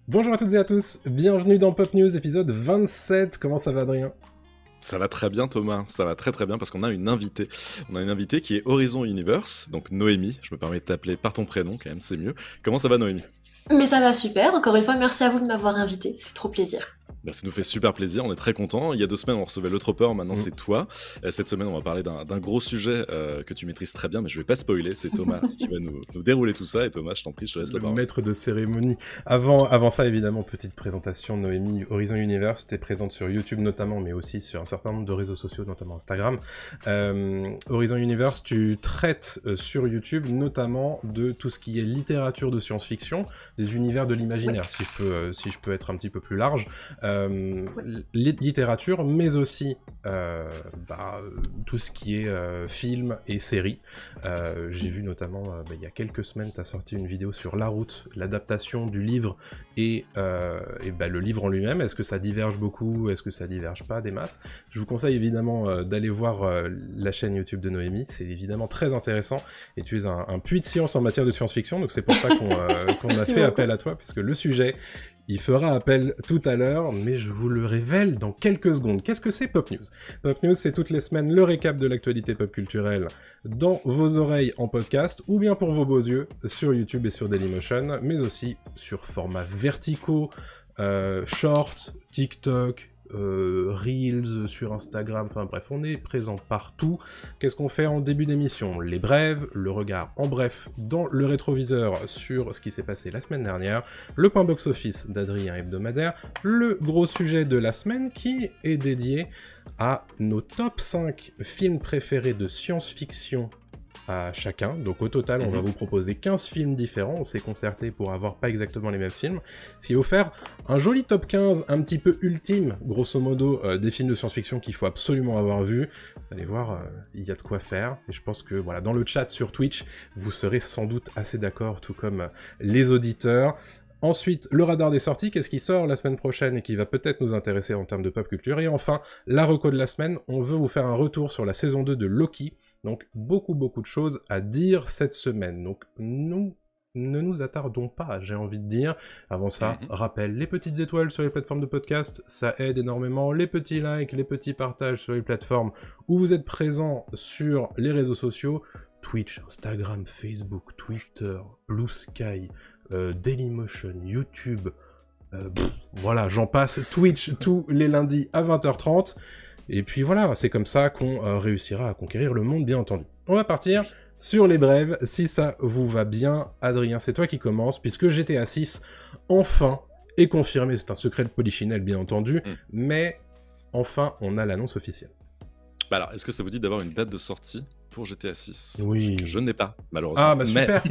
Bonjour à toutes et à tous, bienvenue dans Pop News épisode 27, comment ça va Adrien? Ça va très bien Thomas, ça va très bien parce qu'on a une invitée. On a une invitée qui est Horizon Universe, donc Noémie, je me permets de t'appeler par ton prénom quand même, c'est mieux. Comment ça va Noémie? Mais ça va super, encore une fois, merci à vous de m'avoir invité, ça fait trop plaisir. Bah, ça nous fait super plaisir, on est très contents. Il y a 2 semaines, on recevait le Tropper, maintenant c'est toi. Cette semaine, on va parler d'un gros sujet que tu maîtrises très bien, mais je vais pas spoiler, c'est Thomas qui va nous dérouler tout ça. Et Thomas, je t'en prie, je te laisse la parole. Le maître de cérémonie. Avant ça, évidemment, petite présentation, Noémie, Horizon Universe, t'es présente sur YouTube notamment, mais aussi sur un certain nombre de réseaux sociaux, notamment Instagram. Horizon Universe, tu traites sur YouTube notamment de tout ce qui est littérature de science-fiction, des univers de l'imaginaire, si je peux être un petit peu plus large. Littérature, mais aussi tout ce qui est film et séries. J'ai vu notamment, il y a quelques semaines, tu as sorti une vidéo sur La Route, l'adaptation du livre et le livre en lui-même. Est-ce que ça diverge beaucoup? Est-ce que ça diverge pas des masses? Je vous conseille évidemment d'aller voir la chaîne YouTube de Noémie, c'est évidemment très intéressant, et tu es un puits de science en matière de science-fiction, donc c'est pour ça qu'on a fait appel à toi, puisque le sujet... Il fera appel tout à l'heure, mais je vous le révèle dans quelques secondes. Qu'est-ce que c'est Pop News? Pop News, c'est toutes les semaines le récap de l'actualité pop culturelle dans vos oreilles en podcast, ou bien pour vos beaux yeux sur YouTube et sur Dailymotion, mais aussi sur format verticaux, short, TikTok, Reels sur Instagram, enfin bref, on est présent partout. Qu'est-ce qu'on fait en début d'émission? Les brèves, le regard en bref dans le rétroviseur sur ce qui s'est passé la semaine dernière, le point box-office d'Adrien hebdomadaire, le gros sujet de la semaine qui est dédié à nos top 5 films préférés de science-fiction à chacun. Donc au total, on va vous proposer 15 films différents, on s'est concerté pour avoir pas exactement les mêmes films, ce qui va vous faire un joli top 15, un petit peu ultime, grosso modo, des films de science-fiction qu'il faut absolument avoir vu. Vous allez voir, il y a de quoi faire, et je pense que voilà, dans le chat sur Twitch, vous serez sans doute assez d'accord, tout comme les auditeurs. Ensuite, le radar des sorties, qu'est-ce qui sort la semaine prochaine et qui va peut-être nous intéresser en termes de pop culture. Et enfin, la reco de la semaine, on veut vous faire un retour sur la saison 2 de Loki. Donc beaucoup de choses à dire cette semaine. Donc nous ne nous attardons pas, j'ai envie de dire. Avant ça, rappel, les petites étoiles sur les plateformes de podcast, ça aide énormément. Les petits likes, les petits partages sur les plateformes où vous êtes présents sur les réseaux sociaux. Twitch, Instagram, Facebook, Twitter, Blue Sky, Dailymotion, YouTube, voilà, j'en passe. Twitch tous les lundis à 20h30. Et puis voilà, c'est comme ça qu'on réussira à conquérir le monde, bien entendu. On va partir sur les brèves, si ça vous va bien. Adrien, c'est toi qui commence, puisque GTA 6, enfin, est confirmé. C'est un secret de polichinelle, bien entendu, mais enfin, on a l'annonce officielle. Bah alors, est-ce que ça vous dit d'avoir une date de sortie pour GTA 6? Oui. Je n'ai pas, malheureusement. Ah bah super.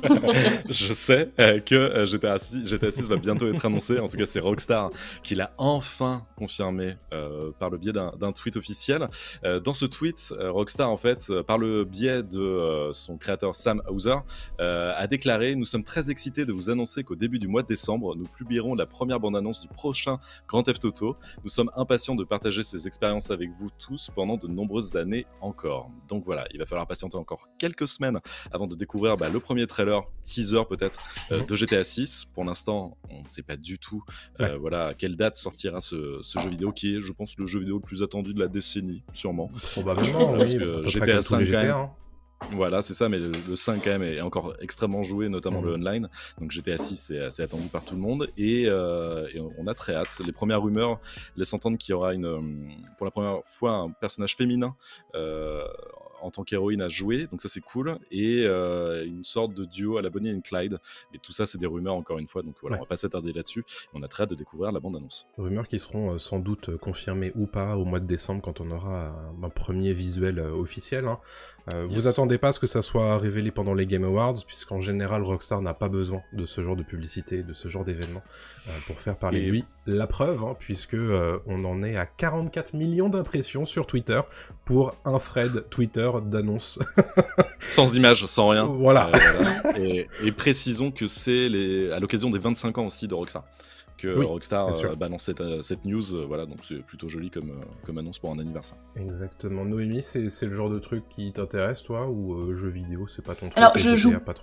Je sais que GTA 6 va bientôt être annoncé. En tout cas, c'est Rockstar qui l'a enfin confirmé par le biais d'un tweet officiel. Dans ce tweet, Rockstar, en fait, par le biais de son créateur Sam Houser, a déclaré: nous sommes très excités de vous annoncer qu'au début du mois de décembre, nous publierons la première bande-annonce du prochain Grand Theft Auto. Nous sommes impatients de partager ces expériences avec vous tous pendant de nombreuses années encore. Donc voilà, il va falloir patienter encore quelques semaines avant de découvrir le premier trailer, teaser peut-être, de GTA 6. Pour l'instant, on ne sait pas du tout à quelle date sortira ce jeu vidéo, qui est, je pense, le jeu vidéo le plus attendu de la décennie, sûrement. Probablement, parce oui. que GTA 5 GTA, voilà, c'est ça, mais le 5 quand même est encore extrêmement joué, notamment le online. Donc GTA 6 c'est attendu par tout le monde, et on a très hâte. Les premières rumeurs laissent entendre qu'il y aura pour la première fois un personnage féminin en tant qu'héroïne à jouer, donc ça c'est cool, et une sorte de duo à la Bonnie and Clyde, et tout ça c'est des rumeurs encore une fois, donc voilà, on va pas s'attarder là-dessus, on a très hâte de découvrir la bande-annonce. Rumeurs qui seront sans doute confirmées ou pas au mois de décembre quand on aura un premier visuel officiel. Vous attendez pas à ce que ça soit révélé pendant les Game Awards, puisqu'en général Rockstar n'a pas besoin de ce genre de publicité, de ce genre d'événement pour faire parler de lui. La preuve, puisque on en est à 44 millions d'impressions sur Twitter pour un thread Twitter d'annonce. Sans image, sans rien. Voilà. Et précisons que c'est à l'occasion des 25 ans aussi de Rockstar que Rockstar balance cette news, voilà, donc c'est plutôt joli comme annonce pour un anniversaire. Exactement. Noémie, c'est le genre de truc qui t'intéresse, toi, ou jeux vidéo, c'est pas ton truc? Alors, je joue pas trop.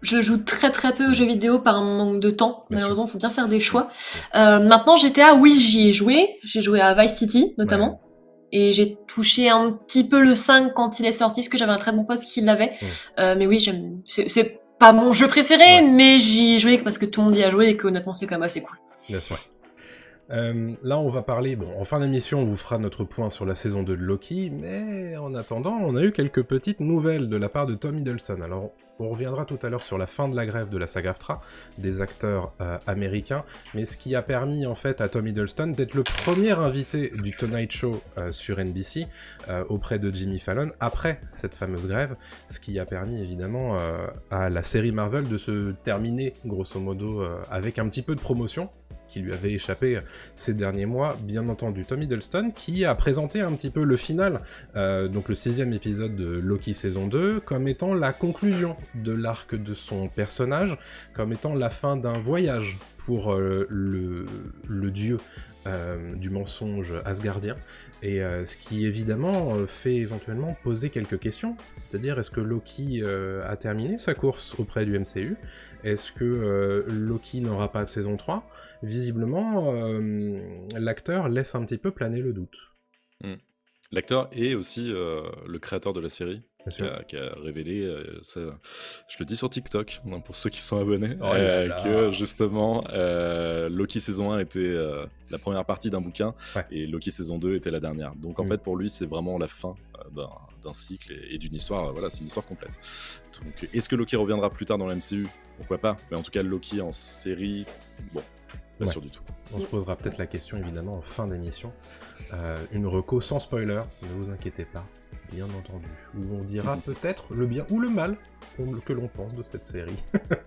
je joue très très peu aux jeux vidéo par un manque de temps. Bien Malheureusement, il faut bien faire des choix. Maintenant, GTA, oui, j'y ai joué. J'ai joué à Vice City, notamment. Ouais. Et j'ai touché un petit peu le 5 quand il est sorti, parce que j'avais un très bon pote qui l'avait. Mais oui, c'est pas mon jeu préféré, mais j'y ai joué parce que tout le monde y a joué et que honnêtement, c'est quand même assez cool. Bien sûr. Là, on va parler... Bon, en fin d'émission, on vous fera notre point sur la saison 2 de Loki, mais en attendant, on a eu quelques petites nouvelles de la part de Tom Hiddleston. Alors, on reviendra tout à l'heure sur la fin de la grève de la SAG-AFTRA, des acteurs américains, mais ce qui a permis, en fait, à Tom Hiddleston d'être le premier invité du Tonight Show sur NBC, auprès de Jimmy Fallon, après cette fameuse grève, ce qui a permis, évidemment, à la série Marvel de se terminer, grosso modo, avec un petit peu de promotion, qui lui avait échappé ces derniers mois, bien entendu. Tom Hiddleston, qui a présenté un petit peu le final, donc le 6e épisode de Loki saison 2, comme étant la conclusion de l'arc de son personnage, comme étant la fin d'un voyage pour le dieu du mensonge asgardien, et ce qui évidemment fait éventuellement poser quelques questions, c'est-à-dire est-ce que Loki a terminé sa course auprès du MCU? Est-ce que Loki n'aura pas de saison 3? Visiblement, l'acteur laisse un petit peu planer le doute. L'acteur est aussi le créateur de la série, qui a révélé, ça, je le dis sur TikTok, pour ceux qui sont abonnés, que justement Loki saison 1 était la première partie d'un bouquin, et Loki saison 2 était la dernière. Donc en fait pour lui c'est vraiment la fin d'un cycle et d'une histoire, voilà, c'est une histoire complète. Donc est-ce que Loki reviendra plus tard dans la MCU? Pourquoi pas, mais en tout cas Loki en série, bon, pas sûr du tout. On se posera peut-être la question évidemment en fin d'émission. Une reco sans spoiler, ne vous inquiétez pas, bien entendu. Où on dira peut-être le bien ou le mal que l'on pense de cette série.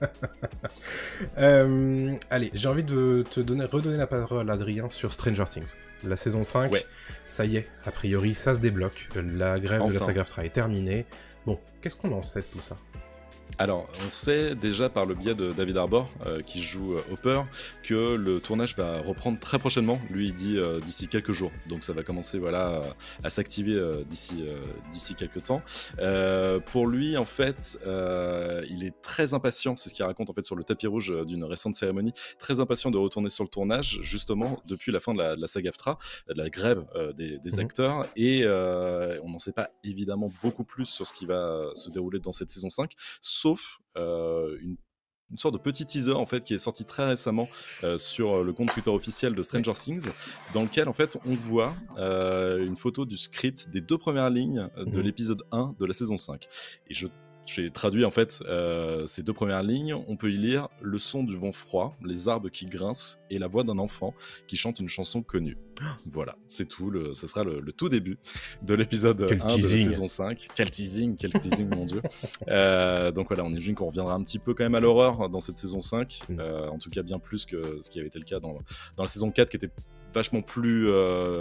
Allez, j'ai envie de te redonner la parole à Adrien sur Stranger Things. La saison 5, ça y est, a priori ça se débloque. La grève de la SAG-AFTRA est terminée. Bon, qu'est-ce qu'on en sait de tout ça ? Alors, on sait déjà par le biais de David Harbour, qui joue Hopper, que le tournage va reprendre très prochainement. Lui, il dit d'ici quelques jours. Donc, ça va commencer à s'activer d'ici quelques temps. Pour lui, en fait, il est très impatient, c'est ce qu'il raconte en fait sur le tapis rouge d'une récente cérémonie, très impatient de retourner sur le tournage, justement, depuis la fin de la SAG-AFTRA, de la grève des acteurs. Et on n'en sait pas évidemment beaucoup plus sur ce qui va se dérouler dans cette saison 5, sauf une sorte de petit teaser en fait qui est sorti très récemment sur le compte Twitter officiel de Stranger Things, dans lequel en fait on voit une photo du script des 2 premières lignes de l'épisode 1 de la saison 5. Et j'ai traduit en fait ces 2 premières lignes. On peut y lire le son du vent froid, les arbres qui grincent et la voix d'un enfant qui chante une chanson connue. Voilà, c'est tout. Ce sera le tout début de l'épisode 1 de la saison 5. Quel teasing, mon Dieu. Donc voilà, on imagine qu'on reviendra un petit peu quand même à l'horreur dans cette saison 5. En tout cas, bien plus que ce qui avait été le cas dans la saison 4, qui était vachement plus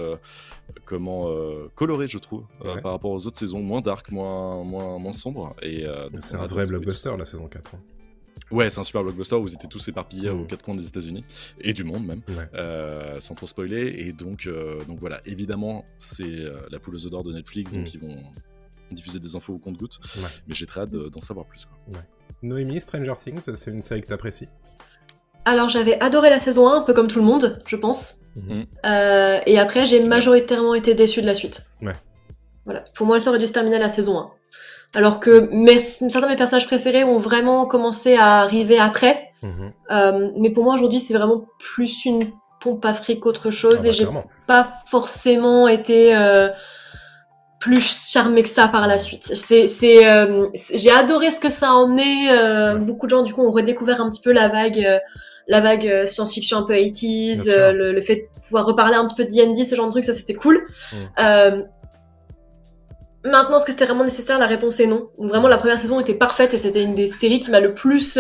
coloré, je trouve, par rapport aux autres saisons, moins dark, moins sombre. Et donc c'est un vrai blockbuster la saison 4. Ouais, c'est un super blockbuster où ils étaient tous éparpillés aux 4 coins des États-Unis et du monde même, sans trop spoiler. Et donc voilà, évidemment, c'est la poule aux œufs d'or de Netflix, donc ils vont diffuser des infos au compte-gouttes. Mais j'ai très hâte d'en savoir plus, quoi. Noémie, Stranger Things, c'est une série que t'apprécies? Alors j'avais adoré la saison 1, un peu comme tout le monde, je pense. Et après, j'ai majoritairement été déçue de la suite. Voilà. Pour moi, ça aurait dû se terminer à la saison 1. Alors que certains de mes personnages préférés ont vraiment commencé à arriver après. Mais pour moi, aujourd'hui, c'est vraiment plus une pompe à fric qu'autre chose. Et j'ai pas forcément été plus charmée que ça par la suite. J'ai adoré ce que ça a emmené. Beaucoup de gens, du coup, ont redécouvert un petit peu la vague science-fiction un peu 80s, le fait de pouvoir reparler un petit peu de D&D, ce genre de trucs, ça c'était cool. Maintenant, est-ce que c'était vraiment nécessaire? La réponse est non. Donc, vraiment, la première saison était parfaite et c'était une des séries qui m'a le plus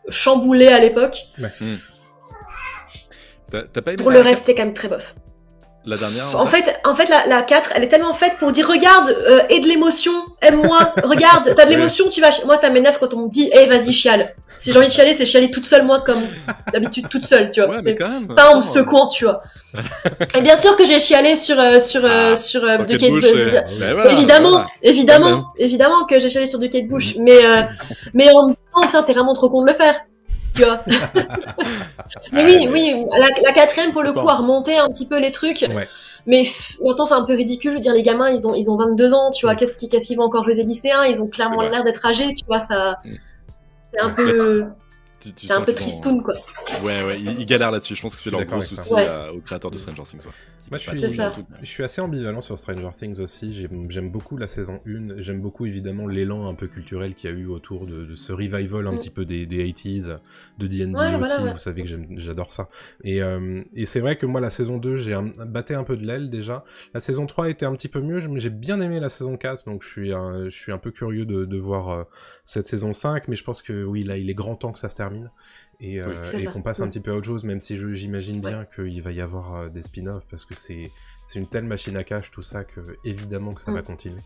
chamboulé à l'époque. T'as pas aimé Pour le reste, c'était quand même très bof. La dernière. En fait, la 4, elle est tellement faite pour dire regarde, aie de l'émotion, aime-moi, regarde, t'as de l'émotion, tu vas. Moi, ça m'énerve quand on me dit, vas-y, chiale. Si j'ai envie de chialer, c'est chialer toute seule, moi, comme d'habitude, toute seule, tu vois. Ouais, mais quand même, pas en me secouant, tu vois. Et bien sûr que j'ai chialé sur The Kate Bush. Évidemment que j'ai chialé sur The Kate Bush. Mais en me disant, putain, t'es vraiment trop con de le faire. Tu vois. Mais oui, la 4ème pour le coup a remonté un petit peu les trucs. Ouais. Mais maintenant c'est un peu ridicule. Je veux dire, les gamins ils ont 22 ans, tu vois. Qu'est-ce qu'ils vont encore jouer des lycéens? Ils ont clairement l'air d'être âgés, tu vois. Ça, c'est un peu. C'est un peu trispoun, quoi. Ouais, ils galèrent là-dessus. Je pense que c'est leur gros souci aux créateurs de Stranger Things. Moi, je suis assez ambivalent sur Stranger Things aussi. J'aime beaucoup la saison 1. J'aime beaucoup, évidemment, l'élan un peu culturel qu'il y a eu autour de ce revival un petit peu des 80s, de D&D aussi. Vous savez que j'adore ça. Et c'est vrai que moi, la saison 2, j'ai batté un peu de l'aile déjà. La saison 3 était un petit peu mieux, mais j'ai bien aimé la saison 4. Donc, je suis un peu curieux de voir cette saison 5. Mais je pense que oui, là, il est grand temps que ça se termine. Et qu'on passe un petit peu à autre chose, même si j'imagine bien qu'il va y avoir des spin-offs, parce que c'est une telle machine à cash tout ça que évidemment que ça va continuer.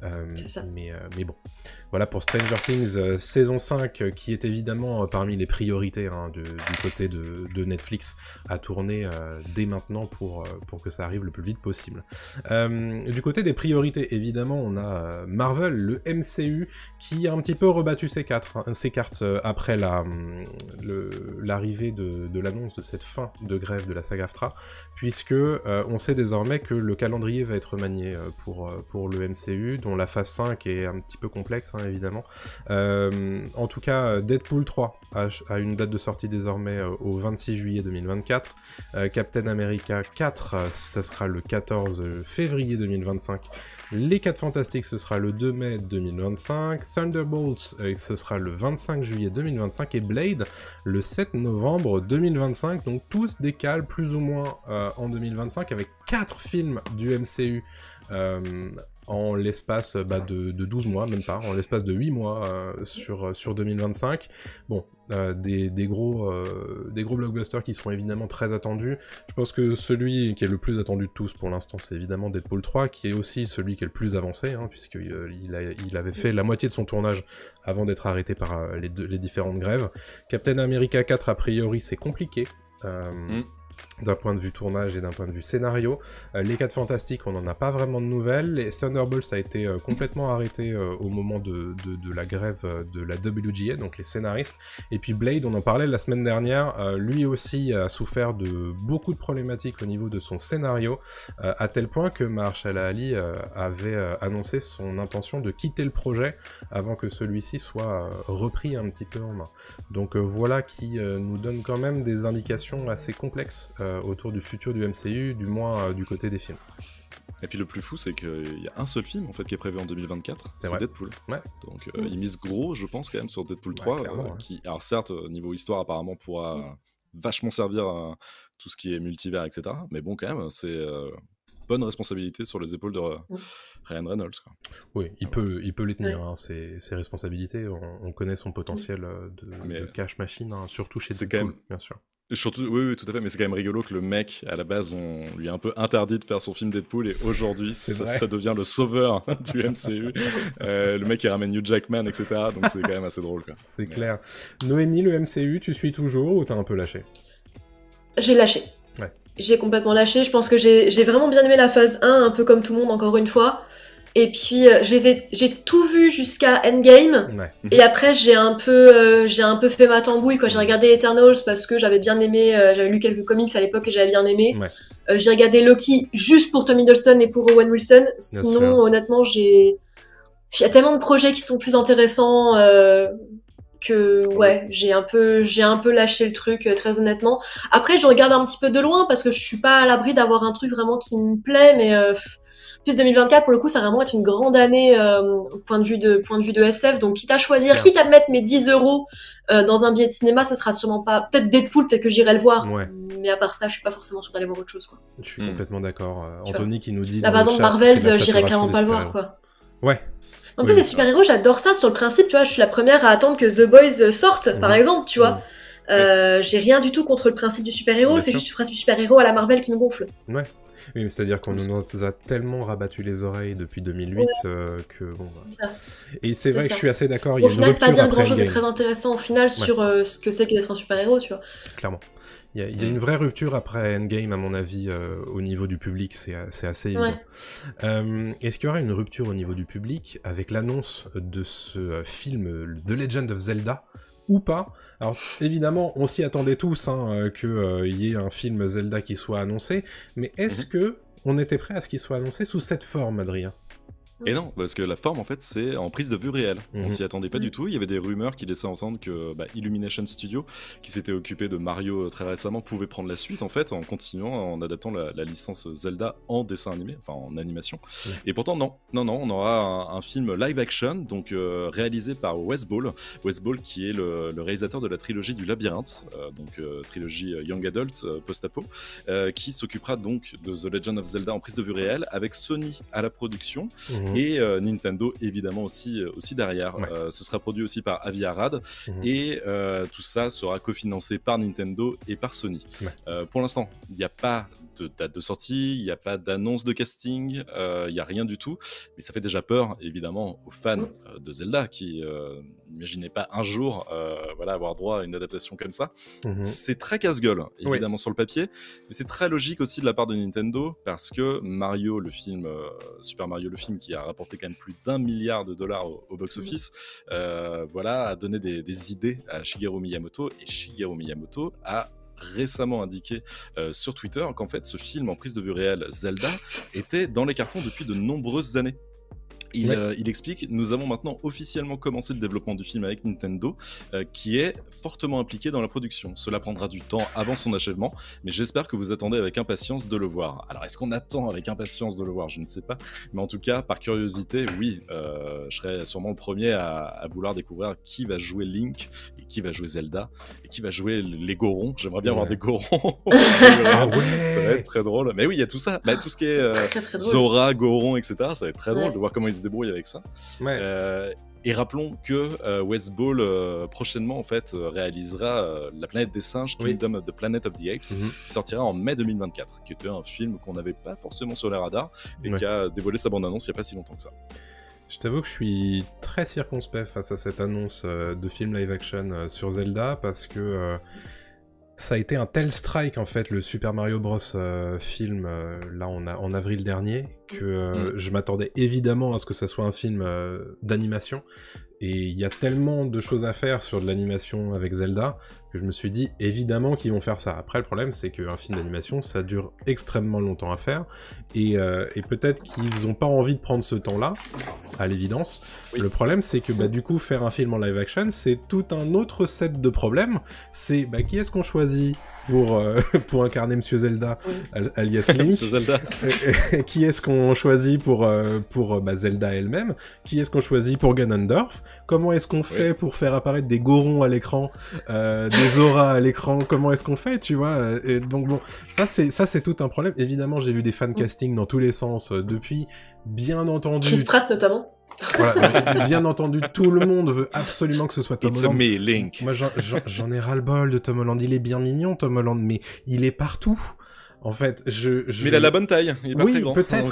Mais bon, voilà pour Stranger Things saison 5 qui est évidemment parmi les priorités du côté de Netflix à tourner dès maintenant pour que ça arrive le plus vite possible. Du côté des priorités, évidemment, on a Marvel, le MCU, qui a un petit peu rebattu ses cartes après l'arrivée de l'annonce de cette fin de grève de la SAG-AFTRA, puisque on sait désormais que le calendrier va être manié pour le MCU, dont la phase 5 est un petit peu complexe, hein, évidemment. En tout cas, Deadpool 3 a une date de sortie désormais au 26 juillet 2024. Captain America 4, ça sera le 14 février 2025. Les 4 Fantastiques, ce sera le 2 mai 2025. Thunderbolts, ce sera le 25 juillet 2025. Et Blade, le 7 novembre 2025. Donc tous décalent plus ou moins en 2025 avec 4 films du MCU en l'espace de 12 mois, même pas, en l'espace de 8 mois sur 2025. Bon, des gros blockbusters qui seront évidemment très attendus. Je pense que celui qui est le plus attendu de tous pour l'instant, c'est évidemment Deadpool 3, qui est aussi celui qui est le plus avancé, hein, puisqu'il avait fait la moitié de son tournage avant d'être arrêté par les différentes grèves. Captain America 4, a priori, c'est compliqué. D'un point de vue tournage et d'un point de vue scénario. Les 4 Fantastiques, on n'en a pas vraiment de nouvelles. Les Thunderbolts a été complètement arrêté au moment de la grève de la WGA, donc les scénaristes. Et puis Blade, on en parlait la semaine dernière, lui aussi a souffert de beaucoup de problématiques au niveau de son scénario, à tel point que Mahershala Ali avait annoncé son intention de quitter le projet avant que celui-ci soit repris un petit peu en main. Donc voilà qui nous donne quand même des indications assez complexes autour du futur du MCU, du moins du côté des films. Et puis le plus fou, c'est qu'il y a un seul film en fait qui est prévu en 2024, c'est Deadpool. Ouais. Donc ils misent gros, je pense, quand même sur Deadpool 3, qui, alors certes, niveau histoire, apparemment pourra vachement servir à tout ce qui est multivers, etc. Mais bon, quand même, c'est bonne responsabilité sur les épaules de Ryan Reynolds, quoi. Oui, il peut les tenir, hein, ses responsabilités. On connaît son potentiel de cash machine, hein, surtout chez Deadpool, bien sûr. Surtout, oui, tout à fait, mais c'est quand même rigolo que le mec, à la base, on lui a un peu interdit de faire son film Deadpool, et aujourd'hui, ça devient le sauveur du MCU. Le mec, il ramène Hugh Jackman, etc., donc c'est quand même assez drôle, quoi. C'est clair. Noémie, le MCU, tu suis toujours ou t'as un peu lâché? J'ai lâché. Ouais. J'ai complètement lâché. Je pense que j'ai vraiment bien aimé la phase 1, un peu comme tout le monde, encore une fois. Et puis j'ai tout vu jusqu'à Endgame, et après j'ai un peu fait ma tambouille, quoi. J'ai regardé Eternals parce que j'avais bien aimé, j'avais lu quelques comics à l'époque et j'avais bien aimé. J'ai regardé Loki juste pour Tom Hiddleston et pour Owen Wilson. Sinon, honnêtement, il y a tellement de projets qui sont plus intéressants que j'ai un peu lâché le truc, très honnêtement. Après, je regarde un petit peu de loin parce que je suis pas à l'abri d'avoir un truc vraiment qui me plaît, mais plus 2024, pour le coup, ça va vraiment être une grande année au point de vue de SF. Donc, quitte à choisir, quitte à mettre mes 10 € dans un billet de cinéma, ça sera sûrement pas... Peut-être Deadpool, peut-être que j'irai le voir. Mais à part ça, je suis pas forcément sûre d'aller voir autre chose, quoi. Je suis complètement d'accord. Anthony qui nous dit... Là, par exemple, Marvel, j'irai clairement pas le voir, quoi. Ouais. En plus, les super-héros, j'adore ça sur le principe, tu vois. Je suis la première à attendre que The Boys sorte, par exemple, tu vois. J'ai rien du tout contre le principe du super-héros, c'est juste le principe du super-héros à la Marvel qui me gonfle. Ouais. Oui, mais c'est-à-dire qu'on nous a tellement rabattu les oreilles depuis 2008 que bon. Bah... Et c'est vrai que je suis assez d'accord. Il y a une rupture pas dire après grand-chose de Endgame. très intéressant au final sur ce que c'est qu'être un super-héros, tu vois. Clairement. Il y a une vraie rupture après Endgame, à mon avis, au niveau du public, c'est assez évident. Est-ce qu'il y aura une rupture au niveau du public avec l'annonce de ce film The Legend of Zelda ou pas? Alors évidemment, on s'y attendait tous qu'il y ait un film Zelda qui soit annoncé, mais est-ce que on était prêt à ce qu'il soit annoncé sous cette forme, Adrien? Et non, parce que la forme, en fait, c'est en prise de vue réelle. On s'y attendait pas du tout. Il y avait des rumeurs qui laissaient entendre que Illumination Studio, qui s'était occupé de Mario très récemment, pouvait prendre la suite, en fait, en continuant, en adaptant la licence Zelda en dessin animé, enfin en animation. Et pourtant, non, on aura un film live action, donc réalisé par Wes Ball. Wes Ball, qui est le réalisateur de la trilogie du Labyrinthe, donc trilogie Young Adult, post-apo, qui s'occupera donc de The Legend of Zelda en prise de vue réelle, avec Sony à la production. Et Nintendo évidemment aussi derrière. Ce sera produit aussi par Avi Arad et tout ça sera cofinancé par Nintendo et par Sony. Pour l'instant, il n'y a pas de date de sortie, il n'y a pas d'annonce de casting, il n'y a rien du tout. Mais ça fait déjà peur évidemment aux fans de Zelda qui n'imaginaient pas un jour avoir droit à une adaptation comme ça. C'est très casse-gueule évidemment sur le papier, mais c'est très logique aussi de la part de Nintendo parce que Mario, le film, Super Mario le film qui a rapporté quand même plus d'1 milliard de dollars au box-office, a donné des idées à Shigeru Miyamoto, et Shigeru Miyamoto a récemment indiqué sur Twitter qu'en fait ce film en prise de vue réelle Zelda était dans les cartons depuis de nombreuses années. Il explique « Nous avons maintenant officiellement commencé le développement du film avec Nintendo, qui est fortement impliqué dans la production. Cela prendra du temps avant son achèvement, mais j'espère que vous attendez avec impatience de le voir. » Alors, est-ce qu'on attend avec impatience de le voir? Je ne sais pas. Mais en tout cas, par curiosité, oui, je serais sûrement le premier à vouloir découvrir qui va jouer Link, et qui va jouer Zelda, et qui va jouer les Gorons. J'aimerais bien avoir des Gorons. Ça va être très drôle. Mais oui, il y a tout ça. Tout ce qui est très Zora, Goron, etc. Ça va être très drôle de voir comment ils se débrouillent avec ça. Et rappelons que Wes Ball prochainement en fait réalisera La Planète des Singes, Kingdom of the Planet of the Apes, qui sortira en mai 2024, qui était un film qu'on n'avait pas forcément sur les radars et qui a dévoilé sa bande-annonce il n'y a pas si longtemps que ça. Je t'avoue que je suis très circonspect face à cette annonce de film live-action sur Zelda, parce que ça a été un tel strike en fait, le Super Mario Bros film là en avril dernier, que je m'attendais évidemment à ce que ça soit un film d'animation, et il y a tellement de choses à faire sur de l'animation avec Zelda que je me suis dit évidemment qu'ils vont faire ça. Après le problème c'est qu'un film d'animation ça dure extrêmement longtemps à faire, et peut-être qu'ils n'ont pas envie de prendre ce temps-là, à l'évidence. Le problème c'est que du coup faire un film en live action c'est tout un autre set de problèmes. C'est qui est-ce qu'on choisit pour incarner Monsieur Zelda, alias Link? Zelda. Qui est-ce qu'on choisit pour Zelda elle-même? Qui est-ce qu'on choisit pour Ganondorf? Comment est-ce qu'on fait pour faire apparaître des Gorons à l'écran, des Zora à l'écran? Comment est-ce qu'on fait, tu vois? Et donc bon, ça c'est tout un problème. Évidemment, j'ai vu des fan casting dans tous les sens depuis, bien entendu. Chris Pratt notamment. Voilà, bien entendu, tout le monde veut absolument que ce soit Tom Holland. It's me, Link. Moi, j'en ai ras-le-bol de Tom Holland. Il est bien mignon, Tom Holland, mais il est partout. En fait, mais il a la bonne taille, il est pas très grand. Peut-être.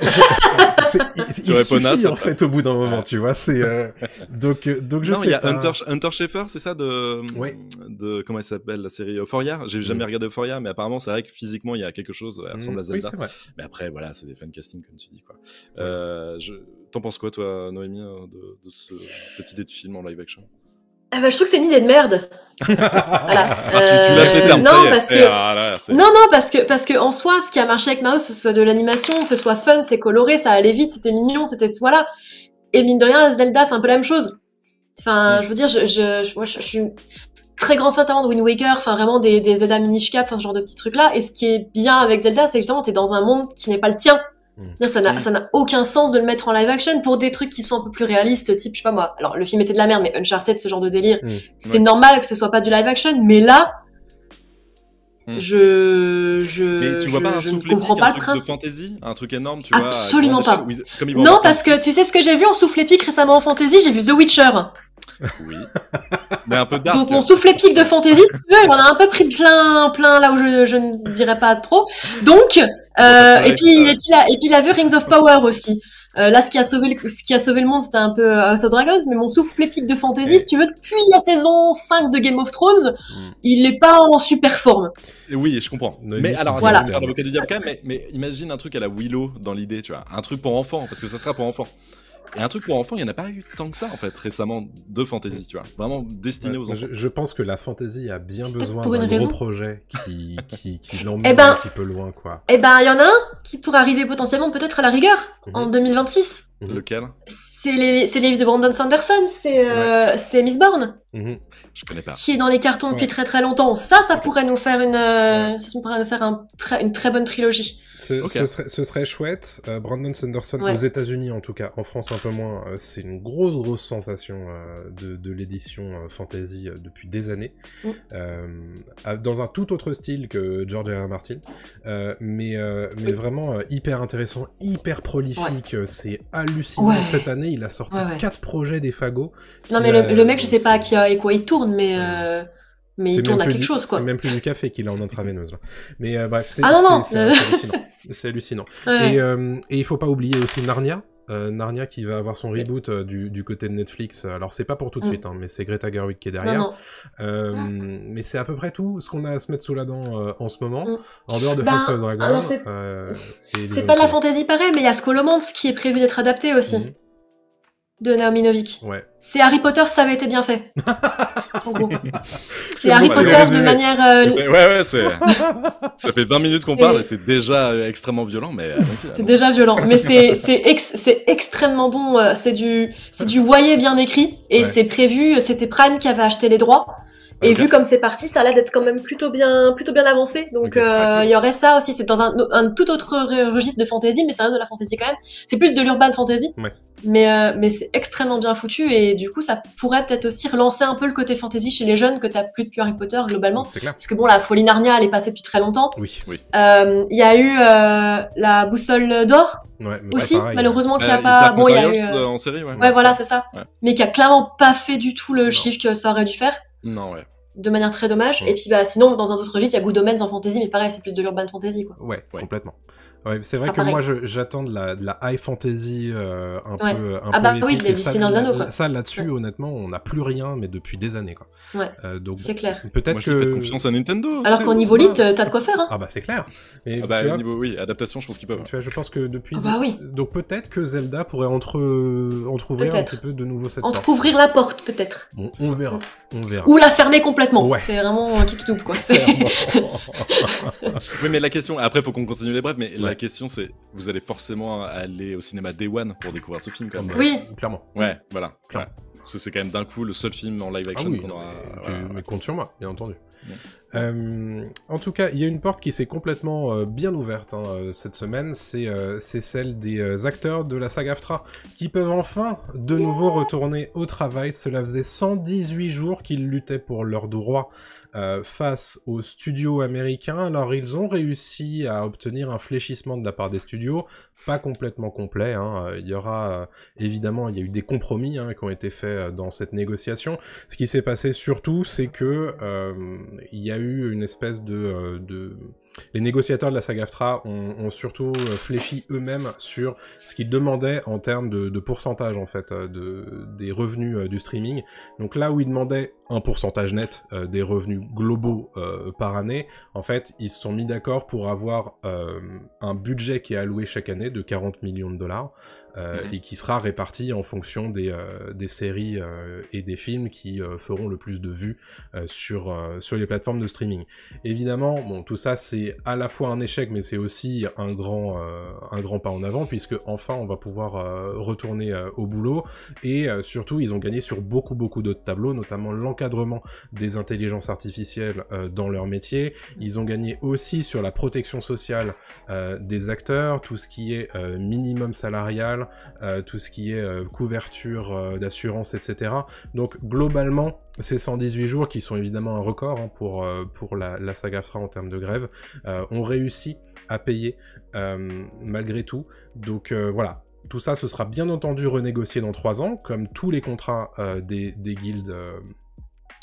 Il suffit en fait au bout d'un moment, tu vois. C'est donc je sais pas. Il y a Hunter Schafer, c'est ça de comment elle s'appelle la série Euphoria. J'ai jamais regardé Euphoria, mais apparemment c'est vrai que physiquement il y a quelque chose, elle ressemble à Zelda. Oui, mais après voilà, c'est des fan casting comme tu dis quoi. T'en penses quoi toi, Noémie, de cette idée de film en live action? Je trouve que c'est une idée de merde. Voilà. Tu lâches les termes. Non, parce que en soi, ce qui a marché avec Mario, ce soit de l'animation, ce soit fun, c'est coloré, ça allait vite, c'était mignon, c'était voilà. Et mine de rien, Zelda, c'est un peu la même chose. Enfin, je veux dire, moi, je suis très grand fan de Wind Waker, enfin vraiment des Zelda Minish Cap, ce genre de petits trucs là. Et ce qui est bien avec Zelda, c'est justement t'es dans un monde qui n'est pas le tien. Ça n'a aucun sens de le mettre en live action pour des trucs qui sont un peu plus réalistes, type, je sais pas moi. Alors, le film était de la merde, mais Uncharted, ce genre de délire, c'est normal que ce soit pas du live action, mais là, mais tu vois pas un souffle épique, un truc de fantasy, un truc énorme, tu vois? Absolument pas. Non, parce que tu sais ce que j'ai vu en souffle épique récemment en fantasy, j'ai vu The Witcher. Oui. Mais un peu dark. Donc mon souffle épique de fantasy, si tu veux, il en a un peu pris plein là où je ne dirais pas trop. Donc, Et puis il a vu Rings of Power aussi. Là, ce qui a sauvé le monde, c'était un peu House of Dragons, mais mon souffle épique de fantasy, si tu veux, depuis la saison 5 de Game of Thrones, il est pas en super forme. Oui, je comprends. Mais alors, voilà. Faire l'avocat du diable quand même, mais imagine un truc à la Willow dans l'idée, tu vois, un truc pour enfants, parce que ça sera pour enfants. Et un truc pour enfants, il n'y en a pas eu tant que ça, en fait, récemment, de fantasy, tu vois. Vraiment destiné aux enfants. Je pense que la fantasy a bien besoin d'un gros projet qui l'emmène un petit peu loin, quoi. Eh ben, il y en a un qui pourrait arriver potentiellement, peut-être à la rigueur, en 2026. Lequel? C'est les livres de Brandon Sanderson, c'est Mistborn. Je connais pas. Qui est dans les cartons depuis très très longtemps. Ça pourrait nous faire une très bonne trilogie. Ce serait chouette. Brandon Sanderson, aux États-Unis en tout cas, en France un peu moins, c'est une grosse sensation de l'édition fantasy depuis des années. Dans un tout autre style que George R. R. Martin, mais vraiment hyper intéressant, hyper prolifique. C'est hallucinant. Cette année, il a sorti 4 projets des fagots. Non, mais le mec, je sais pas à quoi il tourne, mais il tourne à quelque chose, quoi. C'est même plus du café qu'il a en intraveineuse, là. Mais bref, c'est hallucinant. C'est hallucinant. Et il faut pas oublier aussi Narnia. Narnia qui va avoir son reboot du côté de Netflix. Alors c'est pas pour tout de suite, hein, mais c'est Greta Gerwig qui est derrière. Mais c'est à peu près tout ce qu'on a à se mettre sous la dent en ce moment, en dehors de House of Dragon. C'est pas de la fantasy pareil, mais il y a Scholomance qui est prévu d'être adapté aussi. De Naomi Novik. C'est Harry Potter, ça avait été bien fait. En gros. C'est Harry Potter de manière... Ça fait 20 minutes qu'on parle et c'est déjà extrêmement violent, mais... c'est déjà violent, mais c'est extrêmement bon. C'est du voyer bien écrit, et c'est prévu, c'était Prime qui avait acheté les droits. Et vu comme c'est parti, ça a l'air d'être quand même plutôt bien avancé. Donc il y aurait ça aussi. C'est dans un tout autre registre de fantasy, mais c'est rien de la fantasy quand même. C'est plus de l'urban fantasy. Mais c'est extrêmement bien foutu, et du coup ça pourrait peut-être aussi relancer un peu le côté fantasy chez les jeunes que t'as plus depuis Harry Potter globalement. Parce que bon, la folie Narnia elle est passée depuis très longtemps. Il y a eu la boussole d'or. Aussi, pareil, malheureusement qu'il n'y a pas... Bon, il y a eu... en série, voilà, c'est ça. Mais qui a clairement pas fait du tout le chiffre que ça aurait dû faire. Non, de manière très dommage. Et puis sinon, dans un autre registre, il y a Good Omens en fantasy, mais pareil, c'est plus de l'urban fantasy, quoi. Complètement. C'est vrai que moi, j'attends de la high fantasy un peu oui, de Seigneur des Anneaux, quoi. Ça, là-dessus, honnêtement, on n'a plus rien, mais depuis des années, quoi. Donc, c'est clair. Peut-être que... Moi, j'ai fait confiance à Nintendo. Alors qu'au niveau lit, t'as de quoi faire, hein. Ah bah, c'est clair. Mais au niveau, adaptation, je pense qu'ils peuvent. Tu vois, je pense que depuis... Donc, peut-être que Zelda pourrait entrouvrir un petit peu de nouveau cette porte. Entrouvrir la porte, peut-être. Bon, on verra. Ou la fermer complètement. C'est vraiment un kick double, quoi. Oui, mais la question, après, faut qu'on continue les brefs, mais la question, c'est, vous allez forcément aller au cinéma Day One pour découvrir ce film, quand même. Oui. Clairement. Voilà. Parce que c'est quand même d'un coup le seul film en live action qu'on aura... Mais compte sur moi, bien entendu. En tout cas, il y a une porte qui s'est complètement bien ouverte cette semaine, c'est celle des acteurs de la saga AFTRA, qui peuvent enfin de nouveau retourner au travail. Cela faisait 118 jours qu'ils luttaient pour leurs droits face aux studios américains. Alors ils ont réussi à obtenir un fléchissement de la part des studios, pas complètement complet, il y aura évidemment, il y a eu des compromis qui ont été faits dans cette négociation. Ce qui s'est passé surtout, c'est que il y a eu une espèce les négociateurs de la saga AFTRA ont surtout fléchi eux-mêmes sur ce qu'ils demandaient en termes de pourcentage, en fait, des revenus du streaming. Donc là où ils demandaient un pourcentage net des revenus globaux par année, en fait, ils se sont mis d'accord pour avoir un budget qui est alloué chaque année de 40 millions de dollars et qui sera réparti en fonction des séries et des films qui feront le plus de vues sur les plateformes de streaming. Évidemment, bon, tout ça, c'est à la fois un échec, mais c'est aussi un grand pas en avant, puisque enfin, on va pouvoir retourner au boulot, et surtout, ils ont gagné sur beaucoup d'autres tableaux, notamment l'encadrement des intelligences artificielles dans leur métier. Ils ont gagné aussi sur la protection sociale des acteurs, tout ce qui est minimum salarial, tout ce qui est couverture d'assurance, etc. Donc globalement, ces 118 jours, qui sont évidemment un record pour la saga AFTRA en termes de grève, ont réussi à payer malgré tout. Donc voilà. Tout ça, ce sera bien entendu renégocié dans 3 ans, comme tous les contrats des guildes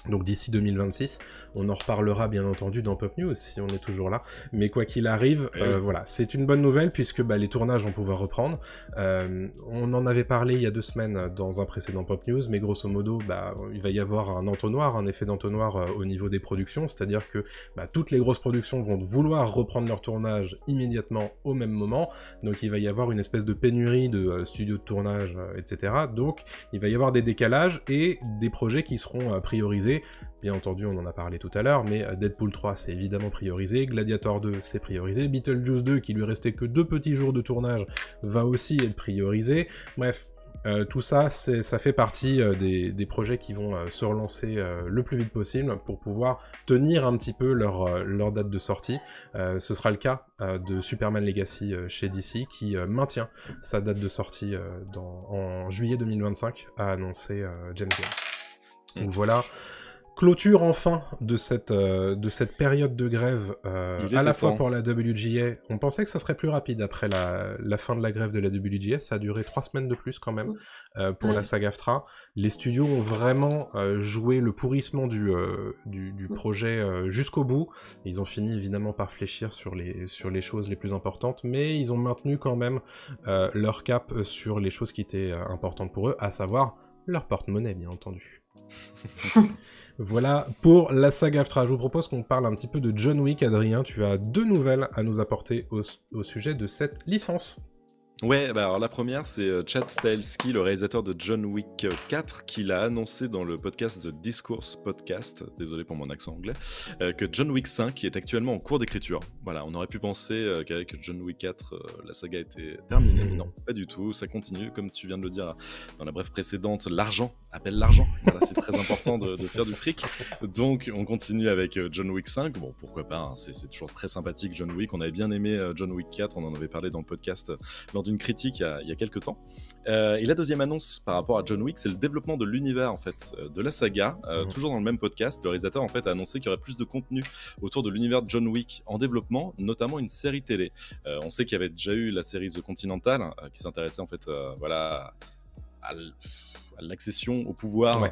Donc d'ici 2026, on en reparlera bien entendu dans Pop News si on est toujours là. Mais quoi qu'il arrive, voilà, c'est une bonne nouvelle puisque les tournages vont pouvoir reprendre. On en avait parlé il y a 2 semaines dans un précédent Pop News, mais grosso modo, il va y avoir un entonnoir, un effet d'entonnoir au niveau des productions, c'est-à-dire que toutes les grosses productions vont vouloir reprendre leur tournage immédiatement au même moment. Donc il va y avoir une espèce de pénurie de studios de tournage, etc. Donc il va y avoir des décalages et des projets qui seront priorisés. Bien entendu, on en a parlé tout à l'heure, mais Deadpool 3, c'est évidemment priorisé, Gladiator 2, c'est priorisé, Beetlejuice 2, qui lui restait que 2 petits jours de tournage, va aussi être priorisé. Bref, tout ça, ça fait partie des projets qui vont se relancer le plus vite possible pour pouvoir tenir un petit peu leur date de sortie. Ce sera le cas de Superman Legacy chez DC, qui maintient sa date de sortie en juillet 2025, a annoncé James Gunn. Donc voilà, clôture enfin de cette période de grève, à la fois pour la WGA. On pensait que ça serait plus rapide après la fin de la grève de la WGA, ça a duré 3 semaines de plus quand même, pour la SAG-AFTRA. Les studios ont vraiment joué le pourrissement du projet jusqu'au bout. Ils ont fini évidemment par fléchir sur les choses les plus importantes, mais ils ont maintenu quand même leur cap sur les choses qui étaient importantes pour eux, à savoir leur porte-monnaie, bien entendu. Voilà pour la SAG-AFTRA. Je vous propose qu'on parle un petit peu de John Wick. Adrien, tu as 2 nouvelles à nous apporter au sujet de cette licence. Ouais, alors la première, c'est Chad Stahelski, le réalisateur de John Wick 4, qui l'a annoncé dans le podcast The Discourse Podcast, désolé pour mon accent anglais, que John Wick 5 est actuellement en cours d'écriture. Voilà, on aurait pu penser qu'avec John Wick 4, la saga était terminée, mais non, pas du tout, ça continue, comme tu viens de le dire dans la brève précédente, l'argent appelle l'argent, voilà, c'est très important de faire du fric, donc on continue avec John Wick 5, bon, pourquoi pas, hein, c'est toujours très sympathique John Wick, on avait bien aimé John Wick 4, on en avait parlé dans le podcast lors d'une critique il y a quelques temps. Et la deuxième annonce par rapport à John Wick, c'est le développement de l'univers en fait de la saga. Toujours dans le même podcast, le réalisateur en fait a annoncé qu'il y aurait plus de contenu autour de l'univers de John Wick en développement, notamment une série télé. On sait qu'il y avait déjà eu la série The Continental qui s'intéressait en fait voilà à l'accession au pouvoir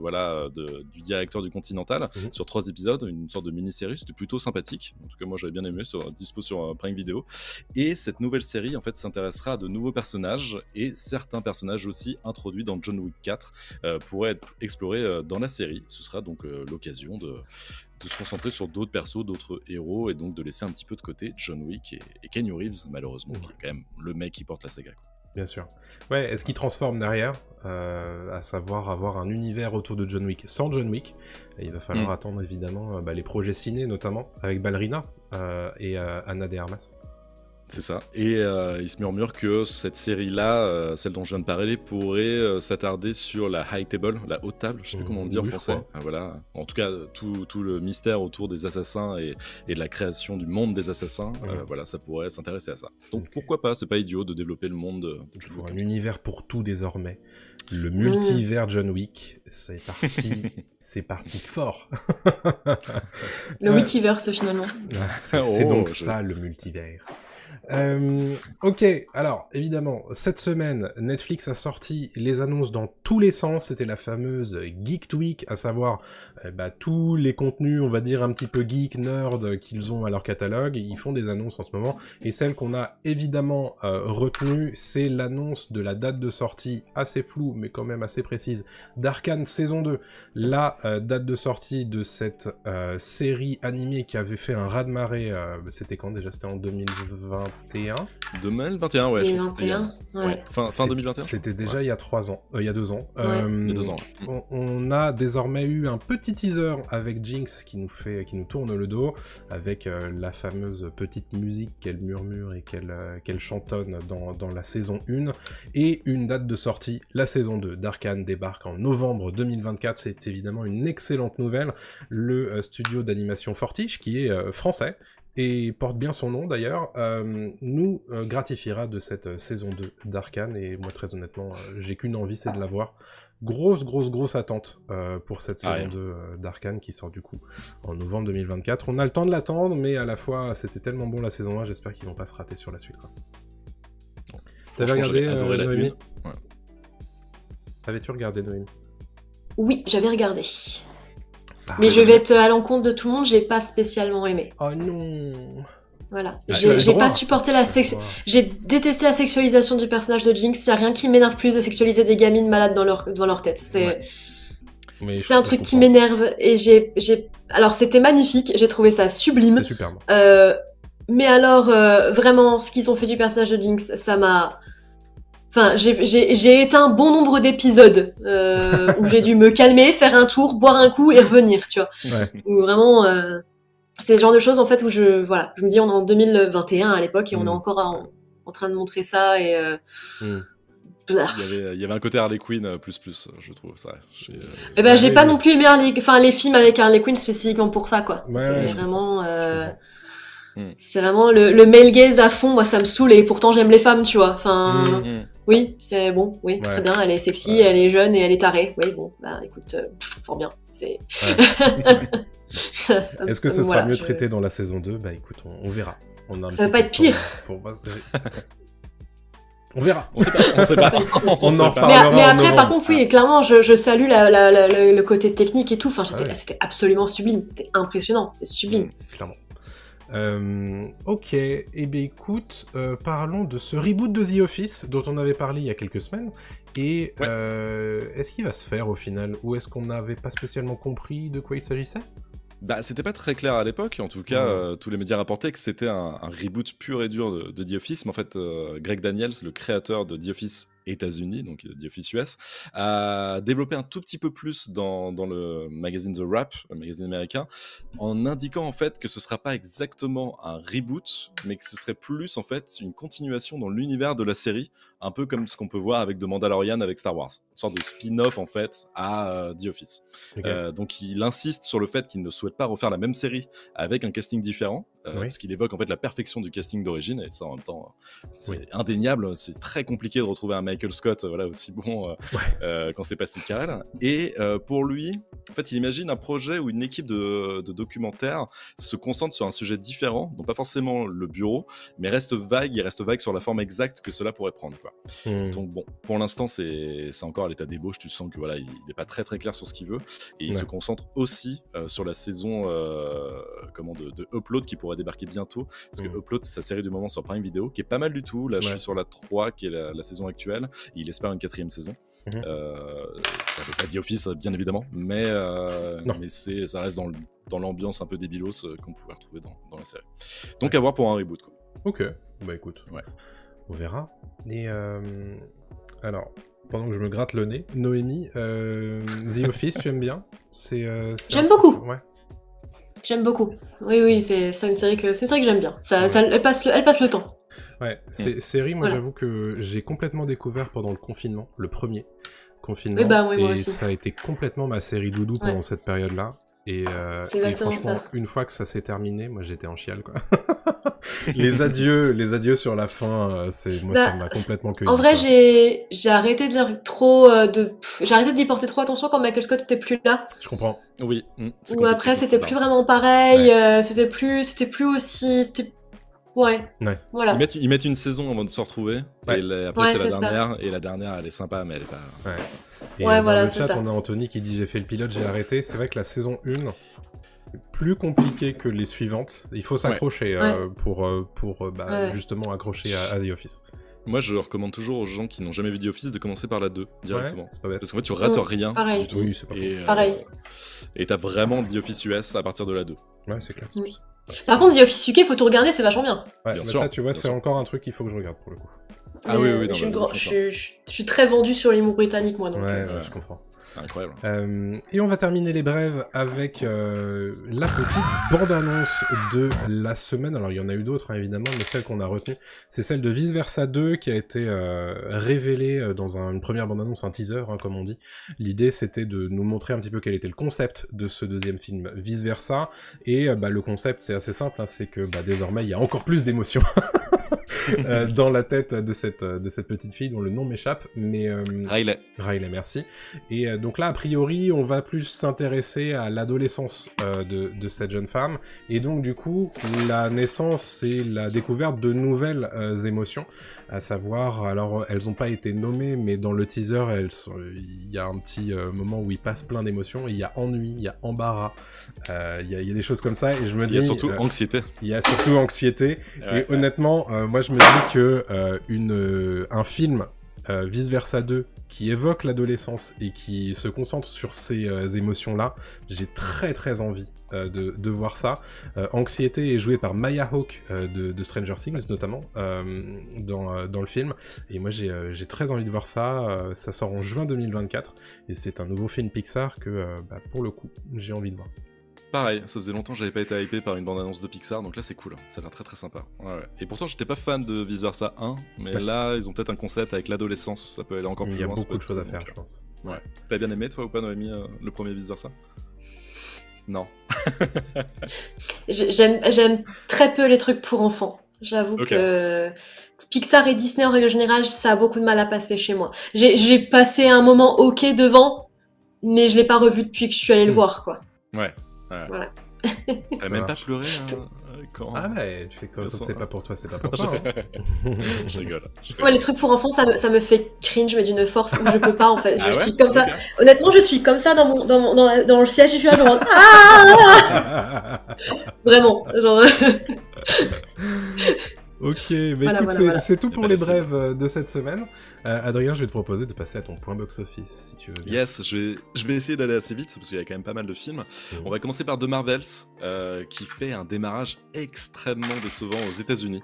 du directeur du Continental sur 3 épisodes, une sorte de mini-série, c'était plutôt sympathique, en tout cas moi j'avais bien aimé, dispo sur Prime Video, et cette nouvelle série en fait s'intéressera à de nouveaux personnages, et certains personnages aussi introduits dans John Wick 4 pourraient être explorés dans la série. Ce sera donc l'occasion de se concentrer sur d'autres persos, d'autres héros, et donc de laisser un petit peu de côté John Wick et Keanu Reeves, malheureusement, qui est quand même le mec qui porte la saga, quoi. Bien sûr. Ouais, est-ce qu'il transforme derrière, à savoir avoir un univers autour de John Wick sans John Wick? Et il va falloir attendre évidemment les projets ciné notamment, avec Ballerina et Anna de Armas. C'est ça. Et il se murmure que cette série-là, celle dont je viens de parler, pourrait s'attarder sur la high table, la haute table, je sais plus comment on dit en français. Voilà. En tout cas, tout le mystère autour des assassins et de la création du monde des assassins, voilà, ça pourrait s'intéresser à ça. Donc pourquoi pas, c'est pas idiot de développer le monde de John Wick. Un univers pour tout désormais. Le multivers John Wick, c'est parti fort. Le multiverse finalement. C'est donc ça le multivers. Ok, alors évidemment, cette semaine, Netflix a sorti les annonces dans tous les sens. C'était la fameuse Geek Week, à savoir tous les contenus, on va dire un petit peu geek, nerd qu'ils ont à leur catalogue. Ils font des annonces en ce moment, et celle qu'on a évidemment retenue, c'est l'annonce de la date de sortie assez floue, mais quand même assez précise, d'Arcane saison 2. La date de sortie de cette série animée qui avait fait un raz-de-marée, c'était quand déjà? C'était en 2021, ouais, 2021, ouais. Fin 2021. C'était déjà il y a 3 ans, il y a 2 ans. Il y a 2 ans. Ouais. On a désormais eu un petit teaser avec Jinx qui nous tourne le dos, avec la fameuse petite musique qu'elle murmure et qu'elle chantonne dans la saison 1, et une date de sortie, la saison 2 d'Arcane débarque en novembre 2024. C'est évidemment une excellente nouvelle. Le studio d'animation Fortiche, qui est français, et porte bien son nom d'ailleurs, nous gratifiera de cette saison 2 d'Arcane, et moi très honnêtement, j'ai qu'une envie, c'est de la voir. Grosse attente pour cette saison 2 d'Arcane qui sort du coup en novembre 2024. On a le temps de l'attendre, mais à la fois c'était tellement bon la saison 1, j'espère qu'ils vont pas se rater sur la suite, quoi. T'avais regardé Noémie? Avais-tu regardé, Noémie? Oui, j'avais regardé. Mais je vais être à l'encontre de tout le monde, j'ai pas spécialement aimé. Oh non. Voilà, j'ai pas supporté j'ai détesté la sexualisation du personnage de Jinx. Il y a rien qui m'énerve plus de sexualiser des gamines malades dans leur tête. C'est un truc qui m'énerve et alors c'était magnifique, j'ai trouvé ça sublime. C'est superbe. Mais alors vraiment ce qu'ils ont fait du personnage de Jinx, ça m'a enfin j'ai été un bon nombre d'épisodes où j'ai dû me calmer, faire un tour, boire un coup et revenir, tu vois. Où vraiment c'est le genre de choses en fait où je me dis on est en 2021 à l'époque et on est encore en train de montrer ça et il y avait un côté Harley Quinn plus, je trouve ça. J'ai pas non plus aimé les films avec Harley Quinn spécifiquement pour ça, quoi. C'est vraiment c'est vraiment le male gaze à fond. Moi, ça me saoule et pourtant j'aime les femmes, tu vois. Enfin, oui, c'est bon, oui, très bien. Elle est sexy, elle est jeune et elle est tarée. Oui, bon, bah écoute, fort bien. C'est. Est-ce que ce sera mieux traité dans la saison 2 ? Bah écoute, on verra. Ça va pas être pire. On verra. On sait pas. On en reparlera. Mais après, par contre, oui, clairement, je salue le côté technique et tout. Enfin, c'était absolument sublime. C'était impressionnant. C'était sublime. Clairement. Ok. Eh bien, écoute, parlons de ce reboot de The Office dont on avait parlé il y a quelques semaines. Et est-ce qu'il va se faire au final ? Ou est-ce qu'on n'avait pas spécialement compris de quoi il s'agissait ? Bah, c'était pas très clair à l'époque, en tout cas, tous les médias rapportaient que c'était un reboot pur et dur de The Office, mais en fait, Greg Daniels, le créateur de The Office États-Unis, donc The Office US, a développé un tout petit peu plus dans le magazine The Wrap, le magazine américain, en indiquant en fait que ce sera pas exactement un reboot, mais que ce serait plus en fait une continuation dans l'univers de la série, un peu comme ce qu'on peut voir avec The Mandalorian avec Star Wars, une sorte de spin-off en fait à The Office. Okay. Donc il insiste sur le fait qu'il ne souhaite pas refaire la même série avec un casting différent, parce qu'il évoque en fait la perfection du casting d'origine, et ça en même temps c'est indéniable, c'est très compliqué de retrouver un Michael Scott aussi bon quand c'est pas si calme. Et pour lui, en fait, il imagine un projet où une équipe de documentaires se concentre sur un sujet différent, donc pas forcément le bureau, mais reste vague sur la forme exacte que cela pourrait prendre, quoi. Donc bon, pour l'instant c'est encore à l'état d'ébauche, tu sens que voilà, il est pas très très clair sur ce qu'il veut, et il se concentre aussi sur la saison de Upload qui pourrait débarquer bientôt, parce que Upload c'est sa série du moment sur Prime Video qui est pas mal du tout. Là je suis sur la 3 qui est la saison actuelle, et il espère une 4e saison. Ça veut pas dire Office bien évidemment, mais ça reste dans l'ambiance un peu débilos qu'on pouvait retrouver dans la série. Donc à voir pour un reboot, quoi. Ok, bah écoute, on verra. Et alors, pendant que je me gratte le nez, Noémie, The Office, tu aimes bien ? J'aime beaucoup. J'aime beaucoup. Oui, c'est une série que j'aime bien. Elle passe le temps. Ouais, série, moi j'avoue que j'ai complètement découvert pendant le confinement, le premier confinement, et ça a été complètement ma série doudou pendant cette période-là. Et franchement, ça. Une fois que ça s'est terminé, moi j'étais en chiale, quoi. les adieux sur la fin, ça m'a complètement cueilli. En vrai, j'ai arrêté j'ai arrêté d'y porter trop attention quand Michael Scott était plus là. Je comprends. Oui. Ou après c'était plus vraiment pareil, c'était plus aussi. Voilà. Ils mettent une saison avant de se retrouver, et après c'est la dernière, et la dernière elle est sympa, mais elle est pas... Et dans le chat, on a Anthony qui dit « J'ai fait le pilote, j'ai arrêté ». C'est vrai que la saison 1 est plus compliquée que les suivantes. Il faut s'accrocher pour justement accrocher à The Office. Moi, je recommande toujours aux gens qui n'ont jamais vu The Office de commencer par la 2 directement. C'est pas bête. Parce qu'en fait, tu rates rien du tout. Oui, c'est pas pareil. Et t'as vraiment The Office US à partir de la 2. Ouais, c'est clair. Par contre, The Office UK, faut tout regarder, c'est vachement bien. Ouais, bien sûr, ça, tu vois, c'est encore un truc qu'il faut que je regarde pour le coup. Oui. Je suis très vendu sur l'humour britannique, moi. Donc, je comprends. Incroyable. Et on va terminer les brèves avec la petite bande-annonce de la semaine. Alors il y en a eu d'autres évidemment, mais celle qu'on a retenue, c'est celle de Vice Versa 2 qui a été révélée dans une première bande-annonce, un teaser comme on dit. L'idée c'était de nous montrer un petit peu quel était le concept de ce deuxième film Vice Versa. Et le concept c'est assez simple, c'est que désormais il y a encore plus d'émotions dans la tête de cette petite fille dont le nom m'échappe, mais Riley, merci. Et donc là, a priori, on va plus s'intéresser à l'adolescence de cette jeune femme. Et donc, du coup, la naissance, c'est la découverte de nouvelles émotions. À savoir, alors, elles n'ont pas été nommées, mais dans le teaser, il y a un petit moment où il passe plein d'émotions. Il y a ennui, il y a embarras, il y a des choses comme ça. Et je me dis... Il y a surtout anxiété. Il y a surtout anxiété. Et honnêtement, moi, je me dis que un film... Vice Versa 2 qui évoque l'adolescence et qui se concentre sur ces émotions-là, j'ai très très envie de voir ça. Anxiété est jouée par Maya Hawke de Stranger Things notamment dans le film, et moi j'ai très envie de voir ça. Ça sort en juin 2024 et c'est un nouveau film Pixar que pour le coup j'ai envie de voir. Pareil, ça faisait longtemps que j'avais pas été hypé par une bande-annonce de Pixar, donc là c'est cool, ça a l'air très très sympa. Ouais. Et pourtant j'étais pas fan de Vice Versa 1, mais là ils ont peut-être un concept avec l'adolescence, ça peut aller encore plus loin. Il y a beaucoup de choses à faire, je pense. Ouais. T'as bien aimé toi ou pas, Noémie, le premier Vice Versa? Non. J'aime très peu les trucs pour enfants. J'avoue que Pixar et Disney en règle générale, ça a beaucoup de mal à passer chez moi. J'ai passé un moment ok devant, mais je l'ai pas revu depuis que je suis allée le voir, quoi. Ouais. Voilà. T'as même pas pleuré quand... Ah ouais, tu fais comme c'est pas pour toi, c'est pas pour toi. Je rigole. Ouais, les trucs pour enfants, ça me fait cringe, mais d'une force où je peux pas en fait. Je suis comme ça. Okay. Honnêtement, je suis comme ça dans le siège et je suis là genre vraiment, genre. Ok, mais voilà, écoute, voilà. C'est tout pour les brèves de cette semaine. Adrien, je vais te proposer de passer à ton point box-office, si tu veux bien. Yes, je vais essayer d'aller assez vite, parce qu'il y a quand même pas mal de films. On va commencer par The Marvels, qui fait un démarrage extrêmement décevant aux États-Unis.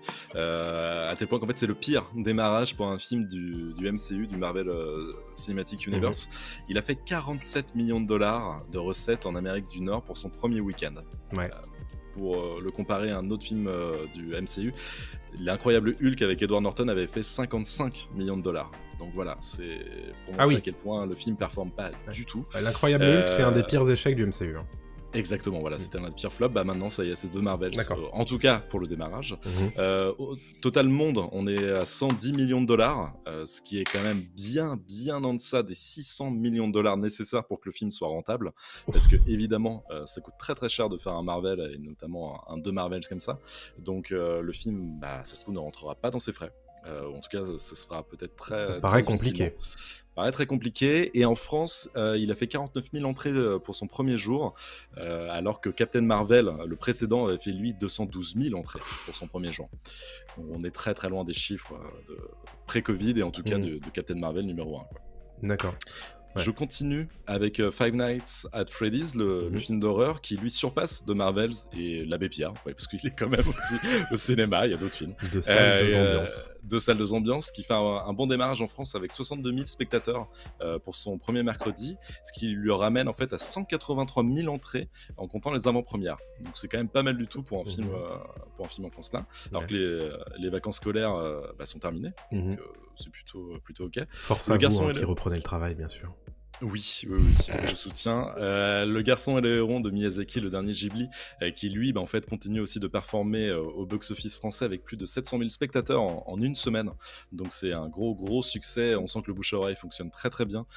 À tel point qu'en fait, c'est le pire démarrage pour un film du MCU, du Marvel Cinematic Universe. Il a fait 47 millions de dollars de recettes en Amérique du Nord pour son premier week-end. Ouais. Pour le comparer à un autre film du MCU, l'incroyable Hulk avec Edward Norton avait fait 55 millions de dollars. Donc voilà, c'est pour montrer à quel point le film performe pas du tout. L'incroyable Hulk, c'est un des pires échecs du MCU. Exactement, voilà, c'était un des pires flops. Maintenant, ça y est, c'est The Marvels. En tout cas, pour le démarrage. Au total monde, on est à 110 millions de dollars, ce qui est quand même bien en deçà des 600 millions de dollars nécessaires pour que le film soit rentable. Parce que, évidemment, ça coûte très très cher de faire un Marvel, et notamment un The Marvels comme ça. Donc, le film, ça se trouve, ne rentrera pas dans ses frais. En tout cas, ça sera peut-être très... Ça paraît compliqué. Paraît très compliqué, et en France il a fait 49 000 entrées pour son premier jour, alors que Captain Marvel, le précédent, avait fait lui 212 000 entrées pour son premier jour. Donc, on est très très loin des chiffres de pré-Covid, et en tout cas de Captain Marvel numéro 1. D'accord. Ouais. Je continue avec Five Nights at Freddy's, le film d'horreur qui lui surpasse The Marvels et l'Abbé Pierre, parce qu'il est quand même aussi au cinéma, il y a d'autres films. Deux salles, deux ambiances, qui fait un bon démarrage en France avec 62 000 spectateurs pour son premier mercredi, ce qui lui ramène en fait à 183 000 entrées en comptant les avant-premières. Donc c'est quand même pas mal du tout pour un film en France là, alors que les vacances scolaires sont terminées. Donc, c'est plutôt ok. Force à vous qui reprenez le travail, bien sûr. Oui, je soutiens. Le garçon et le héron de Miyazaki, le dernier Ghibli, qui lui, en fait, continue aussi de performer au box-office français avec plus de 700 000 spectateurs en une semaine. Donc c'est un gros succès. On sent que le bouche-à-oreille fonctionne très très bien.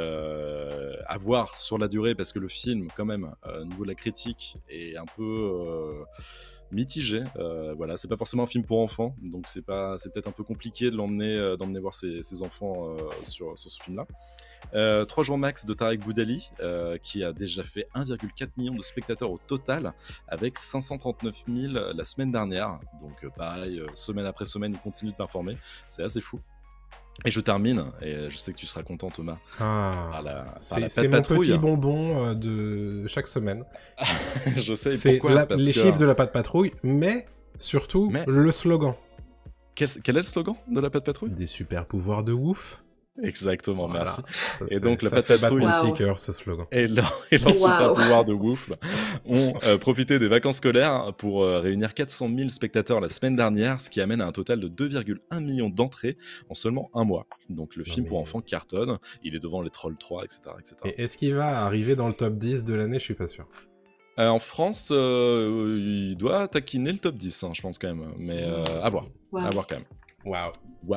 À voir sur la durée, parce que le film, quand même, au niveau de la critique, est un peu... mitigé, voilà, c'est pas forcément un film pour enfants, donc c'est peut-être un peu compliqué de d'emmener voir ses enfants sur ce film-là. 3 jours max de Tarek Boudali, qui a déjà fait 1,4 million de spectateurs au total, avec 539 000 la semaine dernière. Donc pareil, semaine après semaine, il continue de performer, c'est assez fou. Et je termine, et je sais que tu seras content, Thomas. C'est mon petit bonbon de chaque semaine. Je sais pourquoi. Les chiffres de la Patte Patrouille, mais surtout le slogan. Quel est le slogan de la Patte Patrouille ? Des super pouvoirs de ouf. Exactement, voilà. Merci. Et donc la Patte Patrouille, ce slogan. Et leur super pouvoir de ouf ont profité des vacances scolaires pour réunir 400 000 spectateurs la semaine dernière, ce qui amène à un total de 2,1 millions d'entrées en seulement un mois. Donc le film pour enfants cartonne, il est devant les Trolls 3, etc. Et est-ce qu'il va arriver dans le top 10 de l'année ? Je suis pas sûr. En France, il doit taquiner le top 10, je pense quand même, mais à voir. À voir quand même. Waouh.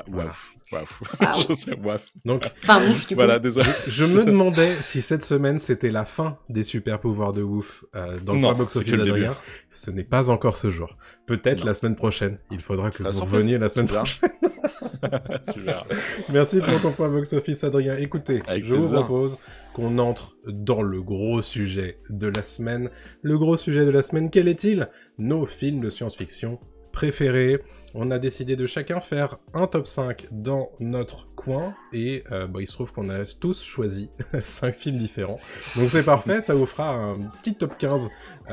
Je sais, Donc, enfin, ouf, du coup. Voilà, désolé. Je me demandais si cette semaine c'était la fin des super pouvoirs de ouf dans le point box-office d'Adrien. Ce n'est pas encore ce jour. Peut-être la semaine prochaine. Il faudra que vous reveniez la semaine prochaine. Tu verras. Merci pour ton point box-office, Adrien. Écoutez, je vous propose qu'on entre dans le gros sujet de la semaine. Le gros sujet de la semaine, quel est-il? Nos films de science-fiction préférés. On a décidé de chacun faire un top 5 dans notre coin et il se trouve qu'on a tous choisi 5 films différents. Donc c'est parfait, ça vous fera un petit top 15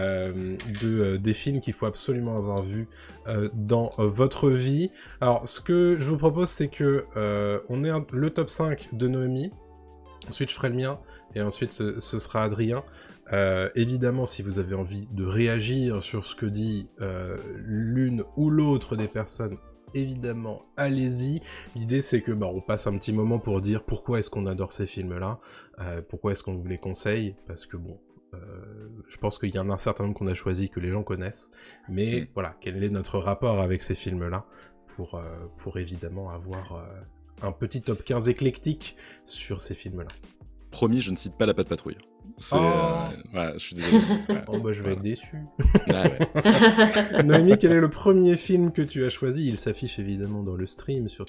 des films qu'il faut absolument avoir vus dans votre vie. Alors ce que je vous propose, c'est que on ait le top 5 de Noémie, ensuite je ferai le mien et ensuite ce sera Adrien. Évidemment, si vous avez envie de réagir sur ce que dit l'une ou l'autre des personnes, évidemment, allez-y. L'idée, c'est que on passe un petit moment pour dire pourquoi est-ce qu'on adore ces films-là, pourquoi est-ce qu'on vous les conseille, parce que je pense qu'il y en a un certain nombre qu'on a choisi que les gens connaissent, mais voilà, quel est notre rapport avec ces films-là pour évidemment avoir un petit top 15 éclectique sur ces films-là. Promis, je ne cite pas La Patte Patrouille. Je suis désolé. Je vais être déçu. Noémie, quel est le premier film que tu as choisi? Il s'affiche évidemment dans le stream sur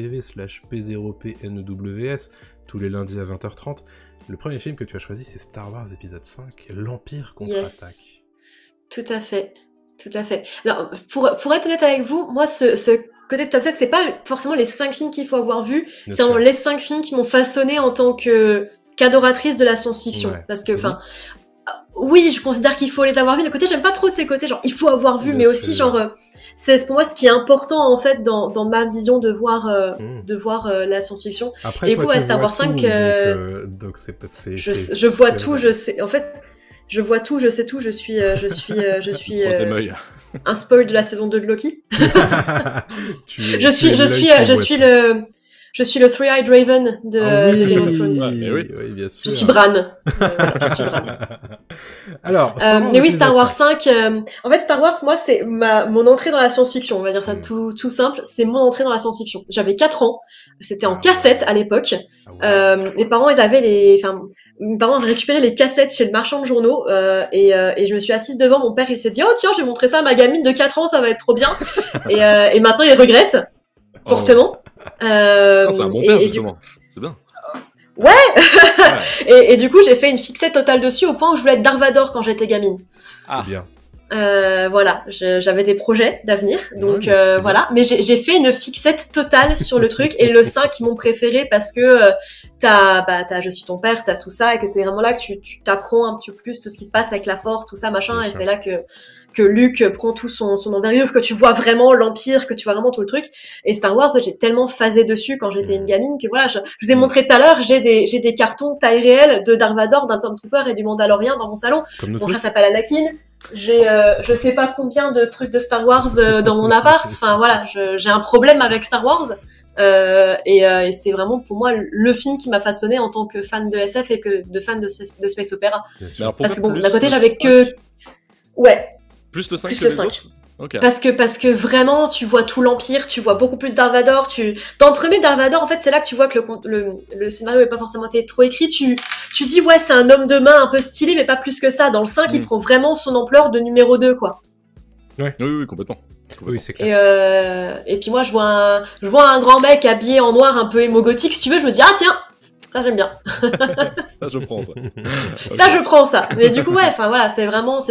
twitch.tv/p0pnws tous les lundis à 20h30. Le premier film que tu as choisi, c'est Star Wars épisode 5, l'Empire contre-attaque. Tout à fait. Alors, pour être honnête avec vous, moi, ce côté de top 5, c'est pas forcément les 5 films qu'il faut avoir vus, c'est vraiment les 5 films qui m'ont façonné en tant qu'adoratrice de la science-fiction. Ouais. Parce que, oui, je considère qu'il faut les avoir vus. De côté, j'aime pas trop de ces côtés, genre, il faut avoir vu, mais aussi, c'est pour moi ce qui est important, en fait, dans ma vision de voir la science-fiction. Après, et vous, à Star Wars 5, donc je vois tout, je sais, en fait, je vois tout, je sais tout, je suis un spoil de la saison 2 de Loki. Je suis le Three-Eyed Raven de Game of Thrones. Oui, bien sûr. Je suis Bran. Alors, mais oui, Star Wars 5. En fait, Star Wars, moi, c'est mon entrée dans la science-fiction. On va dire ça tout simple. C'est mon entrée dans la science-fiction. J'avais 4 ans. C'était en cassette à l'époque. Mes parents, mes parents avaient récupéré les cassettes chez le marchand de journaux. Et je me suis assise devant. Mon père, il s'est dit, oh tiens, je vais montrer ça à ma gamine de 4 ans, ça va être trop bien. Et maintenant, il regrette fortement. C'est un bon père, justement. C'est bien. Ouais. Et du coup, j'ai fait une fixette totale dessus au point où je voulais être Dark Vador quand j'étais gamine. C'est bien. Voilà, j'avais des projets d'avenir, donc voilà. Mais j'ai fait une fixette totale sur le truc, et le 5, ils m'ont préféré parce que t'as Je suis ton père, t'as tout ça, et que c'est vraiment là que tu t'apprends un petit peu plus tout ce qui se passe avec la force, tout ça, machin, et c'est là que Luke prend tout son envergure, que tu vois vraiment l'Empire, que tu vois vraiment tout le truc. Et Star Wars, j'ai tellement phasé dessus quand j'étais une gamine que voilà, je vous ai montré tout à l'heure, j'ai des cartons taille réelle de Dark Vador, d'un Stormtrooper et du Mandalorien dans mon salon. Mon chat s'appelle Anakin. J'ai je sais pas combien de trucs de Star Wars dans mon appart. Enfin voilà, j'ai un problème avec Star Wars. Et c'est vraiment pour moi le film qui m'a façonné en tant que fan de SF et de fan de space opéra. Parce que bon, d'un côté j'avais que plus le 5 plus que le les 5. autres. Okay. Parce que vraiment tu vois tout l'Empire, tu vois beaucoup plus Dark Vador, dans le premier Dark Vador en fait c'est là que tu vois que le scénario n'est pas forcément été trop écrit, tu dis ouais c'est un homme de main un peu stylé mais pas plus que ça. Dans le 5 il prend vraiment son ampleur de numéro 2 quoi. Ouais. Oui, complètement. Oui, c'est clair. Et puis moi je vois un grand mec habillé en noir un peu émo-gothique, si tu veux, je me dis ah tiens, ça j'aime bien. Ça je prends ça. Ça je prends ça. Mais du coup enfin voilà, c'était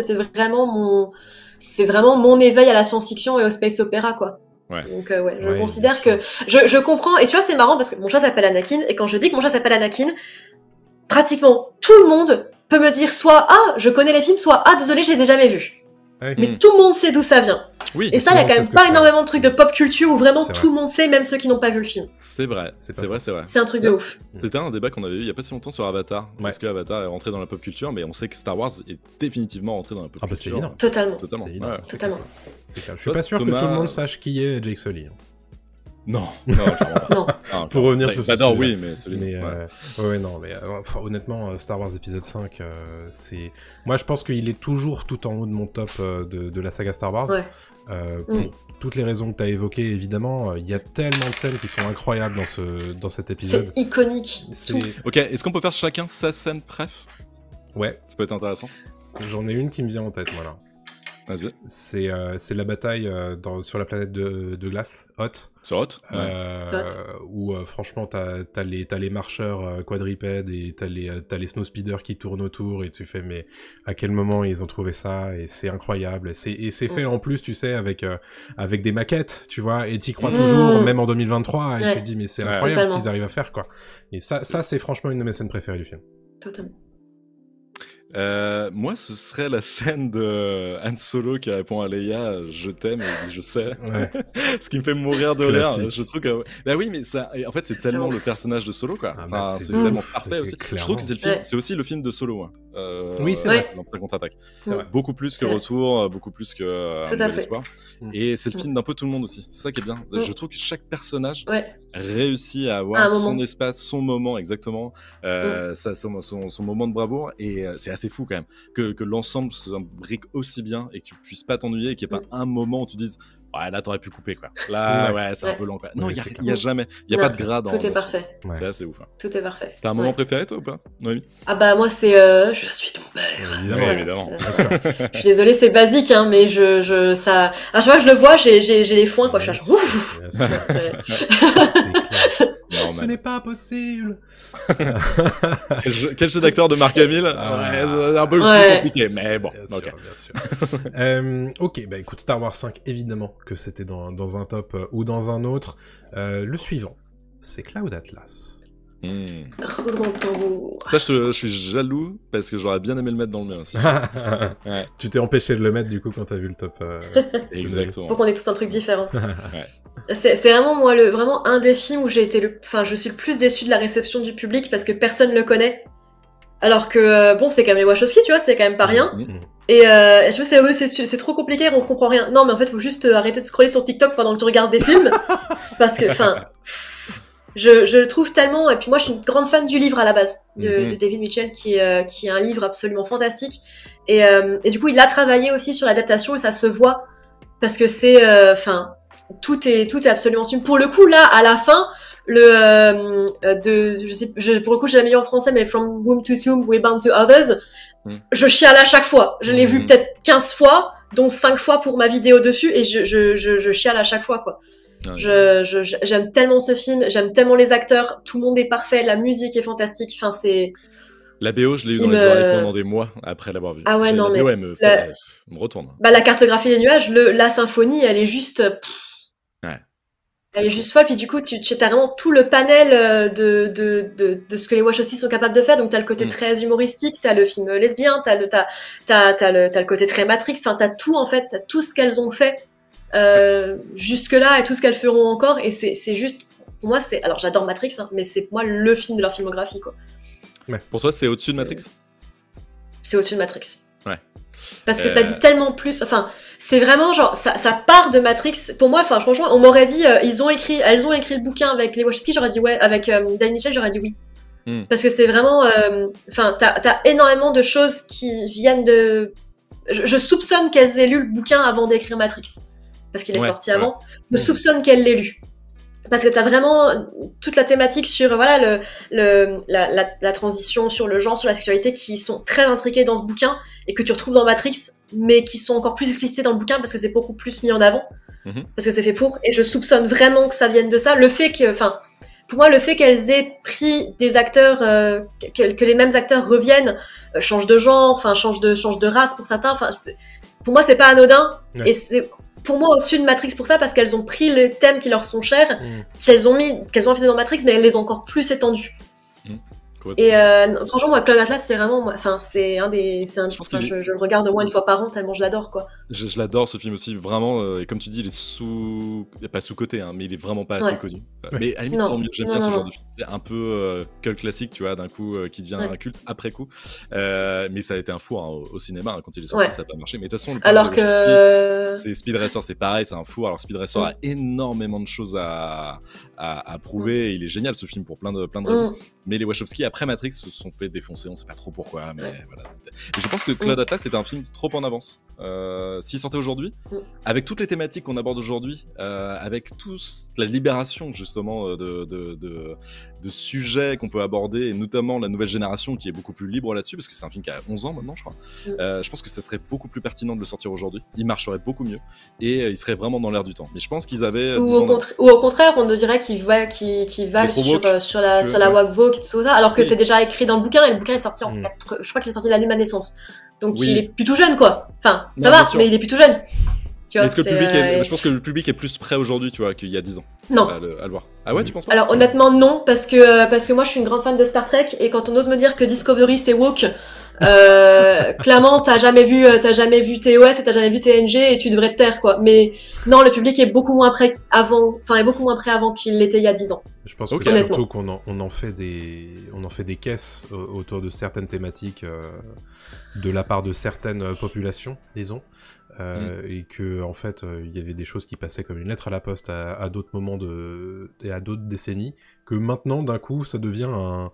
vraiment mon éveil à la science-fiction et au space opéra quoi. Ouais. Donc je considère que je comprends, et tu vois c'est marrant parce que mon chat s'appelle Anakin, et quand je dis que mon chat s'appelle Anakin, pratiquement tout le monde peut me dire soit ah je connais les films, soit ah désolé je les ai jamais vus. Ouais. Mais tout le monde sait d'où ça vient. Oui, et ça, il y a quand même pas énormément de trucs de pop culture où vraiment tout le monde sait, même ceux qui n'ont pas vu le film. C'est vrai. C'est un truc de ouf. C'était un débat qu'on avait eu il y a pas si longtemps sur Avatar. Parce que Avatar est rentré dans la pop culture, mais on sait que Star Wars est définitivement rentré dans la pop culture. C'est énorme. Totalement. C'est clair. Je suis pas sûr que tout le monde sache qui est Jake Sully. Non. Non. Pour revenir sur ce sujet. Oui, mais celui honnêtement, Star Wars épisode 5, c'est... Moi, je pense qu'il est toujours tout en haut de mon top de la saga Star Wars. Ouais. Pour toutes les raisons que tu as évoquées, évidemment, il y a tellement de scènes qui sont incroyables dans cet épisode. C'est iconique. Ok, est-ce qu'on peut faire chacun sa scène préf? Ouais. Ça peut être intéressant. J'en ai une qui me vient en tête, voilà. Vas-y. C'est la bataille sur la planète de glace, Hoth. Sur Hoth, où franchement t'as les marcheurs quadripèdes et t'as les snowspeeders qui tournent autour et tu fais mais à quel moment ils ont trouvé ça, et c'est incroyable, et c'est fait en plus, tu sais, avec des maquettes, tu vois, et t'y crois toujours, même en 2023, et tu te dis mais c'est incroyable ce qu'ils arrivent à faire, quoi. Et ça c'est franchement une de mes scènes préférées du film. Totalement. Moi, ce serait la scène de Han Solo qui répond à Leia « Je t'aime » et il dit « Je sais ». Ce qui me fait mourir de rire. Je trouve que... Bah oui, mais ça, en fait, c'est tellement le personnage de Solo, quoi. Enfin, c'est tellement parfait aussi. Je trouve que c'est aussi le film de Solo. Hein. Oui, c'est vrai. L'Empire contre-attaque. Beaucoup plus que Retour, beaucoup plus que Un Nouvel Espoir. Et c'est le film d'un peu tout le monde aussi. C'est ça qui est bien. Je trouve que chaque personnage réussit à avoir son espace, son moment, exactement. Son moment de bravoure. Et c'est assez fou quand même que l'ensemble s'imbrique aussi bien et que tu puisses pas t'ennuyer et qu'il n'y ait pas un moment où tu dises ouais, là t'aurais pu couper, quoi. Là c'est un peu long, quoi. Non, il y a jamais, il y a pas de gras dans. Tout est parfait. C'est assez ouf. Hein. Tout est parfait. T'as un moment préféré, toi, ou pas? Oui. Ah bah moi c'est je suis ton père. Évidemment. Je suis désolée, c'est basique, hein, mais ça. À chaque fois que je le vois, j'ai les foins, quoi. Je suis ouf. Ce n'est pas possible. Quel jeu d'acteur de Marc Hamill. C'est un peu plus compliqué, mais bon. Bien sûr. Ok, bah écoute, Star Wars 5, évidemment que c'était dans un top ou dans un autre. Le suivant, c'est Cloud Atlas. Roulement de tambour. Ça, je suis jaloux parce que j'aurais bien aimé le mettre dans le mien aussi. Tu t'es empêché de le mettre du coup quand t'as vu le top. Exactement. Pour qu'on ait tous un truc différent. C'est vraiment moi vraiment un des films où je suis le plus déçue de la réception du public parce que personne le connaît. Alors que bon, c'est quand même les Wachowski, tu vois, c'est quand même pas rien. Et je sais, c'est trop compliqué, on comprend rien. Non, mais en fait, faut juste arrêter de scroller sur TikTok pendant que tu regardes des films, parce que, enfin, je le trouve tellement. Et puis moi, je suis une grande fan du livre à la base de David Mitchell, qui est un livre absolument fantastique. Et du coup, il a travaillé aussi sur l'adaptation et ça se voit parce que c'est, enfin, tout est absolument sublime. Pour le coup, là, à la fin. Pour le coup, j'ai la meilleure en français, mais From Womb to Tomb, We're Bound to Others. Je chiale à chaque fois. Je l'ai vu peut-être 15 fois, dont 5 fois pour ma vidéo dessus, et je chiale à chaque fois, quoi. J'aime tellement ce film, j'aime tellement les acteurs, tout le monde est parfait, la musique est fantastique, enfin c'est... La BO, je l'ai eu dans les oreilles pendant des mois après l'avoir vu. Ah ouais, non, mais... BO, elle me retourne. Bah, la cartographie des nuages, la symphonie, elle est juste... Elle est juste folle, puis du coup, tu as vraiment tout le panel de ce que les Wachowski sont capables de faire. Donc, t'as le côté très humoristique, t'as le film lesbien, t'as le côté très Matrix, enfin, t'as tout, en fait, t'as tout ce qu'elles ont fait jusque-là et tout ce qu'elles feront encore. Et c'est juste, pour moi, alors j'adore Matrix, hein, mais c'est pour moi le film de leur filmographie, quoi. Ouais. Pour toi, c'est au-dessus de Matrix? C'est au-dessus de Matrix. Ouais. Parce que ça dit tellement plus, enfin, c'est vraiment genre, ça part de Matrix. Pour moi, enfin, franchement, on m'aurait dit, elles ont écrit le bouquin avec les Wachowski, j'aurais dit ouais, avec David Mitchell, j'aurais dit oui. Parce que c'est vraiment, enfin, t'as énormément de choses qui viennent de... Je soupçonne qu'elles aient lu le bouquin avant d'écrire Matrix. Parce qu'il est sorti avant. Je soupçonne qu'elles l'aient lu. Parce que t'as vraiment toute la thématique sur voilà la transition, sur le genre, sur la sexualité qui sont très intriquées dans ce bouquin et que tu retrouves dans Matrix, mais qui sont encore plus explicitées dans le bouquin parce que c'est beaucoup plus mis en avant, parce que c'est fait pour. Et je soupçonne vraiment que ça vienne de ça. Le fait que, enfin, pour moi, le fait qu'elles aient pris des acteurs, que les mêmes acteurs reviennent, changent de genre, enfin changent de race pour certains. Enfin, pour moi, c'est pas anodin et c'est pour moi au-dessus de Matrix pour ça, parce qu'elles ont pris les thèmes qui leur sont chers, qu'elles ont fait dans Matrix, mais elles les ont encore plus étendus. Et franchement, moi, Cloud Atlas, c'est vraiment, enfin, je le regarde au moins une fois par an tellement je l'adore, quoi. Je l'adore ce film aussi, vraiment. Et comme tu dis, il est pas sous-coté, hein, mais il est vraiment pas assez connu. Mais à la limite, tant mieux. J'aime bien ce genre de film. C'est un peu cult classique, tu vois, d'un coup, qui devient un culte après coup. Mais ça a été un four au cinéma quand il est sorti, ça n'a pas marché. Mais de toute façon, c'est Speed Racer, c'est pareil, c'est un four. Alors Speed Racer a énormément de choses à prouver. Il est génial ce film pour plein de raisons. Mais les Wachowski après Matrix se sont fait défoncer. On sait pas trop pourquoi, mais voilà. Et je pense que Cloud Atlas c'était un film trop en avance. S'il sortait aujourd'hui, avec toutes les thématiques qu'on aborde aujourd'hui, avec toute la libération justement de sujets qu'on peut aborder, et notamment la nouvelle génération qui est beaucoup plus libre là-dessus, parce que c'est un film qui a 11 ans maintenant, je crois. Je pense que ça serait beaucoup plus pertinent de le sortir aujourd'hui. Il marcherait beaucoup mieux et il serait vraiment dans l'air du temps. Mais je pense qu'ils avaient. Ou au contraire, on dirait qu'ils valent sur la walk-walk et tout ça, alors que c'est déjà écrit dans le bouquin et le bouquin est sorti en je crois qu'il est sorti l'année de ma naissance. Donc il est plutôt jeune, quoi. Enfin, ça va, mais il est plutôt jeune. Tu vois, je pense que le public est plus prêt aujourd'hui, tu vois, qu'il y a 10 ans. Non. À le voir. Ah ouais, tu penses pas? Alors honnêtement, non, parce que moi je suis une grande fan de Star Trek et quand on ose me dire que Discovery c'est woke, clairement t'as jamais vu TOS et t'as jamais vu TNG et tu devrais te taire, quoi. Mais non, le public est beaucoup moins prêt avant qu'il l'était il y a 10 ans. Je pense que surtout qu'on en fait des caisses autour de certaines thématiques de la part de certaines populations, disons. Et que en fait il y avait des choses qui passaient comme une lettre à la poste à d'autres moments et à d'autres décennies, que maintenant d'un coup ça devient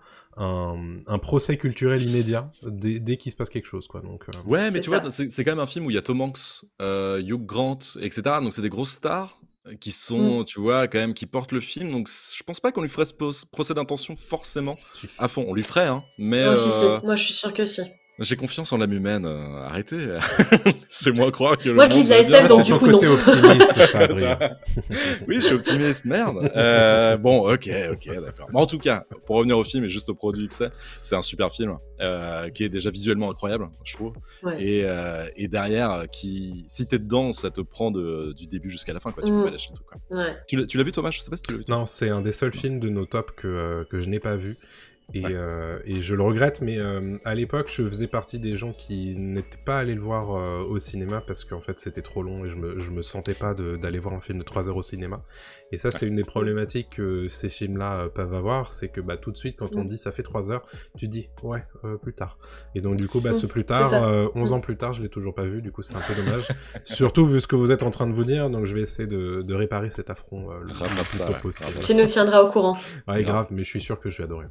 un procès culturel immédiat dès qu'il se passe quelque chose, quoi. Donc ouais, mais tu vois, c'est quand même un film où il y a Tom Hanks, Hugh Grant, etc. Donc c'est des grosses stars qui sont, tu vois, quand même, qui portent le film. Donc je pense pas qu'on lui ferait ce procès d'intention forcément à fond. On lui ferait, hein, mais moi je suis sûr que si. J'ai confiance en l'âme humaine, arrêtez. C'est moi croire que moi je lis de la SF, donc du coup non. C'est ton côté optimiste, ça, Adrien. Oui, je suis optimiste, merde. Bon, ok, d'accord. Mais en tout cas, pour revenir au film et juste au produit que c'est un super film qui est déjà visuellement incroyable, je trouve. Ouais. Et derrière, si t'es dedans, ça te prend du début jusqu'à la fin, quoi. Tu peux pas lâcher le truc, quoi. Ouais. Tu l'as vu, Thomas? Je sais pas si tu l'as vu. Non, c'est un des seuls films de nos tops que je n'ai pas vu. Et je le regrette, mais à l'époque, je faisais partie des gens qui n'étaient pas allés le voir au cinéma parce qu'en fait, c'était trop long et je me sentais pas d'aller voir un film de 3 heures au cinéma. Et ça, c'est une des problématiques que ces films-là peuvent avoir, c'est que tout de suite, quand on dit ça fait 3 heures, tu dis ouais, plus tard. Et donc du coup, ce plus tard, 11 ans plus tard, je l'ai toujours pas vu, du coup c'est un peu dommage. Surtout vu ce que vous êtes en train de vous dire, donc je vais essayer de réparer cet affront le plus tôt possible. Tu nous tiendras au courant. Ouais, grave, mais je suis sûr que je vais adorer.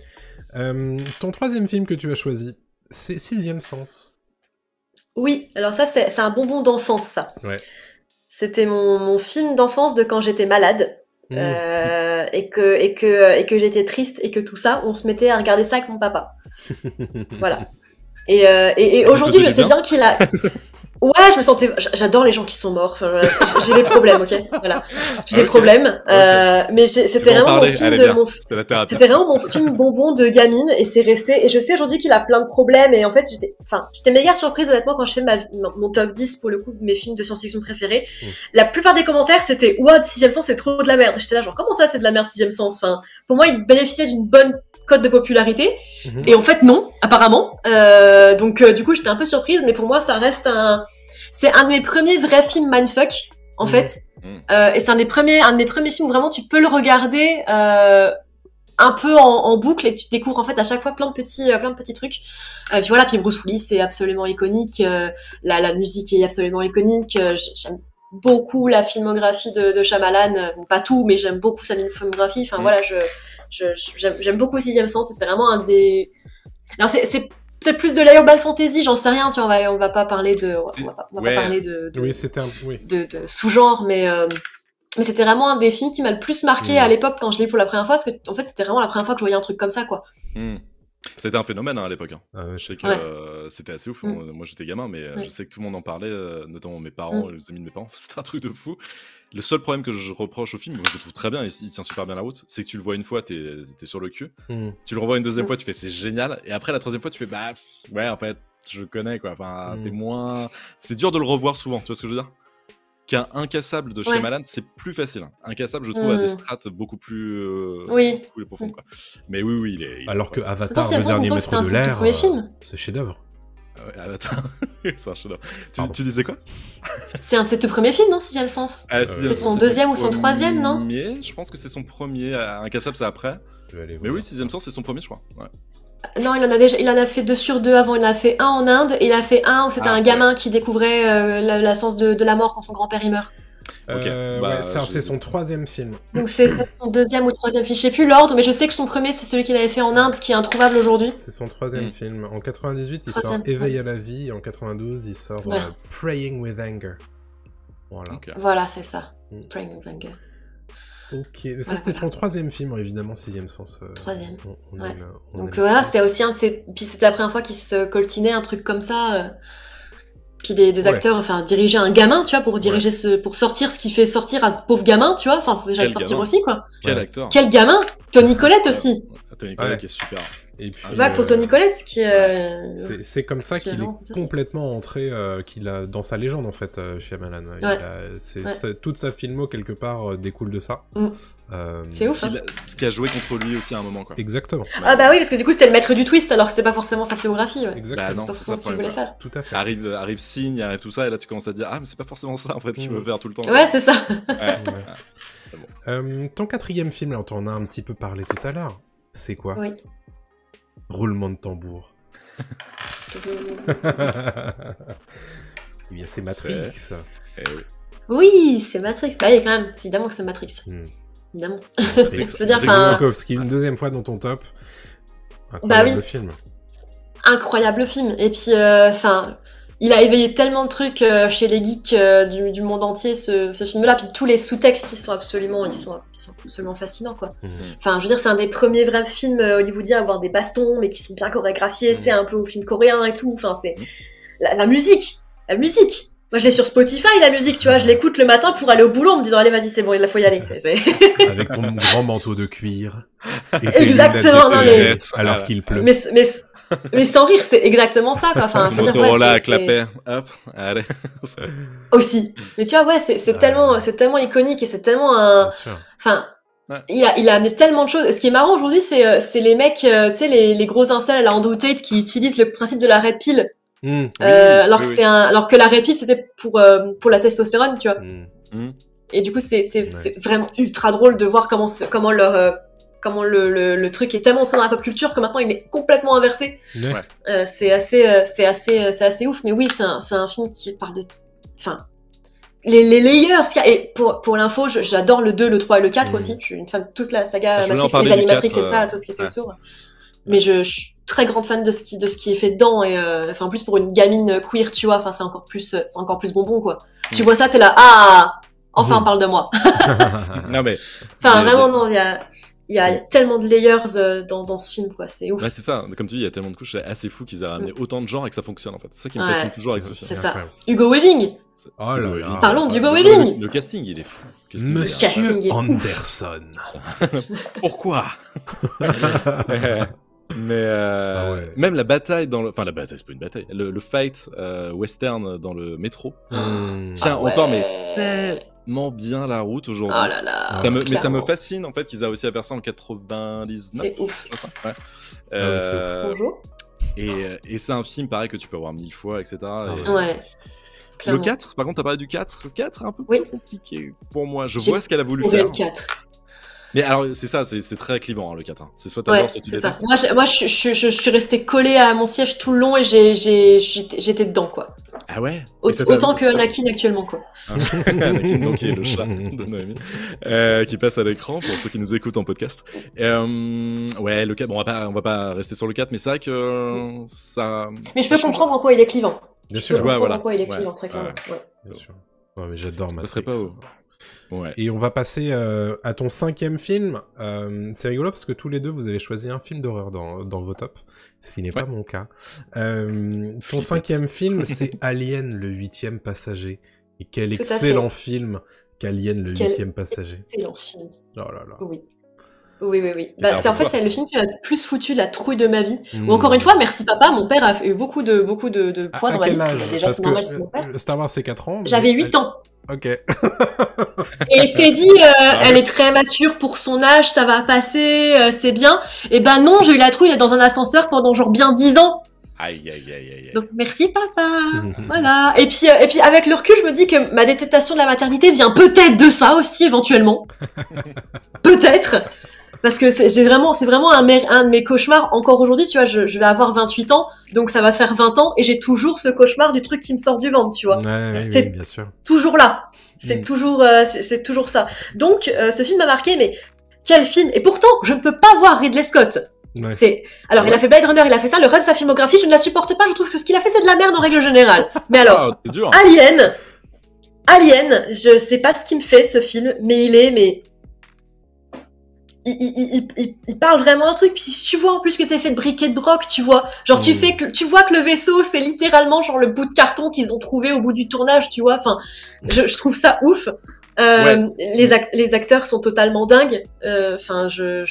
Ton troisième film que tu as choisi, c'est Sixième Sens. Oui, alors ça c'est un bonbon d'enfance, ça. Ouais. C'était mon film d'enfance de quand j'étais malade et que j'étais triste et que tout ça, on se mettait à regarder ça avec mon papa. Voilà. Et aujourd'hui, je sais bien qu'il a... Ouais, je me sentais... J'adore les gens qui sont morts. Enfin, j'ai des problèmes, ok. Voilà, j'ai des problèmes. Mais c'était vraiment mon film C'était vraiment mon film bonbon de gamine et c'est resté. Et je sais aujourd'hui qu'il a plein de problèmes et en fait, j'étais méga surprise honnêtement quand je fais mon top 10 pour le coup de mes films de science-fiction préférés. La plupart des commentaires c'était "Ouah, Sixième Sens c'est trop de la merde." J'étais là genre "Comment ça c'est de la merde Sixième Sens?" Enfin, pour moi, il bénéficiait d'une bonne cote de popularité et en fait non apparemment donc du coup j'étais un peu surprise, mais pour moi ça reste c'est un de mes premiers vrais films mindfuck en fait et c'est un des premiers films où vraiment tu peux le regarder un peu en boucle et tu découvres en fait à chaque fois plein de petits trucs puis voilà, puis Bruce Willis c'est absolument iconique, la musique est absolument iconique, j'aime beaucoup la filmographie de Shyamalan, bon, pas tout mais j'aime beaucoup sa filmographie, enfin voilà, j'aime beaucoup Sixième Sens et c'est vraiment un des... Alors c'est peut-être plus de l'urban fantasy, j'en sais rien, tu vois, on va pas parler de sous-genre, mais c'était vraiment un des films qui m'a le plus marqué à l'époque quand je l'ai vu pour la première fois, parce que en fait c'était vraiment la première fois que je voyais un truc comme ça, quoi. C'était un phénomène à l'époque. Je sais que c'était assez ouf. Moi j'étais gamin, mais je sais que tout le monde en parlait, notamment mes parents, les amis de mes parents. C'était un truc de fou. Le seul problème que je reproche au film, moi je le trouve très bien, il tient super bien la route, c'est que tu le vois une fois, t'es sur le cul. Tu le revois une deuxième fois, tu fais c'est génial. Et après la troisième fois, tu fais bah ouais, en fait, je connais quoi. Enfin, t'es moins. C'est dur de le revoir souvent, tu vois ce que je veux dire? Qu'un Incassable de Shyamalan, c'est plus facile. Incassable, je trouve, a des strates beaucoup plus profondes, quoi. Mais oui, il est. Alors que Avatar, le dernier maître de l'air, c'est chef-d'œuvre. Attends, c'est un chef-d'œuvre. Tu disais quoi? C'est un de ses tout premiers films, non, Sixième Sens? C'est son deuxième ou son troisième, non? Je pense que c'est son premier. Incassable, c'est après. Mais oui, Sixième Sens, c'est son premier, je crois. Ouais. Non, il en a fait 2 sur 2 avant. Il en a fait un en Inde et il a fait un où c'était un gamin qui découvrait la science de la mort quand son grand-père y meurt. C'est son 3e film. Donc c'est son 2e ou 3e film. Je sais plus l'ordre, mais je sais que son premier c'est celui qu'il avait fait en Inde, qui est introuvable aujourd'hui. C'est son 3e film. En 98, il sort Éveil à la vie, et en 92, il sort Praying with Anger. Voilà. Okay. Voilà, c'est ça. Praying with Anger. Ok, ça c'était ton 3e film, évidemment, Sixième Sens. 3e. Donc voilà, c'était aussi un de ses... Puis c'était la première fois qu'il se coltinait un truc comme ça. Puis des acteurs, enfin, diriger un gamin, tu vois, pour sortir ce qui fait sortir à ce pauvre gamin, tu vois, enfin, faut déjà le sortir aussi, quoi. Quel acteur. Quel gamin. Tony Collette aussi. Tony Collette qui est super. Et puis, pour Tony Collette, qui c'est comme ça qu'il est complètement entré dans sa légende, en fait, Shyamalan. Toute sa filmo, quelque part, découle de ça. C'est ouf, ce qui a joué contre lui aussi à un moment, quoi. Exactement. Ah bah oui, parce que du coup, c'était le maître du twist, alors que c'était pas forcément sa filmographie. Exactement. C'est pas forcément ce qu'il voulait faire. Tout à fait. Arrive Signe, arrive tout ça, et là, tu commences à te dire, ah, mais c'est pas forcément ça, en fait, qu'il veut faire tout le temps. Ouais, c'est ça. Ton 4e film, là, on t'en a un petit peu parlé tout à l'heure. C'est quoi? Oui. Roulement de tambour. Eh bien, c'est Matrix. Oui, c'est Matrix. Bah, quand même, évidemment que c'est Matrix. Évidemment. Je veux dire, une 2e fois dans ton top. Incroyable film. Incroyable film. Et puis, il a éveillé tellement de trucs chez les geeks du monde entier, ce film-là. Puis tous les sous-textes, ils sont absolument fascinants, quoi. Enfin, je veux dire, c'est un des premiers vrais films hollywoodiens à avoir des bastons, mais qui sont bien chorégraphiés, tu sais, un peu au film coréen et tout. Enfin, c'est la musique. Moi, je l'ai sur Spotify, la musique, tu vois. Je l'écoute le matin pour aller au boulot en me disant, allez, vas-y, c'est bon, il faut y aller. Avec ton grand manteau de cuir. Exactement, non, mais... Alors qu'il pleut. Mais sans rire, c'est exactement ça, quoi. Enfin, Motorola à clapet, hop, allez. Aussi. Mais tu vois, c'est tellement iconique et c'est tellement un... Enfin, il a amené tellement de choses. Et ce qui est marrant aujourd'hui, c'est les mecs, tu sais, les gros incels à la Andrew Tate qui utilisent le principe de la red pill. Alors que la red pill, c'était pour la testostérone, tu vois. Et du coup, c'est vraiment ultra drôle de voir comment le truc est tellement entré dans la pop culture que maintenant il est complètement inversé. C'est assez ouf. Mais oui, c'est un film qui parle de... Enfin, les layers qu'il y a. Et pour l'info, j'adore le 2, le 3 et le 4 aussi. Je suis une fan de toute la saga Matrix, les Animatrix et ça, tout ce qui était autour. Mais je suis très grande fan de ce qui est fait dedans. Et en plus, pour une gamine queer, tu vois, c'est encore plus bonbon, quoi. Tu vois ça, t'es là, enfin, parle de moi. Non, mais... Enfin, vraiment, non, il y a tellement de layers dans ce film, quoi. C'est ouf. Ouais, c'est ça. Comme tu dis, il y a tellement de couches. C'est assez fou qu'ils aient ramené autant de genres et que ça fonctionne, en fait. C'est ça qui me fascine toujours avec ce film. C'est ça. Hugo Weaving. Oh là là. Parlons d'Hugo Weaving. Le casting, il est fou. Monsieur Anderson. Pourquoi? Mais même la bataille la bataille, c'est pas une bataille. Le fight western dans le métro tient encore, mais tellement bien la route aujourd'hui. Oh là là. Mais ça me fascine en fait qu'ils aient réussi à faire ça en 99. C'est ouf. Bonjour. Et c'est un film pareil que tu peux voir 1000 fois, etc. Ouais. Le 4, par contre, t'as parlé du 4. Le 4 est un peu plus compliqué pour moi. Je vois ce qu'elle a voulu faire. Le 4. Mais alors, c'est ça, c'est très clivant, hein, le 4. C'est soit t'adores, soit tu détestes. Moi, je suis restée collée à mon siège tout le long et j'étais dedans, quoi. Ah ouais? Autant que Anakin actuellement, quoi. Anakin, donc, qui est le chat de Noémie, qui passe à l'écran, pour ceux qui nous écoutent en podcast. Ouais, le 4, bon, on va pas rester sur le 4, mais c'est vrai que ça... Mais je peux comprendre en quoi il est clivant. Bien sûr. Je peux comprendre en quoi il est clivant, très clairement. Bien sûr. Ouais, mais j'adore Matrix. Ça serait pas... Ouais. Et on va passer à ton 5e film. C'est rigolo parce que tous les deux vous avez choisi un film d'horreur dans vos tops, ce qui n'est pas mon cas. Ton 5e film, c'est Alien, le 8e passager. Et quel excellent film qu'Alien, le 8e passager. Excellent film. Oh là là. Oui. C'est le film qui m'a le plus foutu la trouille de ma vie. Ou encore une fois, merci papa, mon père a eu beaucoup de poids dans ma vie. Déjà, c'est normal, c'est mon père. Star Wars, c'est 4 ans. J'avais 8 ans. Ok. Et il s'est dit, elle est très mature pour son âge, ça va passer, c'est bien. Et ben non, j'ai eu la trouille d'être dans un ascenseur pendant genre bien 10 ans. Aïe, aïe, aïe, aïe. Donc merci papa. Voilà. Et puis avec le recul, je me dis que ma détestation de la maternité vient peut-être de ça aussi éventuellement. Peut-être. Parce que c'est vraiment un de mes cauchemars. Encore aujourd'hui, tu vois, je vais avoir 28 ans, donc ça va faire 20 ans, et j'ai toujours ce cauchemar du truc qui me sort du ventre, tu vois. Ouais, c'est oui, bien sûr. Toujours là. C'est toujours ça. Donc, ce film m'a marqué, mais quel film. Et pourtant, je ne peux pas voir Ridley Scott. Ouais. Alors, il a fait Blade Runner, il a fait ça, le reste de sa filmographie, je ne la supporte pas, je trouve que ce qu'il a fait, c'est de la merde en règle générale. Mais alors, c'est dur. Alien, je sais pas ce qui me fait, ce film, mais il parle vraiment un truc, puis si tu vois en plus que c'est fait de briquet de broc, tu vois, genre tu vois que le vaisseau c'est littéralement genre le bout de carton qu'ils ont trouvé au bout du tournage, tu vois, enfin, je trouve ça ouf. Les acteurs sont totalement dingues. Enfin,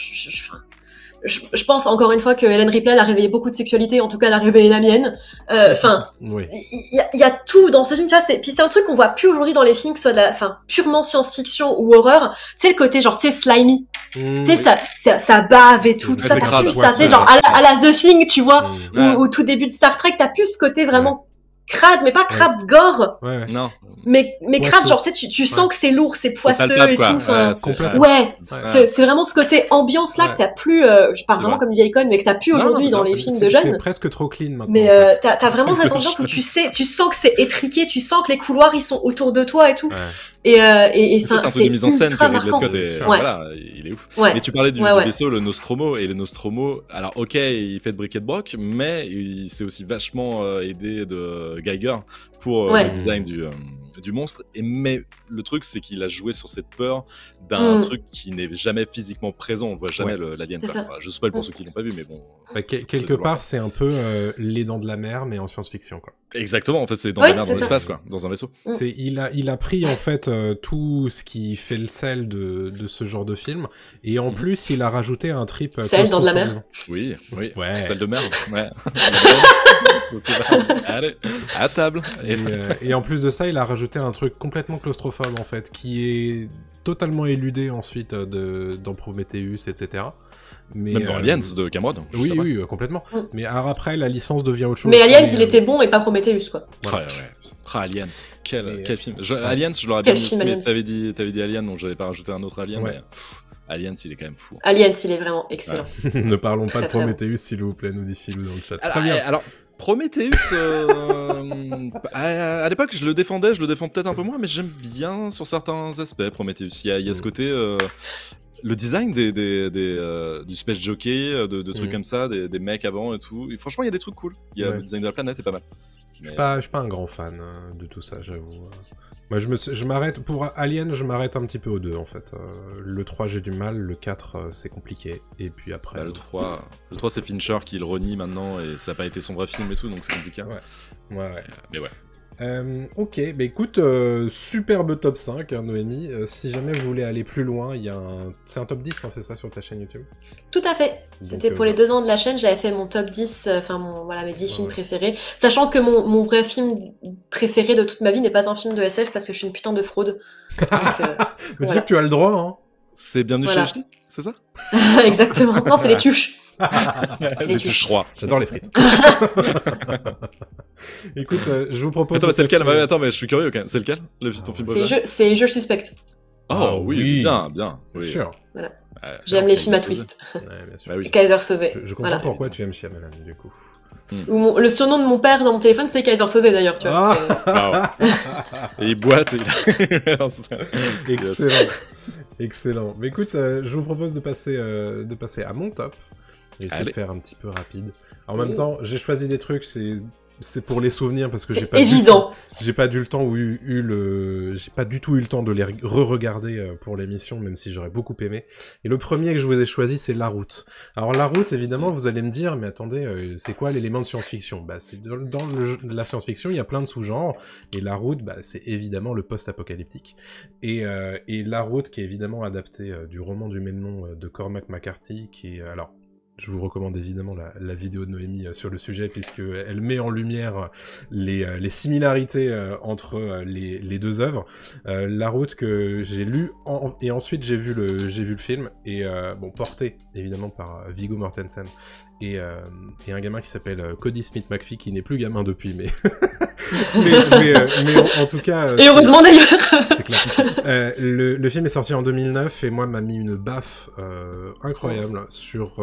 je pense encore une fois que Ellen Ripley elle a réveillé beaucoup de sexualité, en tout cas elle a réveillé la mienne. Enfin, il y a tout dans ce film, tu vois. Puis c'est un truc qu'on voit plus aujourd'hui dans les films, que ce soit purement science-fiction ou horreur. C'est le côté genre, tu sais, slimy. Tu sais, ça bave et tout ça. T'as plus ça, tu sais, genre à la The Thing, tu vois, au tout début de Star Trek, t'as plus ce côté vraiment crade, mais pas crade gore. Non. Mais crade, genre, tu sens que c'est lourd, c'est poisseux et tout. C'est vraiment ce côté ambiance là que t'as plus, je parle vraiment comme une vieille conne, mais que t'as plus aujourd'hui dans les films de jeunes. C'est presque trop clean maintenant. Mais t'as vraiment cette ambiance où tu sens que c'est étriqué, tu sens que les couloirs ils sont autour de toi et tout. Et c'est un truc de mise en scène que Ridley Scott voilà, il est ouf. Mais tu parlais du vaisseau, le Nostromo, et le Nostromo, alors ok, il fait de briquet de broc, mais il s'est aussi vachement aidé de Geiger pour le design du monstre. Mais le truc, c'est qu'il a joué sur cette peur d'un truc qui n'est jamais physiquement présent. On voit jamais l'alien. Je spoil pour ceux qui l'ont pas vu, mais bon. Quelque part, c'est un peu les Dents de la Mer, mais en science-fiction, quoi. Exactement, en fait, c'est dans la mer, dans l'espace, quoi, dans un vaisseau. Il a pris en fait tout ce qui fait le sel de ce genre de film, et en plus, il a rajouté un trip. Sel dans de la mer. Oui. Sel de mer. Ouais. Allez, à table. Et en plus de ça, il a rajouté un truc complètement claustrophobe en fait, qui est totalement éludé ensuite dans Prometheus, etc. Mais, même dans Aliens de Cameron. Oui, complètement. Mais alors après, la licence devient autre chose. Mais Aliens, il était bon et pas Prometheus, quoi. Voilà. Aliens, quel film. Aliens, je l'aurais bien dit, mais t'avais dit Alien, donc j'avais pas rajouté un autre Alien, mais Aliens, il est quand même fou. Aliens, il est vraiment excellent. Ne parlons pas de Prometheus, s'il vous plaît, nous dit Philou dans le chat. Très bien. Alors, Prometheus, à l'époque, je le défends peut-être un peu moins, mais j'aime bien sur certains aspects Prometheus. Il y a ce côté... le design du Space Jockey, de trucs comme ça, des mecs avant et tout. Et franchement, il y a des trucs cool. Le design de la planète est pas mal. Je suis pas un grand fan de tout ça, j'avoue. Moi, je m'arrête pour Alien, je m'arrête un petit peu aux 2 en fait. Le 3, j'ai du mal, le 4, c'est compliqué. Et puis après. Le 3, c'est Fincher qui le renie maintenant et ça n'a pas été son vrai film et tout, donc c'est compliqué. Ouais. Mais ouais. Ok, bah écoute, superbe top 5, Noémie. Si jamais vous voulez aller plus loin, c'est un top 10, hein, c'est ça, sur ta chaîne YouTube? Tout à fait. C'était pour les 2 ans de la chaîne, j'avais fait mon top 10, mes 10 films préférés. Sachant que mon vrai film préféré de toute ma vie n'est pas un film de SF parce que je suis une putain de fraude. Donc, mais tu sais que tu as le droit, hein. C'est Bienvenue chez HD, c'est ça? Exactement. Non, c'est les tuches. Les tuches 3. J'adore les frites. Écoute, je vous propose. Attends, mais c'est lequel? Attends, mais je suis curieux quand même. C'est lequel, ton film préféré? C'est Je suspecte. Oh oui, bien. Bien sûr. Voilà. J'aime les films à twist. Bien sûr. Kaiser Soze. Je comprends pourquoi tu aimes Shyamalan, du coup. Le surnom de mon père dans mon téléphone, c'est Kaiser Soze d'ailleurs, tu vois. Et il boite. Excellent. Mais écoute, je vous propose de passer à mon top. Je vais essayer de faire un petit peu rapide. En même temps, j'ai choisi des trucs, c'est pour les souvenirs parce que j'ai pas du tout eu le temps de les re-regarder pour l'émission, même si j'aurais beaucoup aimé. Et le premier que je vous ai choisi, c'est La Route. Alors La Route, évidemment, vous allez me dire, mais attendez, c'est quoi l'élément de science-fiction? Bah, c'est dans la science-fiction, il y a plein de sous-genres, et La Route, bah, c'est évidemment le post-apocalyptique. Et La Route, qui est évidemment adapté du roman du même nom de Cormac McCarthy, qui est alors Je vous recommande évidemment la vidéo de Noémie sur le sujet, puisqu'elle met en lumière les similarités entre les deux œuvres. La route que j'ai lue, et ensuite j'ai vu le film, et bon, porté évidemment par Viggo Mortensen, et un gamin qui s'appelle Cody Smith-McPhee, qui n'est plus gamin depuis, mais... mais en tout cas... et heureusement d'ailleurs. C'est clair. Le film est sorti en 2009, et moi m'a mis une baffe incroyable sur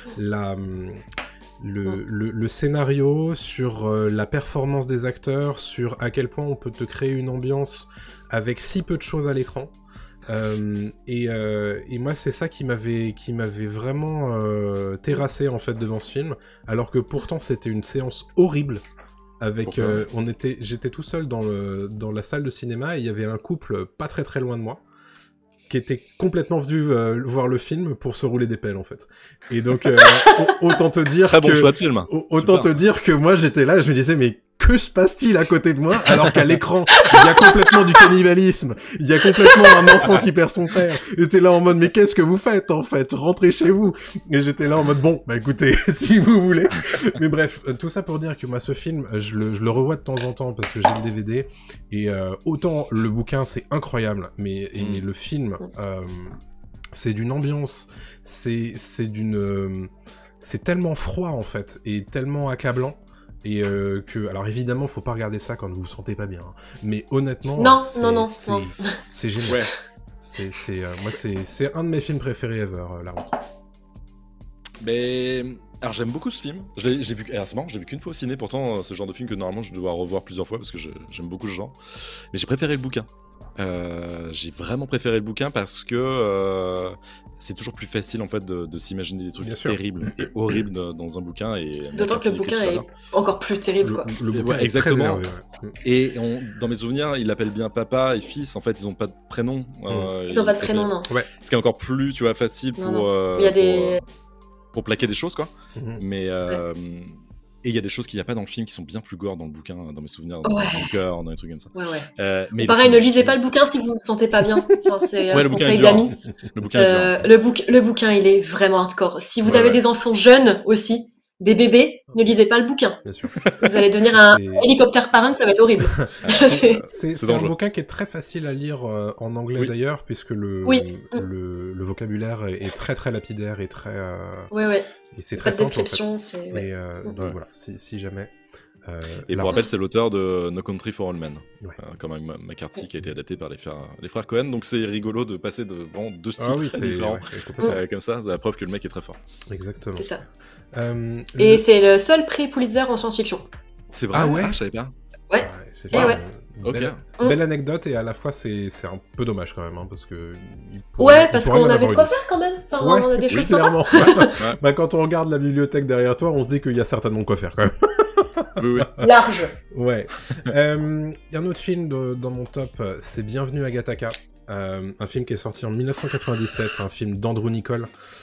le scénario, sur la performance des acteurs, sur à quel point on peut te créer une ambiance avec si peu de choses à l'écran. Et moi c'est ça qui m'avait vraiment terrassé en fait devant ce film, alors que pourtant c'était une séance horrible. Avec j'étais tout seul dans la salle de cinéma, et il y avait un couple pas très très loin de moi qui était complètement venu voir le film pour se rouler des pelles en fait. Et donc autant te dire très bon choix de film. Autant te dire que moi j'étais là, je me disais mais que se passe-t-il à côté de moi, alors qu'à l'écran il y a complètement du cannibalisme, il y a complètement un enfant qui perd son père. J'étais là en mode mais qu'est-ce que vous faites en fait, rentrez chez vous. Et j'étais là en mode bon bah écoutez si vous voulez. Mais bref, tout ça pour dire que moi ce film je le revois de temps en temps parce que j'ai le DVD, et autant le bouquin c'est incroyable, mais le film c'est d'une ambiance, c'est tellement froid en fait, et tellement accablant. Et alors évidemment faut pas regarder ça quand vous vous sentez pas bien, hein. Mais honnêtement c'est génial. Ouais. Moi c'est un de mes films préférés ever, La Route. Mais alors j'aime beaucoup ce film. J'ai vu, c'est marrant, je l'ai vu qu'une fois au ciné. Pourtant c'est le genre de film que normalement je dois revoir plusieurs fois parce que j'aime beaucoup ce genre. Mais j'ai préféré le bouquin. J'ai vraiment préféré le bouquin parce que c'est toujours plus facile en fait de s'imaginer des trucs terribles et horribles dans un bouquin. D'autant que le bouquin est encore plus terrible, quoi. Le bouquin est exactement. Très énervé, et dans mes souvenirs, il appelle bien papa et fils. En fait, ils ont pas de prénom. Ils ont pas de prénom, non. Ouais. Ce qui est encore plus, tu vois, facile pour plaquer des choses, quoi. Mais et il y a des choses qu'il n'y a pas dans le film qui sont bien plus gore dans le bouquin, dans mes souvenirs, dans le cœur, dans des trucs comme ça. Mais pareil, ne lisez pas le bouquin si vous ne vous sentez pas bien. Enfin, c'est un conseil d'amis. Le bouquin est dur. Le bouquin, il est vraiment hardcore. Si vous avez des enfants jeunes aussi, des bébés, ne lisez pas le bouquin. Bien sûr. Vous allez devenir un hélicoptère parent, ça va être horrible. C'est un bouquin qui est très facile à lire en anglais d'ailleurs, puisque le vocabulaire est très très lapidaire et très... Et c'est très simple en fait. Donc voilà, si jamais... et pour rappel, c'est l'auteur de No Country for All Men, comme McCarthy, qui a été adapté par les frères Cohen. Donc c'est rigolo de passer devant deux styles très différents comme ça. C'est la preuve que le mec est très fort. Exactement. C'est ça. Et c'est le seul prix Pulitzer en science-fiction. C'est vrai. Ah ouais, je savais pas. Belle anecdote, et à la fois c'est un peu dommage quand même, hein, parce que... parce qu'on avait de quoi faire quand même. Enfin, on a des choses clairement. Bah, quand on regarde la bibliothèque derrière toi, on se dit qu'il y a certainement quoi faire quand même. Oui. Large. Ouais. Il y a un autre film dans mon top, c'est Bienvenue à Gattaca. Un film qui est sorti en 1997, un film d'Andrew Niccol,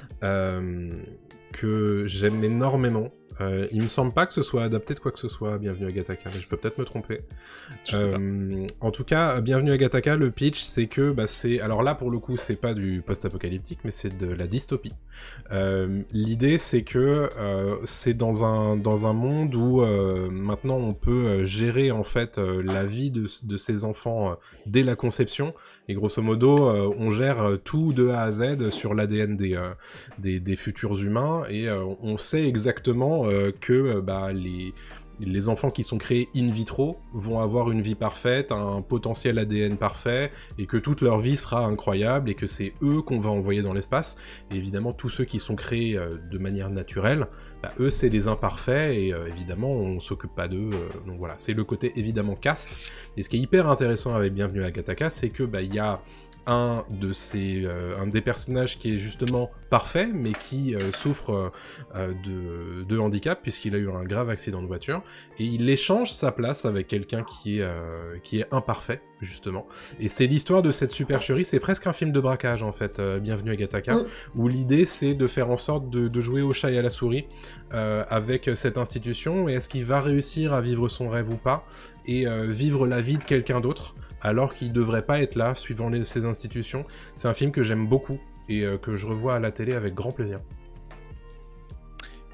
que j'aime énormément. Il me semble pas que ce soit adapté de quoi que ce soit, Bienvenue à Gattaca, mais je peux peut-être me tromper. En tout cas, Bienvenue à Gattaca, le pitch, c'est que, alors là, pour le coup, c'est pas du post-apocalyptique, mais c'est de la dystopie. L'idée, c'est que c'est dans un monde où maintenant on peut gérer en fait la vie de ces enfants dès la conception, et grosso modo, on gère tout de A à Z sur l'ADN des futurs humains, et on sait exactement que les enfants qui sont créés in vitro vont avoir une vie parfaite, un potentiel ADN parfait, et que toute leur vie sera incroyable, et que c'est eux qu'on va envoyer dans l'espace. Et évidemment, tous ceux qui sont créés de manière naturelle, eux, c'est les imparfaits, et évidemment, on s'occupe pas d'eux. Donc voilà, c'est le côté évidemment caste. Et ce qui est hyper intéressant avec Bienvenue à Gattaca, c'est que il y a un des personnages qui est justement parfait, mais qui souffre de handicap, puisqu'il a eu un grave accident de voiture, et il échange sa place avec quelqu'un qui est imparfait, justement. Et c'est l'histoire de cette supercherie, c'est presque un film de braquage, en fait, Bienvenue à Gattaca, où l'idée, c'est de faire en sorte de jouer au chat et à la souris avec cette institution, et est-ce qu'il va réussir à vivre son rêve ou pas, et vivre la vie de quelqu'un d'autre, alors qu'il devrait pas être là, suivant ces institutions. C'est un film que j'aime beaucoup, et que je revois à la télé avec grand plaisir.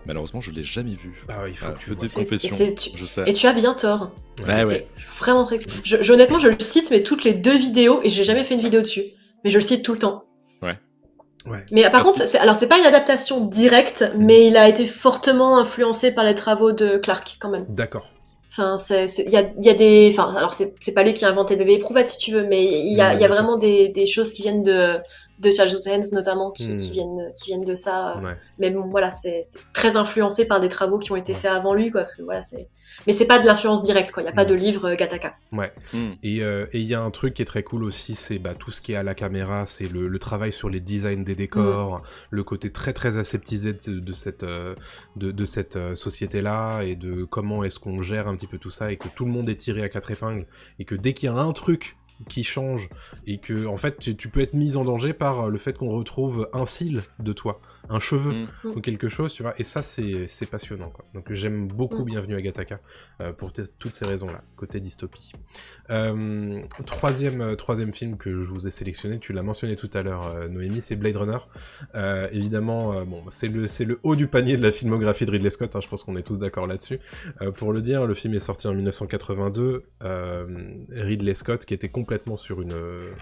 Malheureusement, je l'ai jamais vu. Ah, il faut que tu petite confession, je sais. Et tu as bien tort. Ouais. Vraiment très... honnêtement, je le cite, mais toutes les 2 vidéos, et j'ai jamais fait une vidéo dessus. Mais je le cite tout le temps. Ouais. Mais par contre, c'est pas une adaptation directe, mais il a été fortement influencé par les travaux de Clarke, quand même. D'accord. Enfin, il y a des... Enfin, alors c'est pas lui qui a inventé le bébé éprouvette, si tu veux, mais il y a vraiment des choses qui viennent de Charles Hands, notamment, qui viennent de ça. Ouais. Mais bon, voilà, c'est très influencé par des travaux qui ont été faits avant lui, quoi, parce que voilà, c'est... Mais c'est pas de l'influence directe, quoi. Il y a pas de livre Gattaca. Ouais. Et il y a un truc qui est très cool aussi, c'est tout ce qui est à la caméra, c'est le travail sur les designs des décors, le côté très très aseptisé de cette société-là, et de comment est-ce qu'on gère un petit peu tout ça, et que tout le monde est tiré à 4 épingles, et que dès qu'il y a un truc qui change, et que en fait tu peux être mis en danger par le fait qu'on retrouve un cil de toi, un cheveu ou quelque chose, tu vois, et ça c'est passionnant, quoi. Donc j'aime beaucoup Bienvenue à Gattaca pour toutes ces raisons là, côté dystopie. Troisième film que je vous ai sélectionné, tu l'as mentionné tout à l'heure, Noémie, c'est Blade Runner. Évidemment, c'est le haut du panier de la filmographie de Ridley Scott, hein, je pense qu'on est tous d'accord là-dessus. Pour le dire, le film est sorti en 1982, Ridley Scott qui était complètement sur une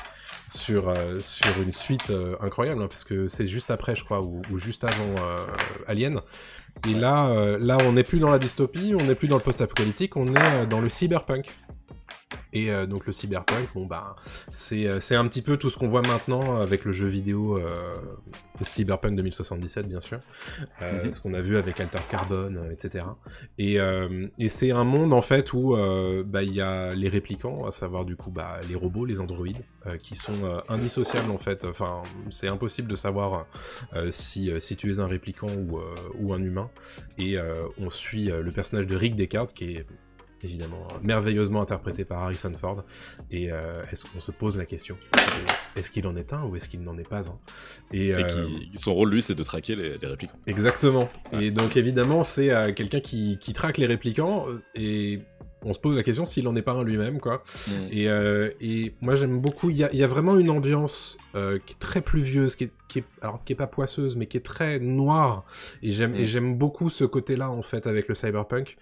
suite incroyable, hein, parce que c'est juste après, je crois, ou juste avant Alien. Et là, on n'est plus dans la dystopie, on n'est plus dans le post-apocalyptique, on est dans le cyberpunk. Et donc le cyberpunk, c'est un petit peu tout ce qu'on voit maintenant avec le jeu vidéo Cyberpunk 2077, bien sûr, ce qu'on a vu avec Altered Carbon, etc. Et c'est un monde en fait où il y a les réplicants, à savoir du coup les robots, les androïdes, qui sont indissociables en fait. Enfin, c'est impossible de savoir si tu es un répliquant ou un humain. Et on suit le personnage de Rick Deckard, qui est évidemment merveilleusement interprété par Harrison Ford, et est-ce qu'on se pose la question, est-ce qu'il en est un ou est-ce qu'il n'en est pas un, et son rôle, lui, c'est de traquer les réplicants. Exactement. Et donc évidemment c'est quelqu'un qui traque les réplicants, et on se pose la question s'il en est pas un lui-même, quoi. Et moi j'aime beaucoup, il y a vraiment une ambiance qui est très pluvieuse, qui est pas poisseuse, mais qui est très noire, et j'aime beaucoup ce côté-là en fait avec le cyberpunk,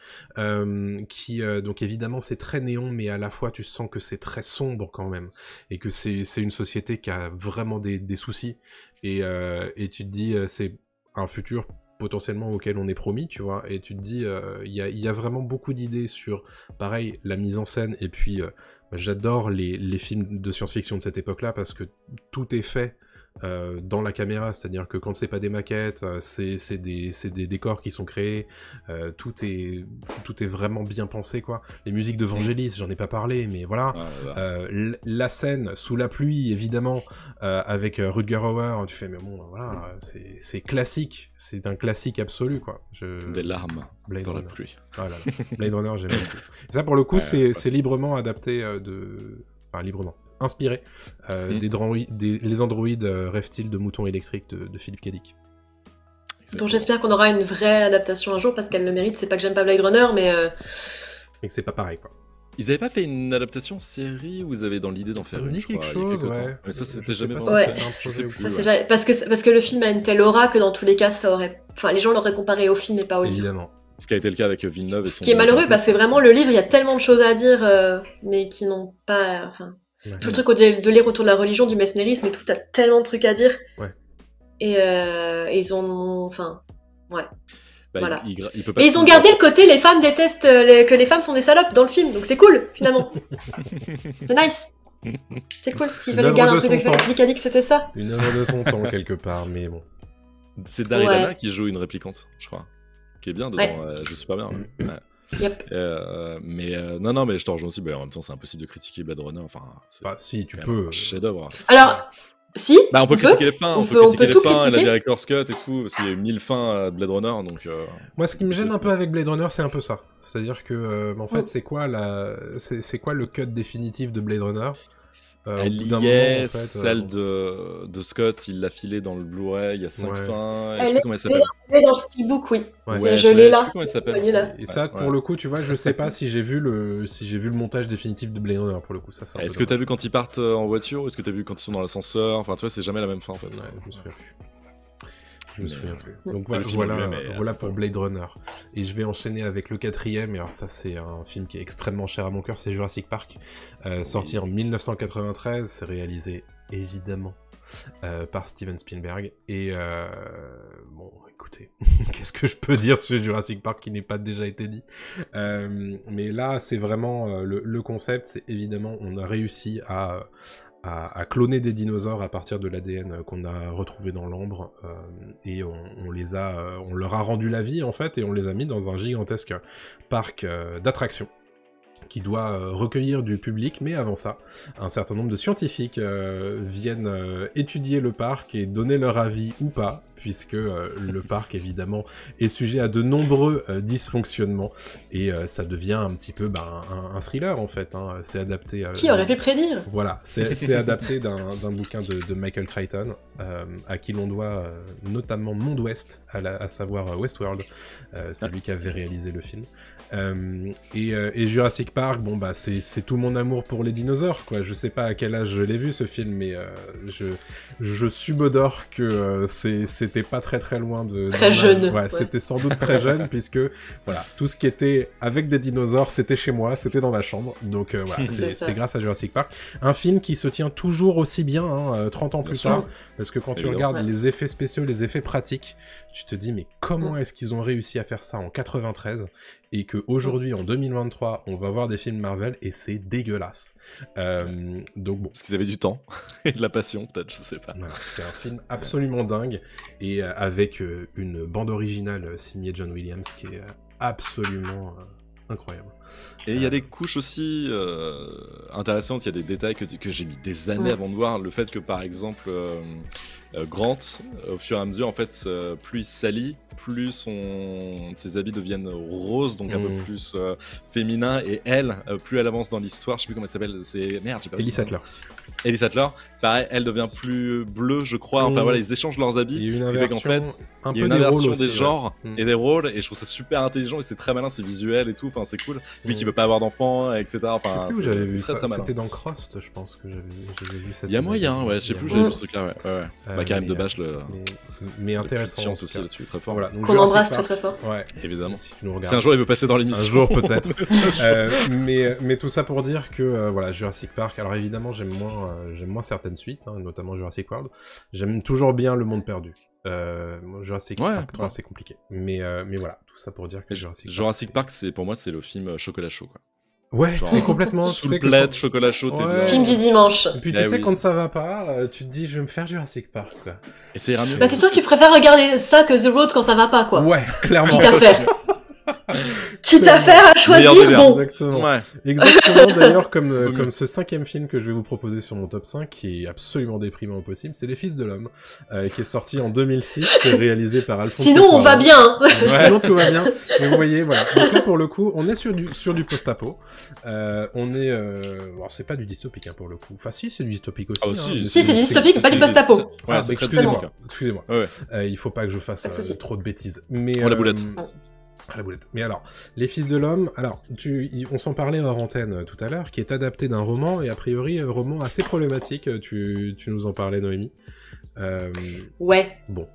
donc évidemment c'est très néon, mais à la fois tu sens que c'est très sombre quand même, et que c'est une société qui a vraiment des soucis, et tu te dis c'est un futur potentiellement auquel on est promis, tu vois, et tu te dis, il y a vraiment beaucoup d'idées sur, pareil, la mise en scène, et puis j'adore les films de science-fiction de cette époque-là, parce que tout est fait dans la caméra, c'est-à-dire que quand c'est pas des maquettes, c'est des décors qui sont créés, tout est vraiment bien pensé, quoi. Les musiques de Vangelis, j'en ai pas parlé, mais voilà. La scène sous la pluie, évidemment, avec Rutger Hauer, tu fais, mais bon, voilà, c'est classique, c'est un classique absolu, quoi. Des larmes dans la pluie. Voilà, Blade Runner, j'aime beaucoup. Et ça, pour le coup, c'est librement adapté enfin, librement. Inspiré les androïdes reptiles de moutons électriques de Philippe K. Dick. Donc j'espère qu'on aura une vraie adaptation un jour, parce qu'elle le mérite. C'est pas que j'aime pas Blade Runner, mais que c'est pas pareil, quoi. Ils avaient pas fait une adaptation série, ou ils avaient dans l'idée d'en faire une? Ça me dit quelque chose, ouais. Mais ça, c'était jamais passé. Ouais. Je sais plus. Parce que le film a une telle aura que dans tous les cas, ça aurait... Enfin, les gens l'auraient comparé au film et pas au livre. Évidemment. Ce qui a été le cas avec Villeneuve. Ce qui est malheureux, parce que vraiment, le livre, il y a tellement de choses à dire, mais qui n'ont pas... Enfin, tout le truc de lire autour de la religion, du mesmérisme et tout, t'as tellement de trucs à dire. Ouais. Et ils ont... Enfin, ouais. Voilà. Il peut pas, et ils ont gardé le côté les femmes détestent que les femmes sont des salopes dans le film, donc c'est cool finalement. C'est nice. C'est cool. S'il fallait garder un truc avec Philippe K. Dick, c'était ça. Une œuvre de son temps quelque part, mais bon. C'est Daridana qui joue une réplicante, je crois, qui est bien dedans. Je suis pas bien. Yep. Non, mais je te rejoins aussi. En même temps, c'est impossible de critiquer Blade Runner. Enfin, si tu peux. Un chef-d'œuvre. Alors. Si, on peut critiquer les fins, on peut critiquer les fins et la director's cut et tout, parce qu'il y a eu 1000 fins de Blade Runner, donc... Moi, ce qui me gêne un peu avec Blade Runner, c'est un peu ça. C'est-à-dire que, en fait, c'est quoi le cut définitif de Blade Runner? Elle y est, celle de Scott, il l'a filé dans le Blu-ray, il y a 5 fins, je sais plus comment elle s'appelle. Elle est dans le steelbook, oui. Je l'ai là. Je sais plus comment elle s'appelle. Et ça, pour le coup, tu vois, je sais pas si j'ai vu le montage définitif de Blade Runner, pour le coup. Ça, est-ce que t'as vu quand ils partent en voiture, ou est-ce que t'as vu quand ils sont dans l'ascenseur? Enfin, tu vois, c'est jamais la même fin, en fait. Ouais, je me souviens plus. Je me souviens plus. Donc voilà pour Blade Runner. Et je vais enchaîner avec le 4e, et alors ça c'est un film qui est extrêmement cher à mon cœur, c'est Jurassic Park, sorti en 1993, c'est réalisé évidemment par Steven Spielberg, et bon écoutez, qu'est-ce que je peux dire sur Jurassic Park qui n'est pas déjà été dit, mais là c'est vraiment le concept, c'est évidemment on a réussi à cloner des dinosaures à partir de l'ADN qu'on a retrouvé dans l'ambre, et on leur a rendu la vie en fait, et on les a mis dans un gigantesque parc d'attractions qui doit recueillir du public, mais avant ça, un certain nombre de scientifiques viennent étudier le parc et donner leur avis ou pas, puisque le parc, évidemment, est sujet à de nombreux dysfonctionnements, et ça devient un petit peu un thriller, en fait. Hein. C'est adapté... Qui aurait pu prédire ? Voilà, c'est adapté d'un bouquin de Michael Crichton, à qui l'on doit notamment Monde Ouest, à savoir Westworld. C'est lui qui avait réalisé le film. Et Jurassic Park, bon bah c'est tout mon amour pour les dinosaures, quoi. Je sais pas à quel âge je l'ai vu ce film, mais je subodore que c'était pas très loin de... Très jeune. Ouais, c'était sans doute très jeune, puisque voilà, tout ce qui était avec des dinosaures, c'était chez moi, c'était dans ma chambre, donc voilà, c'est grâce à Jurassic Park. Un film qui se tient toujours aussi bien, hein, 30 ans plus tard, parce que quand tu regardes les effets spéciaux, les effets pratiques, tu te dis mais comment est-ce qu'ils ont réussi à faire ça en 93, et qu'aujourd'hui, en 2023, on va voir des films Marvel, et c'est dégueulasse. Donc bon. Parce qu'ils avaient du temps, et de la passion, peut-être, je sais pas. Voilà, c'est un film absolument dingue, et avec une bande originale signée John Williams, qui est absolument... incroyable. Et il y a des couches aussi intéressantes, il y a des détails que j'ai mis des années avant de voir. Le fait que, par exemple, Grant, au fur et à mesure, en fait, plus il salit, plus ses habits deviennent roses, donc un peu plus féminins, et elle, plus elle avance dans l'histoire, je sais plus comment elle s'appelle, c'est... Merde, j'ai pas Ellie Sattler. Ellie Sattler, pareil, elle devient plus bleue, je crois. Enfin voilà, ils échangent leurs habits. Il y a une inversion, fait, il y a une inversion des genres et des rôles, et je trouve ça super intelligent, et c'est très malin, c'est visuel et tout, enfin c'est cool. Lui qui veut pas avoir d'enfants, etc. Enfin, je sais plus où j'avais vu ça, c'était dans Crost, je pense que j'avais vu ça. Il y a moyen, ouais, je sais plus où j'avais vu ce truc-là, ouais. Bah Karim Debache, mais intéressant. Science aussi là-dessus, très fort. Voilà, qu'on embrasse très fort. Ouais, évidemment. Si tu nous regardes. Si un jour il veut passer dans l'émission. Un jour peut-être. Mais tout ça pour dire que voilà, Jurassic Park. Alors évidemment, j'aime moins certaines suites, hein, notamment Jurassic World. J'aime toujours bien Le Monde Perdu. Jurassic Park 3, c'est compliqué. Mais voilà, tout ça pour dire que Jurassic Park, pour moi, c'est le film chocolat chaud, quoi. Ouais, genre, et complètement. Sous le plaid, chocolat chaud, t'es bien. Film du dimanche. Et puis tu sais, quand ça va pas, tu te dis, je vais me faire Jurassic Park, quoi. Et ça ira mieux. Bah, c'est sûr que tu préfères regarder ça que The Road quand ça va pas, quoi. Ouais, clairement. Quitte à faire. Quitte à faire, à choisir, bon. Exactement. Ouais. Exactement, d'ailleurs, comme ce 5e film que je vais vous proposer sur mon top 5, qui est absolument déprimant au possible, c'est Les Fils de l'Homme, qui est sorti en 2006, c'est réalisé par Alfonso Sinon, on va bien. Sinon, tout va bien. Mais vous voyez, voilà. Donc là, pour le coup, on est sur du post-apo. On est, alors c'est pas du dystopique, hein, pour le coup. Enfin, si, c'est du dystopique aussi. Ah, hein, si, c'est du dystopique, pas du post-apo. Ouais, excusez-moi. Il faut pas que je fasse trop de bêtises. Mais, la boulette. La boulette. Mais alors, Les Fils de l'Homme, alors, on s'en parlait hors antenne tout à l'heure, qui est adapté d'un roman, et a priori, un roman assez problématique, tu nous en parlais, Noémie. Ouais. Bon.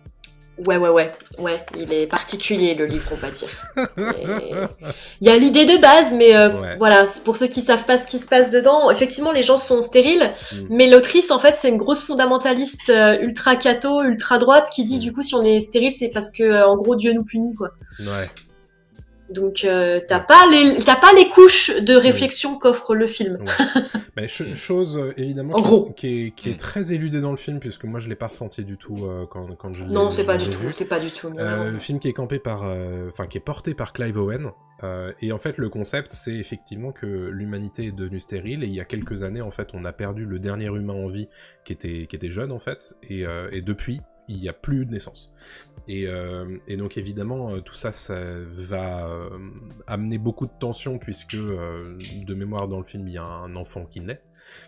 Ouais, il est particulier, le livre, on va dire. Il y a l'idée de base, mais voilà, pour ceux qui savent pas ce qui se passe dedans, effectivement, les gens sont stériles, mais l'autrice, en fait, c'est une grosse fondamentaliste ultra catho, ultra droite, qui dit, du coup, si on est stérile, c'est parce que, en gros, Dieu nous punit, quoi. Ouais. Donc t'as pas les couches de réflexion qu'offre le film. Ouais. Mais chose évidemment qui est très éludée dans le film, puisque moi je l'ai pas ressenti du tout quand je l'ai vu. Non, c'est pas du tout. Le film qui est campé qui est porté par Clive Owen. Et en fait le concept c'est effectivement que l'humanité est devenue stérile, et il y a quelques années en fait on a perdu le dernier humain en vie qui était jeune en fait, et depuis il n'y a plus de naissance. Et donc évidemment tout ça va amener beaucoup de tension, puisque de mémoire dans le film il y a un enfant qui naît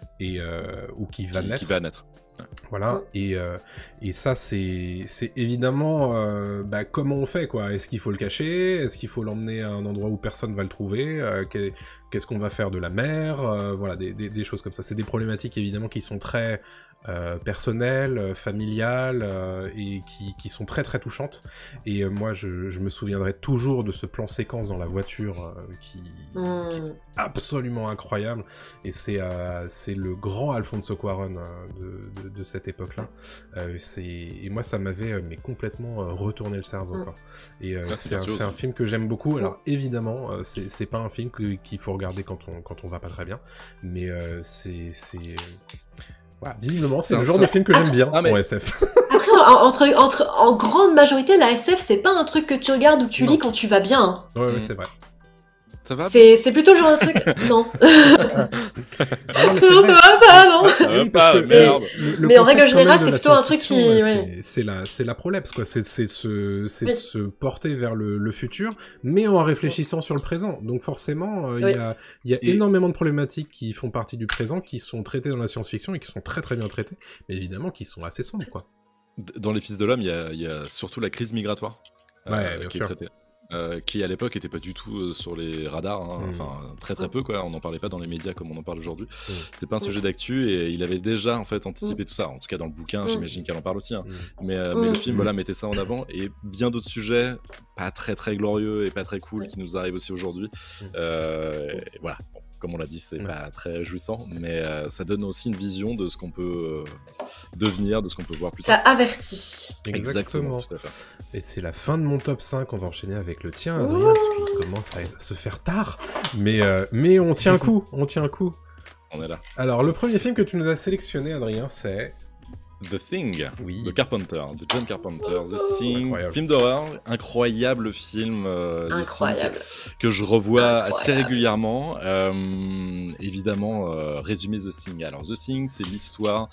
ou qui va naître. Voilà, et ça c'est évidemment comment on fait, quoi. Est-ce qu'il faut le cacher? Est-ce qu'il faut l'emmener à un endroit où personne va le trouver? qu'est-ce qu'on va faire de la mer, voilà, des choses comme ça. C'est des problématiques évidemment qui sont très personnelles, familiales, et qui sont très très touchantes. Et moi je me souviendrai toujours de ce plan séquence dans la voiture qui est absolument incroyable. Et c'est le grand Alfonso Cuarón de cette époque-là. Et moi ça m'avait mais complètement retourné le cerveau, quoi. Et c'est un film que j'aime beaucoup. Alors évidemment c'est pas un film qu'il faut regarder quand on va pas très bien, mais voilà, visiblement c'est le genre de film que j'aime bien en SF. Après en grande majorité la SF c'est pas un truc que tu regardes ou tu lis quand tu vas bien. Ouais, c'est vrai. Ça va? C'est plutôt le genre de truc. Non. Non, ça va pas, non. Ça va pas, merde. Mais en règle générale, c'est plutôt un truc qui. C'est la prolepse, quoi. C'est de se porter vers le futur, mais en réfléchissant sur le présent. Donc forcément, il y a énormément de problématiques qui font partie du présent, qui sont traitées dans la science-fiction et qui sont très très bien traitées, mais évidemment qui sont assez sombres, quoi. Dans Les Fils de l'Homme, il y a surtout la crise migratoire bien qui sûr. est traitée. Qui à l'époque était pas du tout sur les radars, enfin très très peu, quoi. On n'en parlait pas dans les médias comme on en parle aujourd'hui. C'était pas un sujet d'actu et il avait déjà en fait anticipé tout ça. En tout cas dans le bouquin, j'imagine qu'elle en parle aussi. Mais le film voilà mettait ça en avant et bien d'autres sujets pas très très glorieux et pas très cool qui nous arrivent aussi aujourd'hui. Et voilà. Bon, comme on l'a dit, c'est pas très jouissant, mais ça donne aussi une vision de ce qu'on peut devenir, de ce qu'on peut voir plus tard. Ça avertit. Exactement. Tout à fait. Et c'est la fin de mon top 5, on va enchaîner avec le tien, Adrien, qui commence à se faire tard, mais on tient un coup, on est là. Alors, le premier film que tu nous as sélectionné, Adrien, c'est... The Thing, de Carpenter, de John Carpenter. The Thing, film d'horreur, incroyable film, incroyable, que je revois assez régulièrement. Évidemment, résumer The Thing. Alors The Thing, c'est l'histoire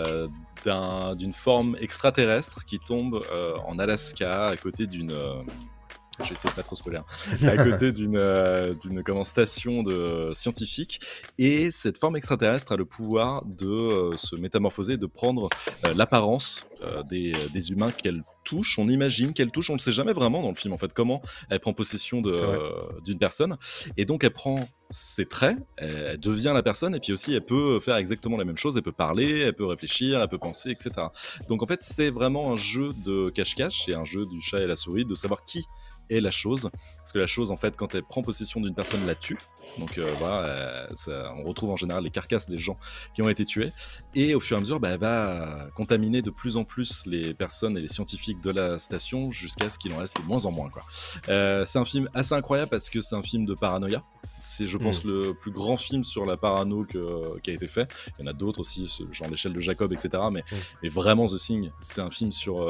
d'une forme extraterrestre qui tombe en Alaska à côté d'une... J'essaie de pas trop spoiler. À côté d'une station scientifique. Et cette forme extraterrestre a le pouvoir de se métamorphoser, de prendre l'apparence des humains qu'elle touche. On imagine qu'elle touche. On ne le sait jamais vraiment dans le film, en fait, comment elle prend possession d'une personne. Et donc, elle prend ses traits, elle devient la personne, et puis aussi, elle peut faire exactement la même chose. Elle peut parler, elle peut réfléchir, elle peut penser, etc. Donc, en fait, c'est vraiment un jeu de cache-cache. C'est un jeu du chat et la souris, de savoir qui est la chose, parce que la chose en fait quand elle prend possession d'une personne la tue, donc voilà, on retrouve en général les carcasses des gens qui ont été tués, et au fur et à mesure elle va contaminer de plus en plus les personnes et les scientifiques de la station jusqu'à ce qu'il en reste de moins en moins, quoi. C'est un film assez incroyable parce que c'est un film de paranoïa, c'est je pense le plus grand film sur la parano qui a été fait. Il y en a d'autres aussi, genre l'échelle de Jacob, etc., mais vraiment The Thing, c'est un film sur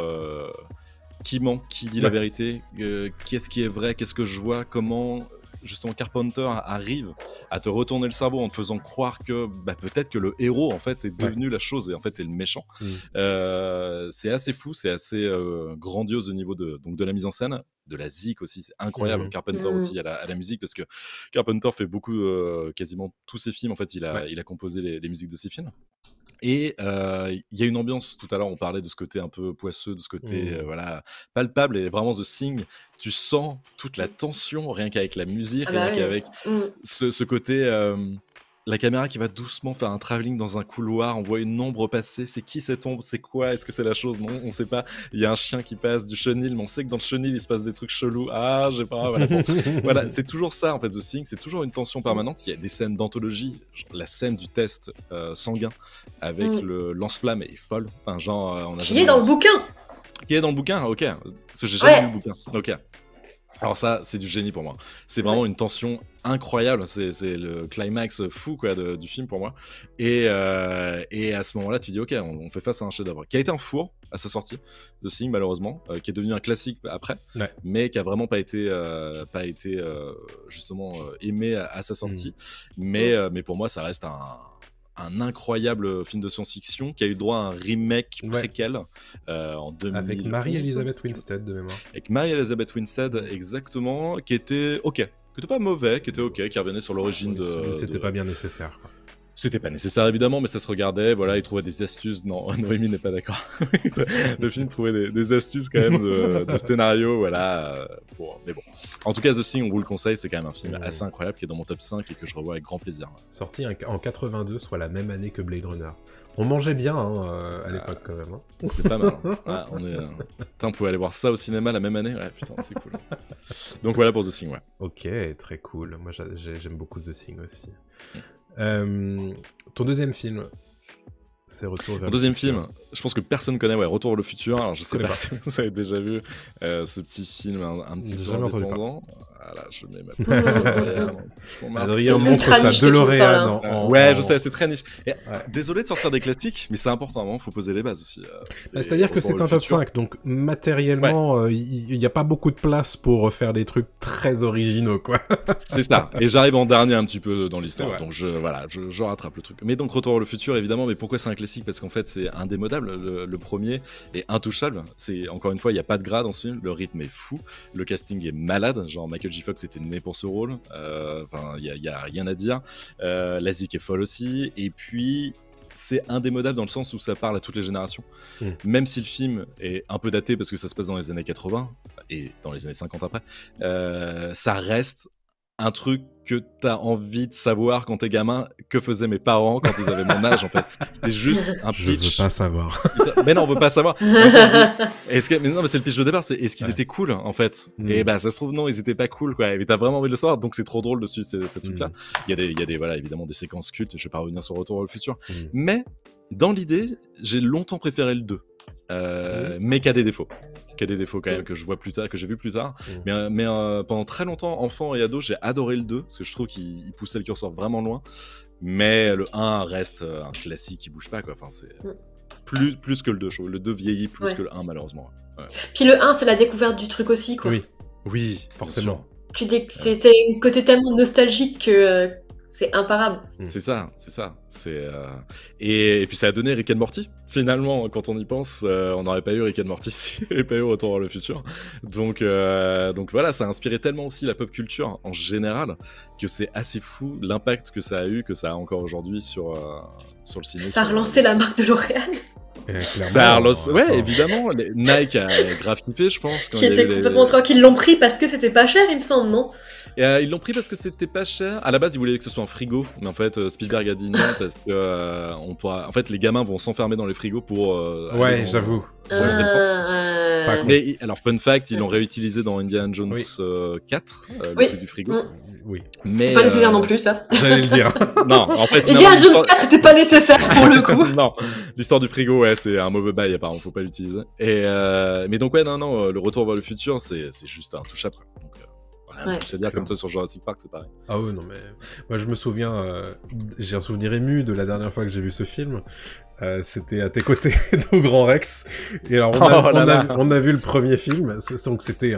qui ment, qui dit la vérité, qu'est-ce qui est vrai, qu'est-ce que je vois, comment justement Carpenter arrive à te retourner le cerveau en te faisant croire que peut-être que le héros en fait est devenu la chose et en fait est le méchant. C'est assez fou, c'est assez grandiose au niveau de la mise en scène, de la zik aussi, c'est incroyable. Carpenter aussi à la musique, parce que Carpenter fait beaucoup, quasiment tous ses films en fait, il a composé les musiques de ses films. Et il y a une ambiance, tout à l'heure on parlait de ce côté un peu poisseux, de ce côté voilà, palpable, et vraiment The Thing, tu sens toute la tension rien qu'avec la musique, rien qu'avec ce côté la caméra qui va doucement faire un travelling dans un couloir, on voit une ombre passer, c'est qui cette ombre, c'est quoi, est-ce que c'est la chose, non, on sait pas, il y a un chien qui passe du chenil, mais on sait que dans le chenil il se passe des trucs chelous, j'ai pas, voilà, bon. Voilà, c'est toujours ça en fait The Thing, c'est toujours une tension permanente, il y a des scènes d'anthologie, la scène du test sanguin avec le lance-flamme est folle, enfin genre on a qui est dans le bouquin, ok, parce que j'ai jamais lu le bouquin, ok. Alors ça, c'est du génie pour moi. C'est vraiment une tension incroyable. C'est le climax fou quoi, du film pour moi. Et à ce moment-là, tu dis ok, on fait face à un chef-d'œuvre qui a été un four à sa sortie, The Thing malheureusement, qui est devenu un classique après, mais qui a vraiment pas été justement aimé à sa sortie. Mais pour moi, ça reste un incroyable film de science-fiction qui a eu droit à un remake préquel en 2000. Avec Mary-Elizabeth Winstead de mémoire. Avec Mary-Elizabeth Winstead, exactement, qui était ok, qui était pas mauvais, qui était ok, qui revenait sur l'origine de... C'était pas bien nécessaire, quoi. C'était pas nécessaire évidemment, mais ça se regardait, voilà, il trouvait des astuces. Non, Noémie n'est pas d'accord. Le film trouvait des astuces quand même de scénario, voilà. Mais bon, en tout cas, The Thing, on vous le conseille, c'est quand même un film assez incroyable qui est dans mon top 5 et que je revois avec grand plaisir. Sorti en 82, soit la même année que Blade Runner. On mangeait bien à l'époque quand même. C'était pas mal. On pouvait aller voir ça au cinéma la même année. Ouais, putain, c'est cool. Donc voilà pour The Thing, ouais. Ok, très cool. Moi, j'aime beaucoup The Thing aussi. Ton deuxième film, c'est Retour vers le futur. Deuxième film, je pense que personne connaît, Retour vers le futur. Alors je sais pas si vous avez déjà vu ce petit film un petit peu indépendant. Voilà, je mets ma Adrien montre sa DeLorean Ouais, je sais, c'est très niche. Désolé de sortir des classiques, mais c'est important, il faut poser les bases aussi. C'est-à-dire que c'est un top 5, donc matériellement, il n'y a pas beaucoup de place pour faire des trucs très originaux, quoi. C'est ça, et j'arrive en dernier un petit peu dans l'histoire, donc je rattrape le truc. Mais donc Retour vers le futur, évidemment, mais pourquoi c'est un classique? Parce qu'en fait, c'est indémodable, le premier est intouchable. C'est, encore une fois, il n'y a pas de grade dans ce film, le rythme est fou, le casting est malade, genre Michael J. Fox était né pour ce rôle, il y a rien à dire. La zik est folle aussi, et puis c'est indémodable dans le sens où ça parle à toutes les générations. Même si le film est un peu daté parce que ça se passe dans les années 80 et dans les années 50 après, ça reste un truc que t'as envie de savoir quand t'es gamin, que faisaient mes parents quand ils avaient mon âge, en fait. C'est juste un pitch. Je veux pas savoir. Mais non, on veut pas savoir. Mais c'est le pitch de départ, c'est est-ce qu'ils étaient cool, en fait. Et ça se trouve, non, ils étaient pas cool, quoi. Mais t'as vraiment envie de le savoir, donc c'est trop drôle de suivre ces trucs-là. Il y a des, voilà, évidemment, des séquences cultes, je vais pas revenir sur Retour vers le futur. Mais, dans l'idée, j'ai longtemps préféré le 2. Mais qui a des défauts. Qui a des défauts quand même que je vois plus tard, que j'ai vu plus tard. Mais pendant très longtemps, enfant et ado, j'ai adoré le 2 parce que je trouve qu'il poussait le curseur vraiment loin. Mais le 1 reste un classique qui bouge pas, quoi. Enfin, c'est plus que le 2. Je trouve. Le 2 vieillit plus que le 1, malheureusement. Puis le 1, c'est la découverte du truc aussi, quoi. Oui, forcément. Tu dis que c'était un côté tellement nostalgique que c'est imparable. C'est ça. Et puis ça a donné Rick and Morty. Finalement, quand on y pense, on n'aurait pas eu Rick and Morty s'il n'y avait pas eu Retour vers le futur. Donc voilà, ça a inspiré tellement aussi la pop culture en général que c'est assez fou l'impact que ça a eu, que ça a encore aujourd'hui sur le cinéma. Ça a relancé la marque de L'Oréal. Ouais, évidemment. Nike a grave kiffé, je pense. Qui était complètement tranquille. Ils l'ont pris parce que c'était pas cher, il me semble, non? Ils l'ont pris parce que c'était pas cher. À la base, ils voulaient que ce soit un frigo, mais en fait, Spielberg a dit non parce que en fait, les gamins vont s'enfermer dans les frigos pour. Ouais, j'avoue. Mais alors, fun fact, ils l'ont réutilisé dans Indiana Jones 4, le truc du frigo. Oui. Mais c'était pas nécessaire non plus, ça. J'allais le dire. Non, en fait. Indiana Jones 4 était pas nécessaire pour le coup. Non, l'histoire du frigo, ouais, c'est un mauvais bail, apparemment, faut pas l'utiliser. Mais donc, ouais, non, le Retour vers le futur, c'est juste intouchable. Donc, c'est-à-dire comme toi sur Jurassic Park, c'est pareil. Ah ouais, non, mais moi je me souviens, j'ai un souvenir ému de la dernière fois que j'ai vu ce film. C'était à tes côtés au Grand Rex. Et alors on a vu le premier film, donc c'était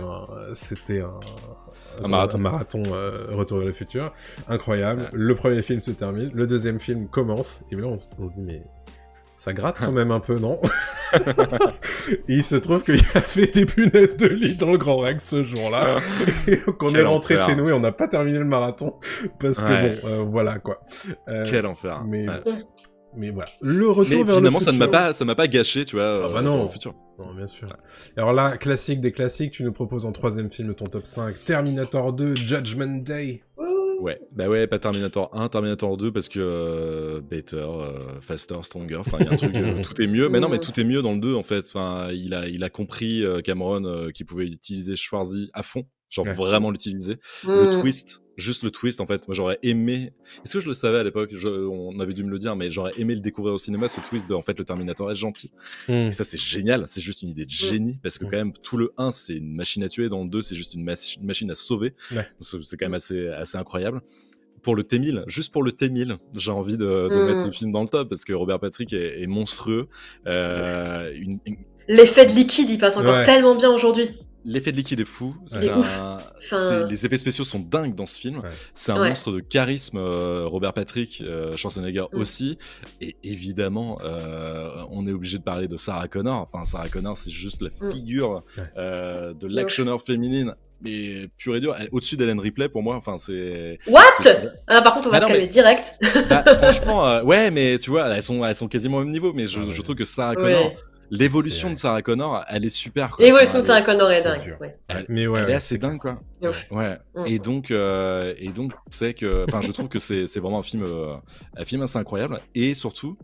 un marathon Retour vers le futur, incroyable. Le premier film se termine, le deuxième film commence, et là on se dit mais ça gratte quand même un peu, non? Et il se trouve qu'il y avait des punaises de lit dans le Grand Rex ce jour-là. Et donc on est rentré chez nous et on n'a pas terminé le marathon. Parce que voilà quoi. Quel enfer. Mais voilà. Le retour vers le futur. Finalement, ça m'a pas gâché, tu vois. Non. Le futur. Non, bien sûr. Alors là, classique des classiques, tu nous proposes en troisième film de ton top 5, Terminator 2, Judgment Day. Ouais, pas Terminator 1, Terminator 2 parce que better, faster, stronger, enfin il y a un truc, tout est mieux. Mais non, mais tout est mieux dans le 2 en fait. Enfin, il a compris Cameron qu'il pouvait utiliser Schwarzy à fond, genre vraiment l'utiliser. Le twist, juste le twist en fait. Moi j'aurais aimé. Est-ce que je le savais à l'époque? On avait dû me le dire, mais j'aurais aimé le découvrir au cinéma, ce twist de en fait le Terminator est gentil. Et ça c'est génial, c'est juste une idée de génie parce que quand même tout le 1 c'est une machine à tuer, dans le 2 c'est juste une machine à sauver. C'est quand même assez incroyable. Pour le T-1000, juste pour le T-1000, j'ai envie de mettre ce film dans le top parce que Robert Patrick est monstrueux. L'effet de liquide, il passe encore tellement bien aujourd'hui. L'effet de liquide est fou. C'est les effets spéciaux sont dingues dans ce film. C'est un monstre de charisme, Robert Patrick, Schwarzenegger aussi. Et évidemment, on est obligé de parler de Sarah Connor. Enfin, Sarah Connor, c'est juste la figure de l'actionneur féminine mais pure et dure, au-dessus d'Ellen Ripley pour moi. Enfin, c'est. What? Ah, par contre, on va se calmer direct. Franchement, ouais, mais tu vois, elles sont quasiment au même niveau. Mais je trouve que Sarah Connor, l'évolution de Sarah Connor, elle est super. Quoi. L'évolution de Sarah Connor est dingue. Elle est assez dingue, quoi. Ouais. Et donc, c'est que, enfin, je trouve que c'est vraiment un film assez incroyable. Et surtout,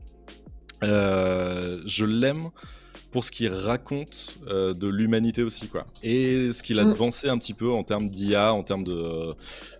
je l'aime pour ce qu'il raconte de l'humanité aussi, quoi. Et ce qu'il a devancé un petit peu en termes d'IA, en termes de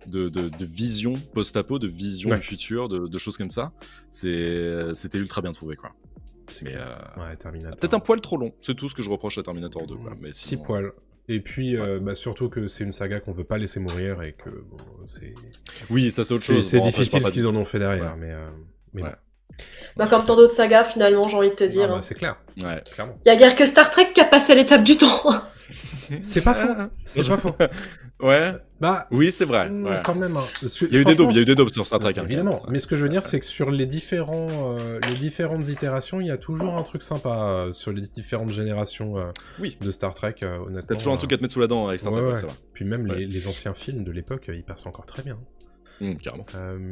vision post-apo, de vision du futur, de choses comme ça. C'était ultra bien trouvé, quoi. Mais Terminator. Peut-être un poil trop long, c'est tout ce que je reproche à Terminator 2, quoi. Mais sinon, petit poil. Et puis, surtout que c'est une saga qu'on veut pas laisser mourir et que c'est... Oui, ça c'est autre chose. C'est difficile ce qu'ils en ont fait derrière, mais bon. Comme tant d'autres sagas, finalement, j'ai envie de te dire. C'est clair. Ouais. Clairement. Il y a guère que Star Trek qui a passé l'étape du temps. C'est pas faux. C'est pas faux. Ouais. Oui, c'est vrai. Quand même. Il y a eu des daubes sur Star Trek. Évidemment. Mais ce que je veux dire, c'est que sur les différentes itérations, il y a toujours un truc sympa sur les différentes générations de Star Trek. Honnêtement. T'as toujours un truc à te mettre sous la dent avec Star Trek, c'est vrai. Puis même les anciens films de l'époque, ils passent encore très bien. Carrément.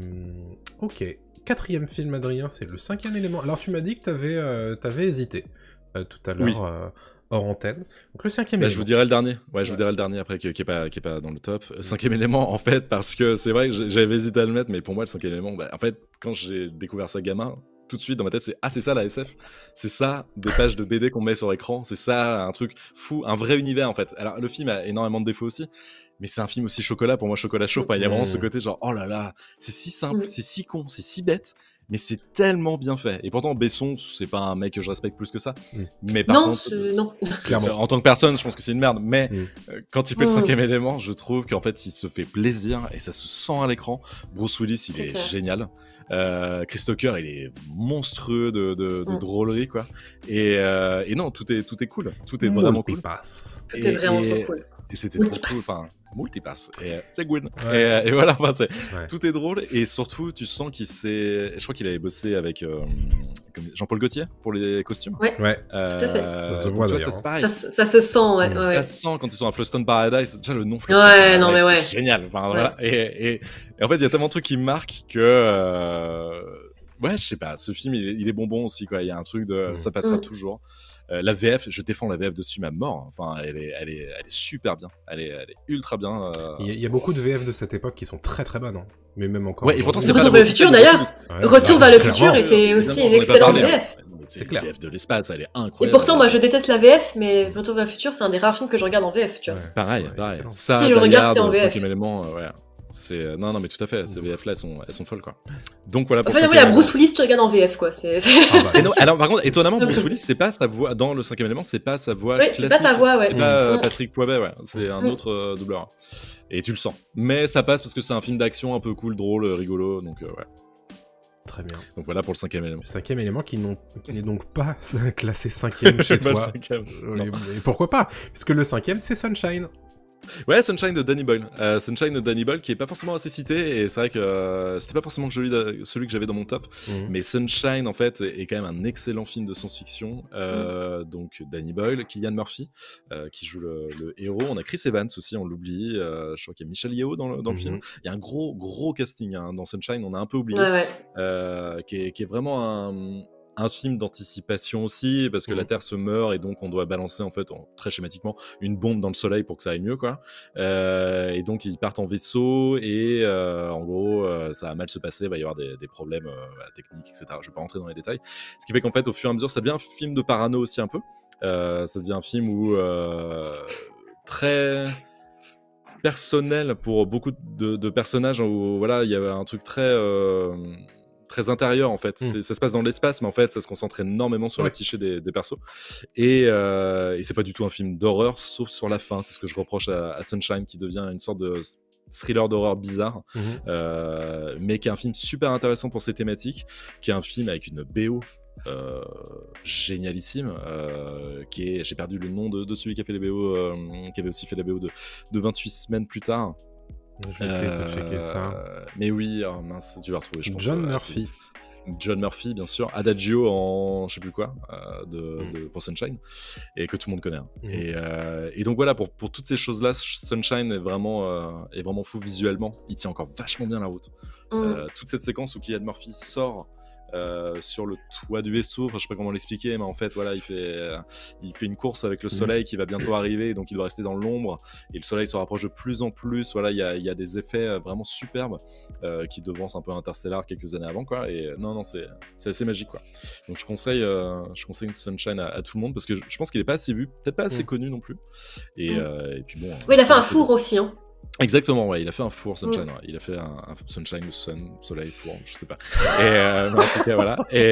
Ok. 4e film, Adrien, c'est le 5e élément. Alors tu m'as dit que t'avais hésité tout à l'heure hors antenne. Donc le 5e élément. Je vous dirai le dernier. Je vous dirai le dernier après qui est pas dans le top. 5e élément, en fait, parce que c'est vrai que j'avais hésité à le mettre, mais pour moi le 5e élément, en fait, quand j'ai découvert ça gamin, tout de suite dans ma tête c'est ça la SF, c'est ça des pages de BD qu'on met sur écran, c'est ça un truc fou, un vrai univers en fait. Alors le film a énormément de défauts aussi, mais c'est un film aussi chocolat, pour moi chocolat chaud. Enfin, il y a vraiment ce côté genre oh là là, c'est si simple, c'est si con, c'est si bête, mais c'est tellement bien fait. Et pourtant Besson, c'est pas un mec que je respecte plus que ça. Mais par contre, non. En tant que personne, je pense que c'est une merde. Mais quand il fait le 5e élément, je trouve qu'en fait, il se fait plaisir et ça se sent à l'écran. Bruce Willis, il est génial. Chris Tucker, il est monstrueux de drôlerie, quoi. Et non, tout est cool. Tout est vraiment cool. C'était vraiment trop cool. Et c'était trop cool. Enfin, multipass. Et c'est good. Et voilà, enfin, tout est drôle. Et surtout, tu sens qu'il s'est. Je crois qu'il avait bossé avec Jean-Paul Gaultier pour les costumes. Ouais. Tout à fait. Ça se voit d'ailleurs. Ça se sent, ouais. Ça se sent quand ils sont à Flushton Paradise. Déjà, le nom Flushton Paradise, c'est génial. Enfin, voilà. Et en fait, il y a tellement de trucs qui me marquent que. Je sais pas. Ce film, il est bonbon aussi, quoi. Il y a un truc de. Ça passera toujours. La VF, je défends la VF dessus ma mort. Enfin, elle est super bien. Elle est ultra bien. Il y a beaucoup de VF de cette époque qui sont très très bonnes, hein. Mais même encore. Et pourtant c'est Retour vers le futur d'ailleurs. Retour vers le futur était aussi une excellente VF. C'est clair. La VF de l'espace, elle est incroyable. Et pourtant, moi, je déteste la VF, mais Retour vers le futur, c'est un des rares films que je regarde en VF, tu vois. Pareil. Ça, si je le regarde, c'est en VF. Non, mais tout à fait. Ces VF là, elles sont folles, quoi. Donc voilà. Enfin, il y a Bruce Willis, tu regardes en VF, quoi. Alors, par contre, étonnamment, Bruce Willis, c'est pas sa voix dans le 5e élément, c'est pas sa voix classique. C'est pas sa voix, C'est pas Patrick Poivet, c'est un autre doubleur. Et tu le sens. Mais ça passe parce que c'est un film d'action un peu cool, drôle, rigolo, donc Très bien. Donc voilà pour le 5e élément. Le 5e élément qui n'est donc pas classé 5e chez toi. Et pourquoi pas? Parce que le 5e, c'est Sunshine. Ouais, Sunshine de Danny Boyle. Sunshine de Danny Boyle qui est pas forcément assez cité, et c'est vrai que c'était pas forcément celui que j'avais dans mon top, mais Sunshine en fait est quand même un excellent film de science-fiction. Donc Danny Boyle, Cillian Murphy qui joue le héros, on a Chris Evans aussi, on l'oublie, je crois qu'il y a Michelle Yeoh dans le film. Il y a un gros casting dans Sunshine, on a un peu oublié, qui est vraiment un film d'anticipation aussi, parce que la Terre se meurt et donc on doit balancer en fait, très schématiquement, une bombe dans le soleil pour que ça aille mieux, quoi. Et donc ils partent en vaisseau et en gros ça va mal se passer, il va y avoir des problèmes techniques, etc. Je vais pas rentrer dans les détails. Ce qui fait qu'en fait au fur et à mesure ça devient un film de parano aussi un peu. Ça devient un film où très personnel pour beaucoup de personnages, où voilà il y avait un truc très intérieur en fait. Ça se passe dans l'espace, mais en fait ça se concentre énormément sur les clichés des persos, et c'est pas du tout un film d'horreur, sauf sur la fin. C'est ce que je reproche à Sunshine, qui devient une sorte de thriller d'horreur bizarre, mais qui est un film super intéressant pour ses thématiques, qui est un film avec une BO génialissime, qui est, j'ai perdu le nom de celui qui a fait les BO, qui avait aussi fait la BO de 28 semaines plus tard. Je vais essayer de checker ça. Mais oui, mince, tu vas retrouver. Je pense, John Murphy. John Murphy, bien sûr, Adagio en je sais plus quoi, pour Sunshine, et que tout le monde connaît. Et donc voilà, pour toutes ces choses-là, Sunshine est vraiment fou visuellement. Il tient encore vachement bien la route. Toute cette séquence où Cillian Murphy sort sur le toit du vaisseau, enfin je sais pas comment l'expliquer, mais en fait voilà, il fait une course avec le soleil qui va bientôt arriver, donc il doit rester dans l'ombre et le soleil se rapproche de plus en plus. Voilà, il y a des effets vraiment superbes qui devancent un peu Interstellar quelques années avant, quoi. Et non, c'est assez magique, quoi. Donc je conseille Sunshine à tout le monde parce que je pense qu'il est pas assez vu, peut-être pas assez connu non plus. Et puis bon. Oui, il a fait un four aussi, hein. Exactement, ouais, il a fait un four Sunshine, ouais. Il a fait un Sunshine ou Soleil, four, je sais pas. Et en tout cas, voilà.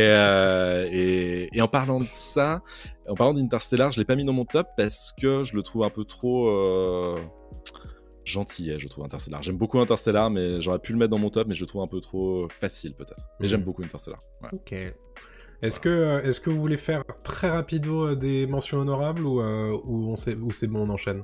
Et en parlant de ça, en parlant d'Interstellar, je l'ai pas mis dans mon top parce que je le trouve un peu trop gentil, je trouve, Interstellar. J'aime beaucoup Interstellar, mais j'aurais pu le mettre dans mon top, mais je le trouve un peu trop facile, peut-être. Mais j'aime beaucoup Interstellar. Ouais. Ok. Est-ce que vous voulez faire très rapido des mentions honorables ou c'est bon, on enchaîne?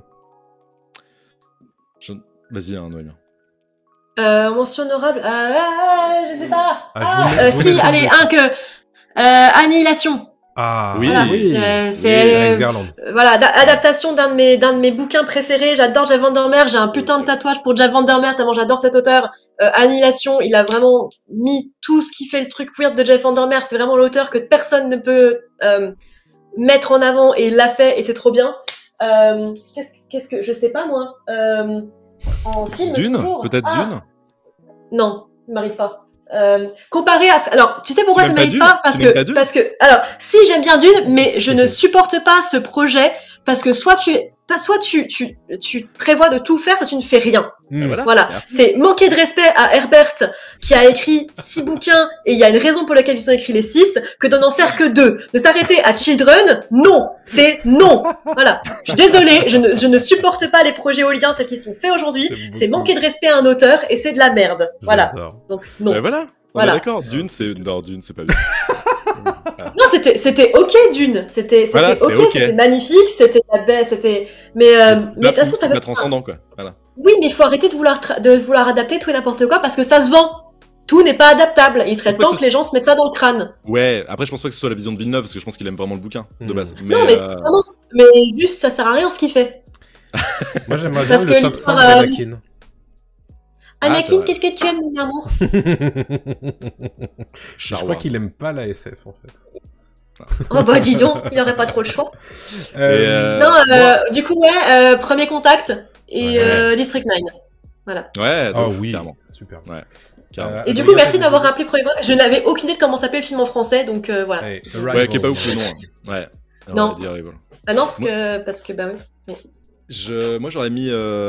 Vas-y, Noémie. Mention honorable, je sais pas. Si, allez, Annihilation. Ah oui, voilà, oui, c'est Alex Garland. Voilà, adaptation d'un de mes bouquins préférés. J'adore Jack Vandermeer. J'ai un putain de tatouage pour Jack Vandermeer tellement j'adore cet auteur. Annihilation, il a vraiment mis tout ce qui fait le truc weird de Jack Vandermeer. C'est vraiment l'auteur que personne ne peut mettre en avant et il l'a fait et c'est trop bien. Qu'est-ce que je sais pas moi. En film. Dune, toujours. Peut-être Dune. Non, il m'arrive pas. Comparé à alors tu sais pourquoi ça m'aide pas parce que alors si j'aime bien Dune mais je ne supporte pas ce projet parce que soit tu prévois de tout faire soit tu ne fais rien. Voilà. C'est manquer de respect à Herbert qui a écrit 6 bouquins et il y a une raison pour laquelle ils ont écrit les 6 que d'en faire que 2. De s'arrêter à Children, non, c'est non. Voilà. Je suis désolée, je ne supporte pas les projets éoliens tels qu'ils sont faits aujourd'hui. C'est manquer de respect à un auteur et c'est de la merde. Voilà. Donc non. Voilà. D'accord. Dune, c'est pas bien. Non, c'était ok Dune, c'était ok, c'était magnifique, c'était la baie, mais de toute façon ça veut transcendant quoi. Voilà. Oui, mais il faut arrêter de vouloir adapter tout et n'importe quoi parce que ça se vend. Tout n'est pas adaptable. Il serait temps que les gens se mettent ça dans le crâne. Ouais, après je pense pas que ce soit la vision de Villeneuve parce que je pense qu'il aime vraiment le bouquin de base. Mais, non, mais juste ça sert à rien ce qu'il fait. Moi j'aimerais bien le top 5 d'Anakin. Anakin, qu'est-ce que tu aimes, mon amour? Je crois qu'il aime pas la SF, en fait. Oh bah dis donc, il aurait pas trop le choix. Du coup, Premier Contact et District 9. Voilà. Ouais, donc, oui, clairement. Super. Ouais. Et du coup, merci d'avoir rappelé Premier Contact. Je n'avais aucune idée de comment s'appelait le film en français, donc voilà. Ouais, qui est pas ouf le nom. Ouais. Non. Ah non, parce que bah oui. Moi j'aurais mis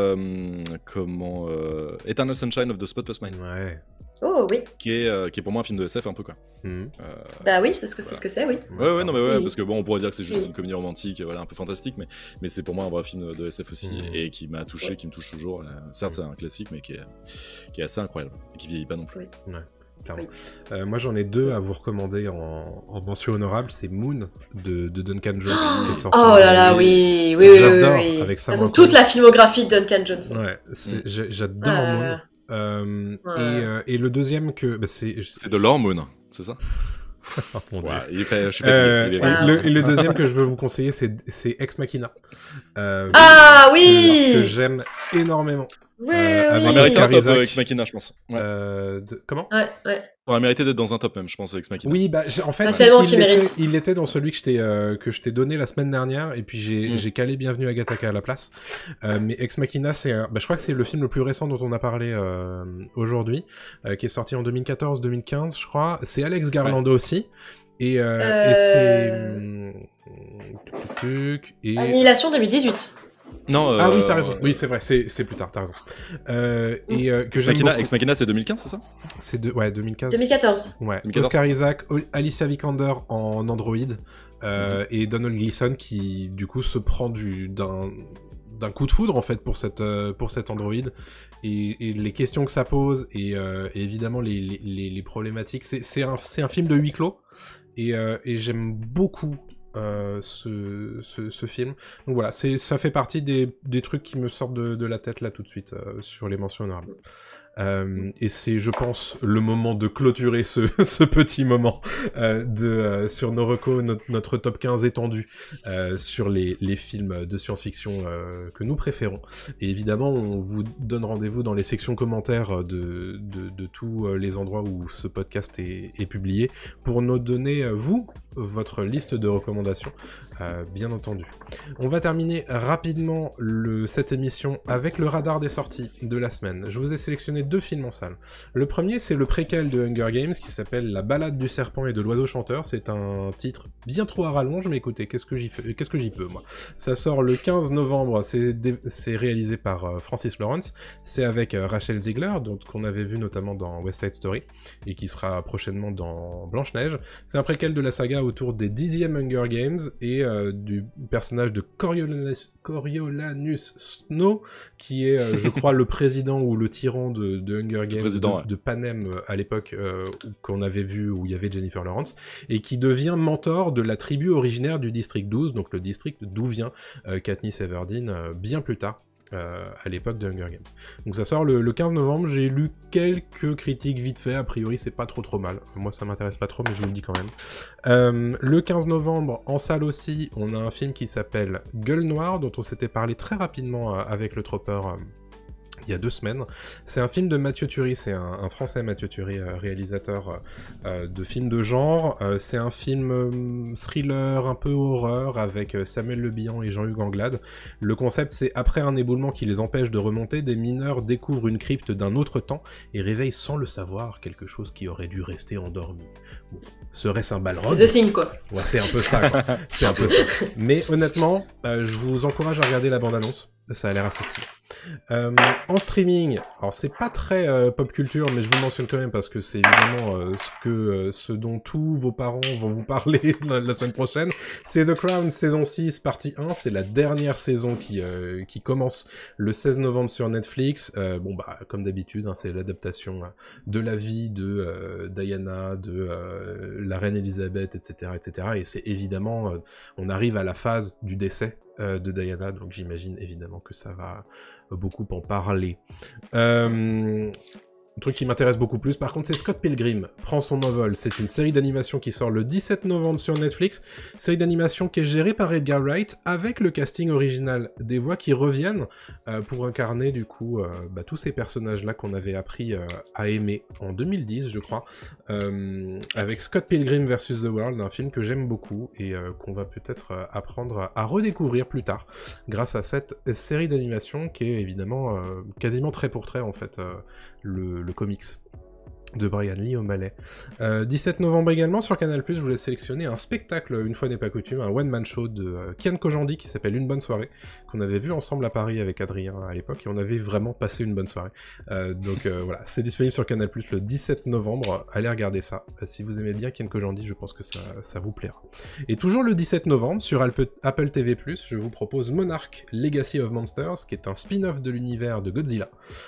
Eternal Sunshine of the Spotless Mind. Ouais. Oh oui. Qui est pour moi un film de SF un peu quoi. Bah oui, c'est ce que c'est, oui. Ouais, non mais ouais, parce que bon, on pourrait dire que c'est juste une comédie romantique, voilà, un peu fantastique, mais c'est pour moi un vrai film de SF aussi et qui m'a touché, qui me touche toujours. Certes, c'est un classique, mais qui est assez incroyable et qui vieillit pas non plus. Ouais. Moi j'en ai 2 à vous recommander en mention honorable, c'est Moon de Duncan Jones qui est sorti. Oh là là, oui. J'adore avec ça. Ils ont toute la filmographie de Duncan Jones. Ouais, j'adore Moon. Et le deuxième c'est de l'hormone, c'est ça? Oh, mon Dieu. Je sais pas. Et le deuxième que je veux vous conseiller, c'est Ex Machina. Oui. Que j'aime énormément. Avec Oscar Isaac. Ex Machina, je pense. Ouais. Comment? Ouais. On aurait mérité d'être dans un top même, je pense, Ex Machina. Oui, en fait, il était dans celui que je t'ai donné la semaine dernière, et puis j'ai calé Bienvenue à Gattaca à la place. Mais Ex Machina, je crois que c'est le film le plus récent dont on a parlé aujourd'hui, qui est sorti en 2014-2015, je crois. C'est Alex Garland aussi. Et c'est... Annihilation 2018. Non, Ah oui, t'as raison. Oui, c'est vrai, c'est plus tard, t'as raison. Ex Machina, c'est 2015, c'est ça? C'est 2015. 2014. Ouais. 2014. Oscar Isaac, Alicia Vikander en Android, et Donald Gleason qui, du coup, se prend d'un coup de foudre, en fait, pour cet Android. Et les questions que ça pose, et évidemment, les problématiques. C'est un film de huis clos, et j'aime beaucoup ce film. Donc voilà, ça fait partie des trucs qui me sortent de la tête là tout de suite sur les mentions honorables. et c'est, je pense, le moment de clôturer ce petit moment sur nos recos, notre top 15 étendu sur les films de science-fiction que nous préférons. Et évidemment, on vous donne rendez-vous dans les sections commentaires de tous les endroits où ce podcast est publié pour nous donner, vous, votre liste de recommandations, bien entendu. On va terminer rapidement cette émission avec le radar des sorties de la semaine. Je vous ai sélectionné 2 films en salle. Le premier, c'est le préquel de Hunger Games qui s'appelle La balade du serpent et de l'oiseau chanteur. C'est un titre bien trop à rallonge, mais écoutez, qu'est-ce que j'y peux, moi. Ça sort le 15 novembre, c'est réalisé par Francis Lawrence, c'est avec Rachel Ziegler, qu'on avait vu notamment dans West Side Story, et qui sera prochainement dans Blanche-Neige. C'est un préquel de la saga autour des 10e Hunger Games, et du personnage de Coriolanus Snow, qui est, je crois, le président ou le tyran de Hunger Games, de Panem à l'époque qu'on avait vu, où il y avait Jennifer Lawrence, et qui devient mentor de la tribu originaire du District 12, donc le district d'où vient Katniss Everdeen bien plus tard. À l'époque de Hunger Games. Donc ça sort le 15 novembre, j'ai lu quelques critiques vite fait, a priori c'est pas trop mal. Moi ça m'intéresse pas trop, mais je vous le dis quand même. Le 15 novembre, en salle aussi, on a un film qui s'appelle Gueule Noire, dont on s'était parlé très rapidement avec le Tropper il y a 2 semaines. C'est un film de Mathieu Turi, c'est un Français, Mathieu Turi, réalisateur de films de genre. C'est un film thriller, un peu horreur, avec Samuel Le Bihan et Jean-Hugues Anglade. Le concept, c'est après un éboulement qui les empêche de remonter, des mineurs découvrent une crypte d'un autre temps et réveillent sans le savoir quelque chose qui aurait dû rester endormi. Bon, serait-ce un Balrog ? C'est The Thing, quoi. Ouais, c'est un peu ça, quoi. C'est un peu ça. Mais honnêtement, je vous encourage à regarder la bande-annonce. Ça a l'air assez stylé. En streaming, alors c'est pas très pop culture, mais je vous le mentionne quand même parce que c'est évidemment ce dont tous vos parents vont vous parler la semaine prochaine. C'est The Crown saison 6 partie 1, c'est la dernière saison qui commence le 16 novembre sur Netflix. Bon bah comme d'habitude, hein, c'est l'adaptation de la vie de Diana, de la reine Elisabeth, etc., etc. Et c'est évidemment, on arrive à la phase du décès de Diana, donc j'imagine évidemment que ça va beaucoup en parler. Un truc qui m'intéresse beaucoup plus, par contre, c'est Scott Pilgrim prend son envol. C'est une série d'animation qui sort le 17 novembre sur Netflix. Série d'animation qui est gérée par Edgar Wright, avec le casting original des voix qui reviennent pour incarner, du coup, tous ces personnages-là qu'on avait appris à aimer en 2010, je crois, avec Scott Pilgrim vs. The World, un film que j'aime beaucoup et qu'on va peut-être apprendre à redécouvrir plus tard, grâce à cette série d'animation qui est évidemment quasiment trait pour trait, en fait, le comics de Brian Lee O'Malley. 17 novembre également, sur Canal+, je voulais sélectionner un spectacle, une fois n'est pas coutume, un one-man show de Kian Kojandi qui s'appelle Une bonne soirée, qu'on avait vu ensemble à Paris avec Adrien à l'époque, et on avait vraiment passé une bonne soirée. Donc voilà, c'est disponible sur Canal+, le 17 novembre, allez regarder ça. Si vous aimez bien Kian Kojandi, je pense que ça vous plaira. Et toujours le 17 novembre, sur Apple TV+, je vous propose Monarch Legacy of Monsters, qui est un spin-off de l'univers de Godzilla,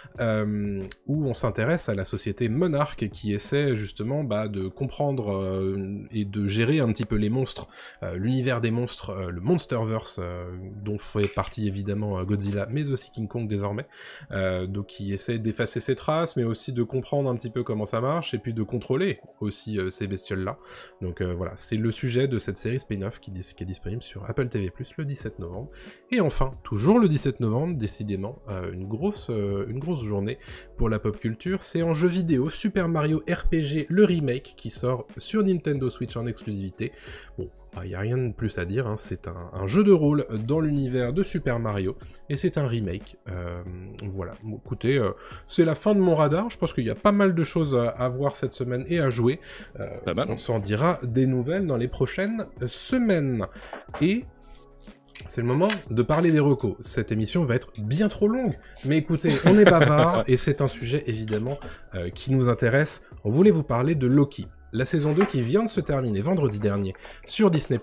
où on s'intéresse à la société Monarch, qui essaie justement de comprendre et de gérer un petit peu les monstres, l'univers des monstres, le Monsterverse, dont fait partie évidemment Godzilla, mais aussi King Kong désormais, donc qui essaie d'effacer ses traces, mais aussi de comprendre un petit peu comment ça marche, et puis de contrôler aussi ces bestioles-là. Donc voilà, c'est le sujet de cette série spin-off qui est disponible sur Apple TV+, le 17 novembre. Et enfin, toujours le 17 novembre, décidément, une grosse journée pour la pop culture, c'est en jeu vidéo, Super Mario RPG, le remake, qui sort sur Nintendo Switch en exclusivité. Bon, il n'y a rien de plus à dire, hein. C'est un jeu de rôle dans l'univers de Super Mario, et c'est un remake. Voilà, bon, écoutez, c'est la fin de mon radar, je pense qu'il y a pas mal de choses à voir cette semaine et à jouer. Pas mal. On s'en dira des nouvelles dans les prochaines semaines. Et c'est le moment de parler des recos. Cette émission va être bien trop longue, mais écoutez, on est bavard, et c'est un sujet évidemment qui nous intéresse. On voulait vous parler de Loki. La saison 2 qui vient de se terminer vendredi dernier sur Disney+.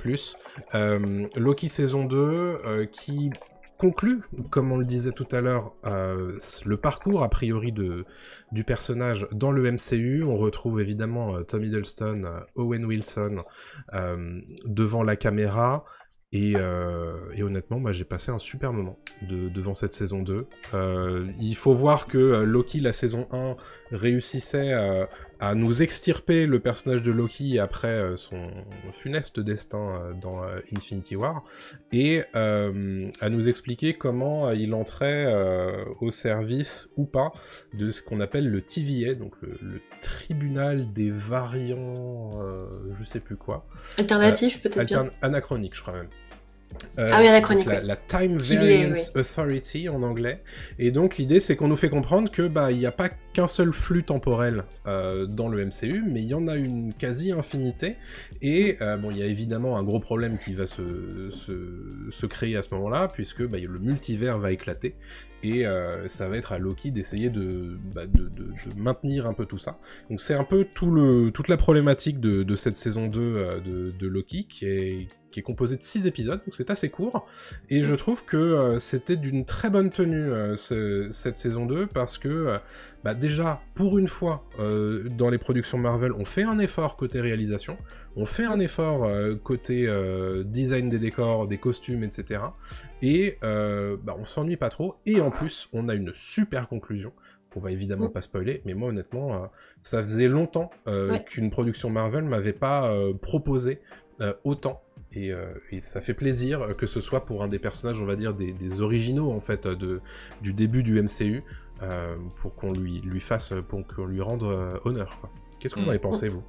Loki saison 2 qui conclut, comme on le disait tout à l'heure, le parcours a priori du personnage dans le MCU. On retrouve évidemment Tom Hiddleston, Owen Wilson devant la caméra. Et honnêtement, j'ai passé un super moment devant cette saison 2. Il faut voir que Loki, la saison 1, réussissait à nous extirper le personnage de Loki après son funeste destin dans Infinity War, et à nous expliquer comment il entrait au service, ou pas, de ce qu'on appelle le TVA, donc le tribunal des variants, je sais plus quoi. Alternatif, peut-être anachronique, je crois même. Anachronique. La Time Variance Authority en anglais. Et donc l'idée, c'est qu'on nous fait comprendre que il n'y a pas qu'un seul flux temporel dans le MCU, mais il y en a une quasi-infinité. Et il y a évidemment un gros problème qui va se créer à ce moment-là, puisque le multivers va éclater. Et ça va être à Loki d'essayer de maintenir un peu tout ça. Donc c'est un peu toute la problématique de cette saison 2 de Loki, qui est composée de 6 épisodes, donc c'est assez court. Et je trouve que c'était d'une très bonne tenue cette saison 2, parce que déjà, pour une fois, dans les productions Marvel, on fait un effort côté réalisation, on fait un effort côté design des décors, des costumes, etc. Et on s'ennuie pas trop, et en plus, on a une super conclusion, qu'on va évidemment pas spoiler, mais moi honnêtement, ça faisait longtemps qu'une production Marvel m'avait pas proposé autant. Et ça fait plaisir que ce soit pour un des personnages, on va dire, des originaux, en fait, du début du MCU, pour qu'on pour qu'on lui rende honneur, quoi. Qu'est-ce que vous en avez pensé, vous?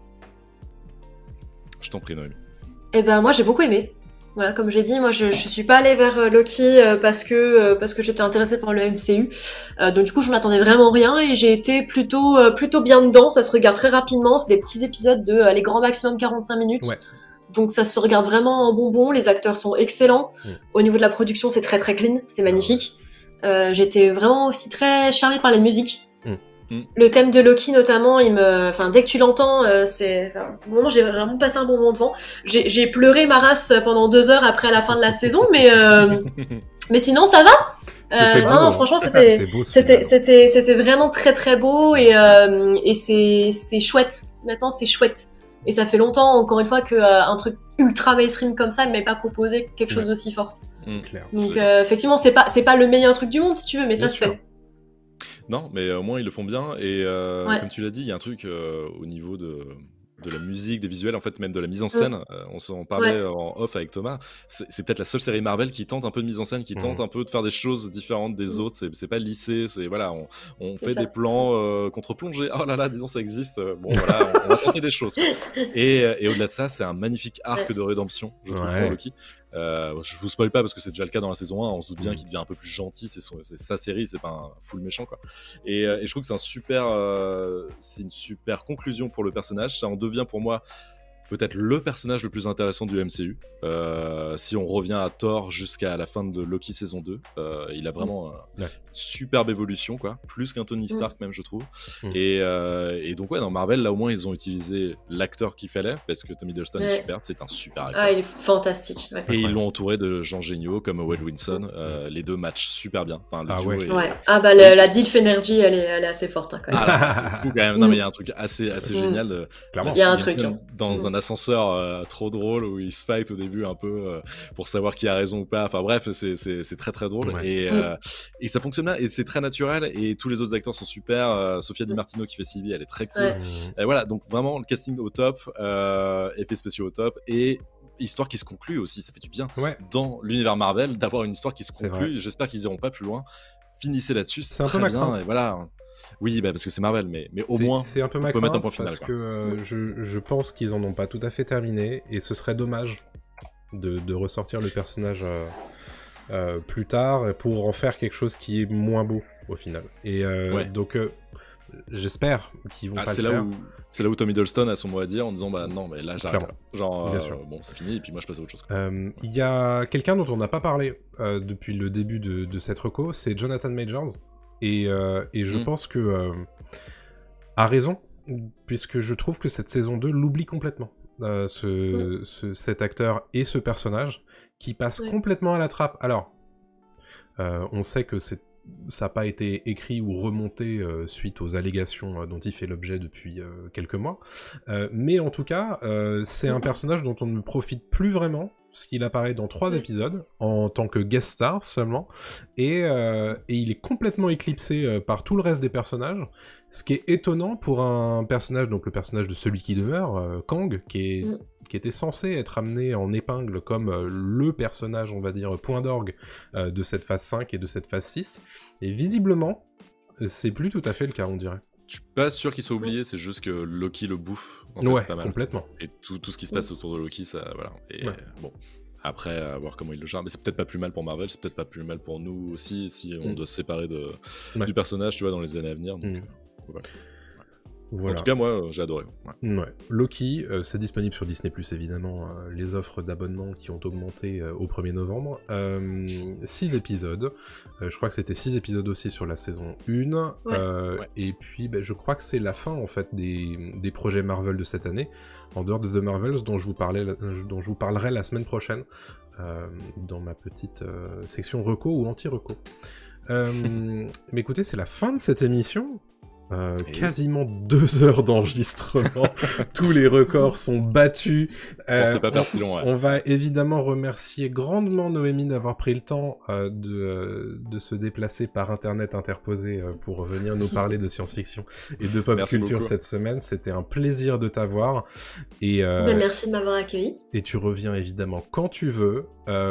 Je t'en prie, Noémie. Eh ben, moi, j'ai beaucoup aimé. Voilà, comme j'ai dit, moi, je suis pas allée vers Loki parce que j'étais intéressée par le MCU. Donc, du coup, je m'attendais vraiment rien et j'ai été plutôt bien dedans. Ça se regarde très rapidement. C'est des petits épisodes de les grands maximum 45 minutes. Ouais. Donc ça se regarde vraiment en bonbon, les acteurs sont excellents. Au niveau de la production, c'est très très clean, c'est magnifique. J'étais vraiment aussi très charmée par les musiques. Le thème de Loki notamment, dès que tu l'entends, au moment j'ai vraiment passé un bon moment devant. J'ai pleuré ma race pendant 2 heures après la fin de la saison, mais sinon ça va. Non, franchement, c'était vraiment très très beau et c'est chouette. Honnêtement, c'est chouette. Et ça fait longtemps, encore une fois, qu'un truc ultra mainstream comme ça ne m'avait pas proposé quelque chose d'aussi fort. C'est clair. Donc effectivement, c'est pas le meilleur truc du monde, si tu veux, mais bien ça sûr. Se fait. Non, mais au moins ils le font bien. Et comme tu l'as dit, il y a un truc au niveau de la musique, des visuels, en fait, même de la mise en scène. On s'en parlait en off avec Thomas. C'est peut-être la seule série Marvel qui tente un peu de mise en scène, qui tente un peu de faire des choses différentes des autres. C'est pas lissé, on fait des plans contre-plongée. Oh là là, disons, ça existe. Bon, voilà, on va tenter des choses. Et au-delà de ça, c'est un magnifique arc de rédemption, je trouve, pour Loki. Je vous spoil pas parce que c'est déjà le cas dans la saison 1, on se doute bien qu'il devient un peu plus gentil, c'est sa série, c'est pas un full méchant, quoi. Et je trouve que c'est une super conclusion pour le personnage. Ça en devient pour moi peut-être le personnage le plus intéressant du MCU. Si on revient à Thor jusqu'à la fin de Loki saison 2, il a vraiment superbe évolution, quoi, plus qu'un Tony Stark même, je trouve. Et donc dans Marvel, là au moins ils ont utilisé l'acteur qu'il fallait, parce que Tom Hiddleston est super, c'est un super acteur. Il est fantastique. Et ils l'ont entouré de gens géniaux comme Owen Wilson. Les deux matchent super bien. La Dilf Energy, elle est assez forte, hein, quand même. C'est fou quand même. Non, mais il y a un truc assez génial. Clairement, il y a un truc dans un ascenseur trop drôle où ils se fight au début un peu pour savoir qui a raison ou pas. Enfin bref, c'est très très drôle. Et ça fonctionne bien et c'est très naturel. Et tous les autres acteurs sont super. Sophia Di Martino qui fait Sylvie, elle est très cool. Et voilà, donc vraiment le casting au top, effets spéciaux au top et histoire qui se conclut aussi. Ça fait du bien dans l'univers Marvel d'avoir une histoire qui se conclut. J'espère qu'ils iront pas plus loin. Finissez là-dessus, c'est très bien. Et voilà. Oui, parce que c'est Marvel, mais au moins, c'est un peu ma on peut mettre un point final. Parce que je pense qu'ils en ont pas tout à fait terminé, et ce serait dommage de ressortir le personnage plus tard pour en faire quelque chose qui est moins beau au final. Et donc j'espère qu'ils vont pas le faire. C'est là où Tom Hiddleston a son mot à dire en disant non, mais là j'arrête. Genre bon, c'est fini et puis moi je passe à autre chose. Il y a quelqu'un dont on n'a pas parlé depuis le début de cette reco, c'est Jonathan Majors. Et je pense que a raison, puisque je trouve que cette saison 2 l'oublie complètement, cet acteur et ce personnage qui passe complètement à la trappe. Alors, on sait que ça n'a pas été écrit ou remonté suite aux allégations dont il fait l'objet depuis quelques mois, mais en tout cas, c'est un personnage dont on ne profite plus vraiment parce qu'il apparaît dans 3 épisodes, en tant que guest star seulement, et il est complètement éclipsé par tout le reste des personnages, ce qui est étonnant pour un personnage, donc le personnage de Celui qui demeure, Kang, qui était censé être amené en épingle comme le personnage, on va dire, point d'orgue de cette phase 5 et de cette phase 6, et visiblement, c'est plus tout à fait le cas, on dirait. Je suis pas sûr qu'il soit oublié, c'est juste que Loki le bouffe. En ouais, fait, pas mal. Complètement. Et tout ce qui se passe autour de Loki, ça, voilà. Et bon, après, à voir comment il le gère. Mais c'est peut-être pas plus mal pour Marvel, c'est peut-être pas plus mal pour nous aussi, si on doit se séparer du personnage, tu vois, dans les années à venir. Donc, voilà. En tout cas, moi, j'ai adoré. Loki, c'est disponible sur Disney+, évidemment, les offres d'abonnement qui ont augmenté au 1er novembre. 6 épisodes. Je crois que c'était 6 épisodes aussi sur la saison 1. Et puis, je crois que c'est la fin, en fait, des projets Marvel de cette année, en dehors de The Marvels, dont je vous parlerai la semaine prochaine, dans ma petite section reco ou anti-reco. Mais écoutez, c'est la fin de cette émission. Quasiment 2 heures d'enregistrement. Tous les records sont battus. C'est pas parti long, on va évidemment remercier grandement Noémie d'avoir pris le temps de se déplacer par internet interposé pour venir nous parler de science-fiction et de pop culture cette semaine. C'était un plaisir de t'avoir. Merci de m'avoir accueilli. Et tu reviens évidemment quand tu veux.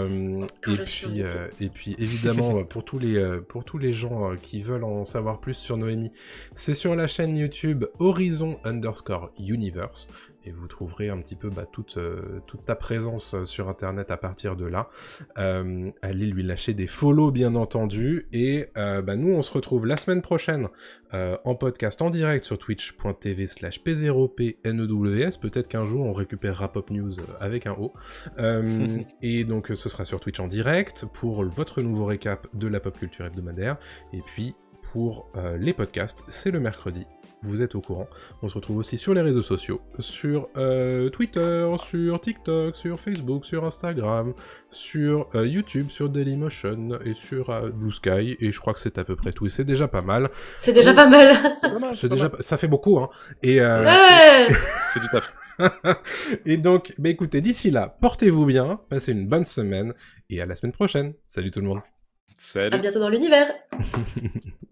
Et puis évidemment pour tous les gens qui veulent en savoir plus sur Noémie, c'est sur la chaîne YouTube Horizon_Universe, et vous trouverez un petit peu toute ta présence sur internet à partir de là. Allez lui lâcher des follow bien entendu, et nous on se retrouve la semaine prochaine en podcast en direct sur twitch.tv/p0pnews. Peut-être qu'un jour on récupérera Pop News avec un O. Et donc ce sera sur Twitch en direct pour votre nouveau récap de la pop culture hebdomadaire, et puis pour les podcasts, c'est le mercredi, vous êtes au courant. On se retrouve aussi sur les réseaux sociaux, sur Twitter, sur TikTok, sur Facebook, sur Instagram, sur YouTube, sur Dailymotion et sur Blue Sky, et je crois que c'est à peu près tout, et c'est déjà pas mal. C'est déjà pas mal. Ça fait beaucoup, hein. Et c'est du taf. Et donc, écoutez, d'ici là, portez-vous bien, passez une bonne semaine, et à la semaine prochaine. Salut tout le monde. Salut. À bientôt dans l'univers.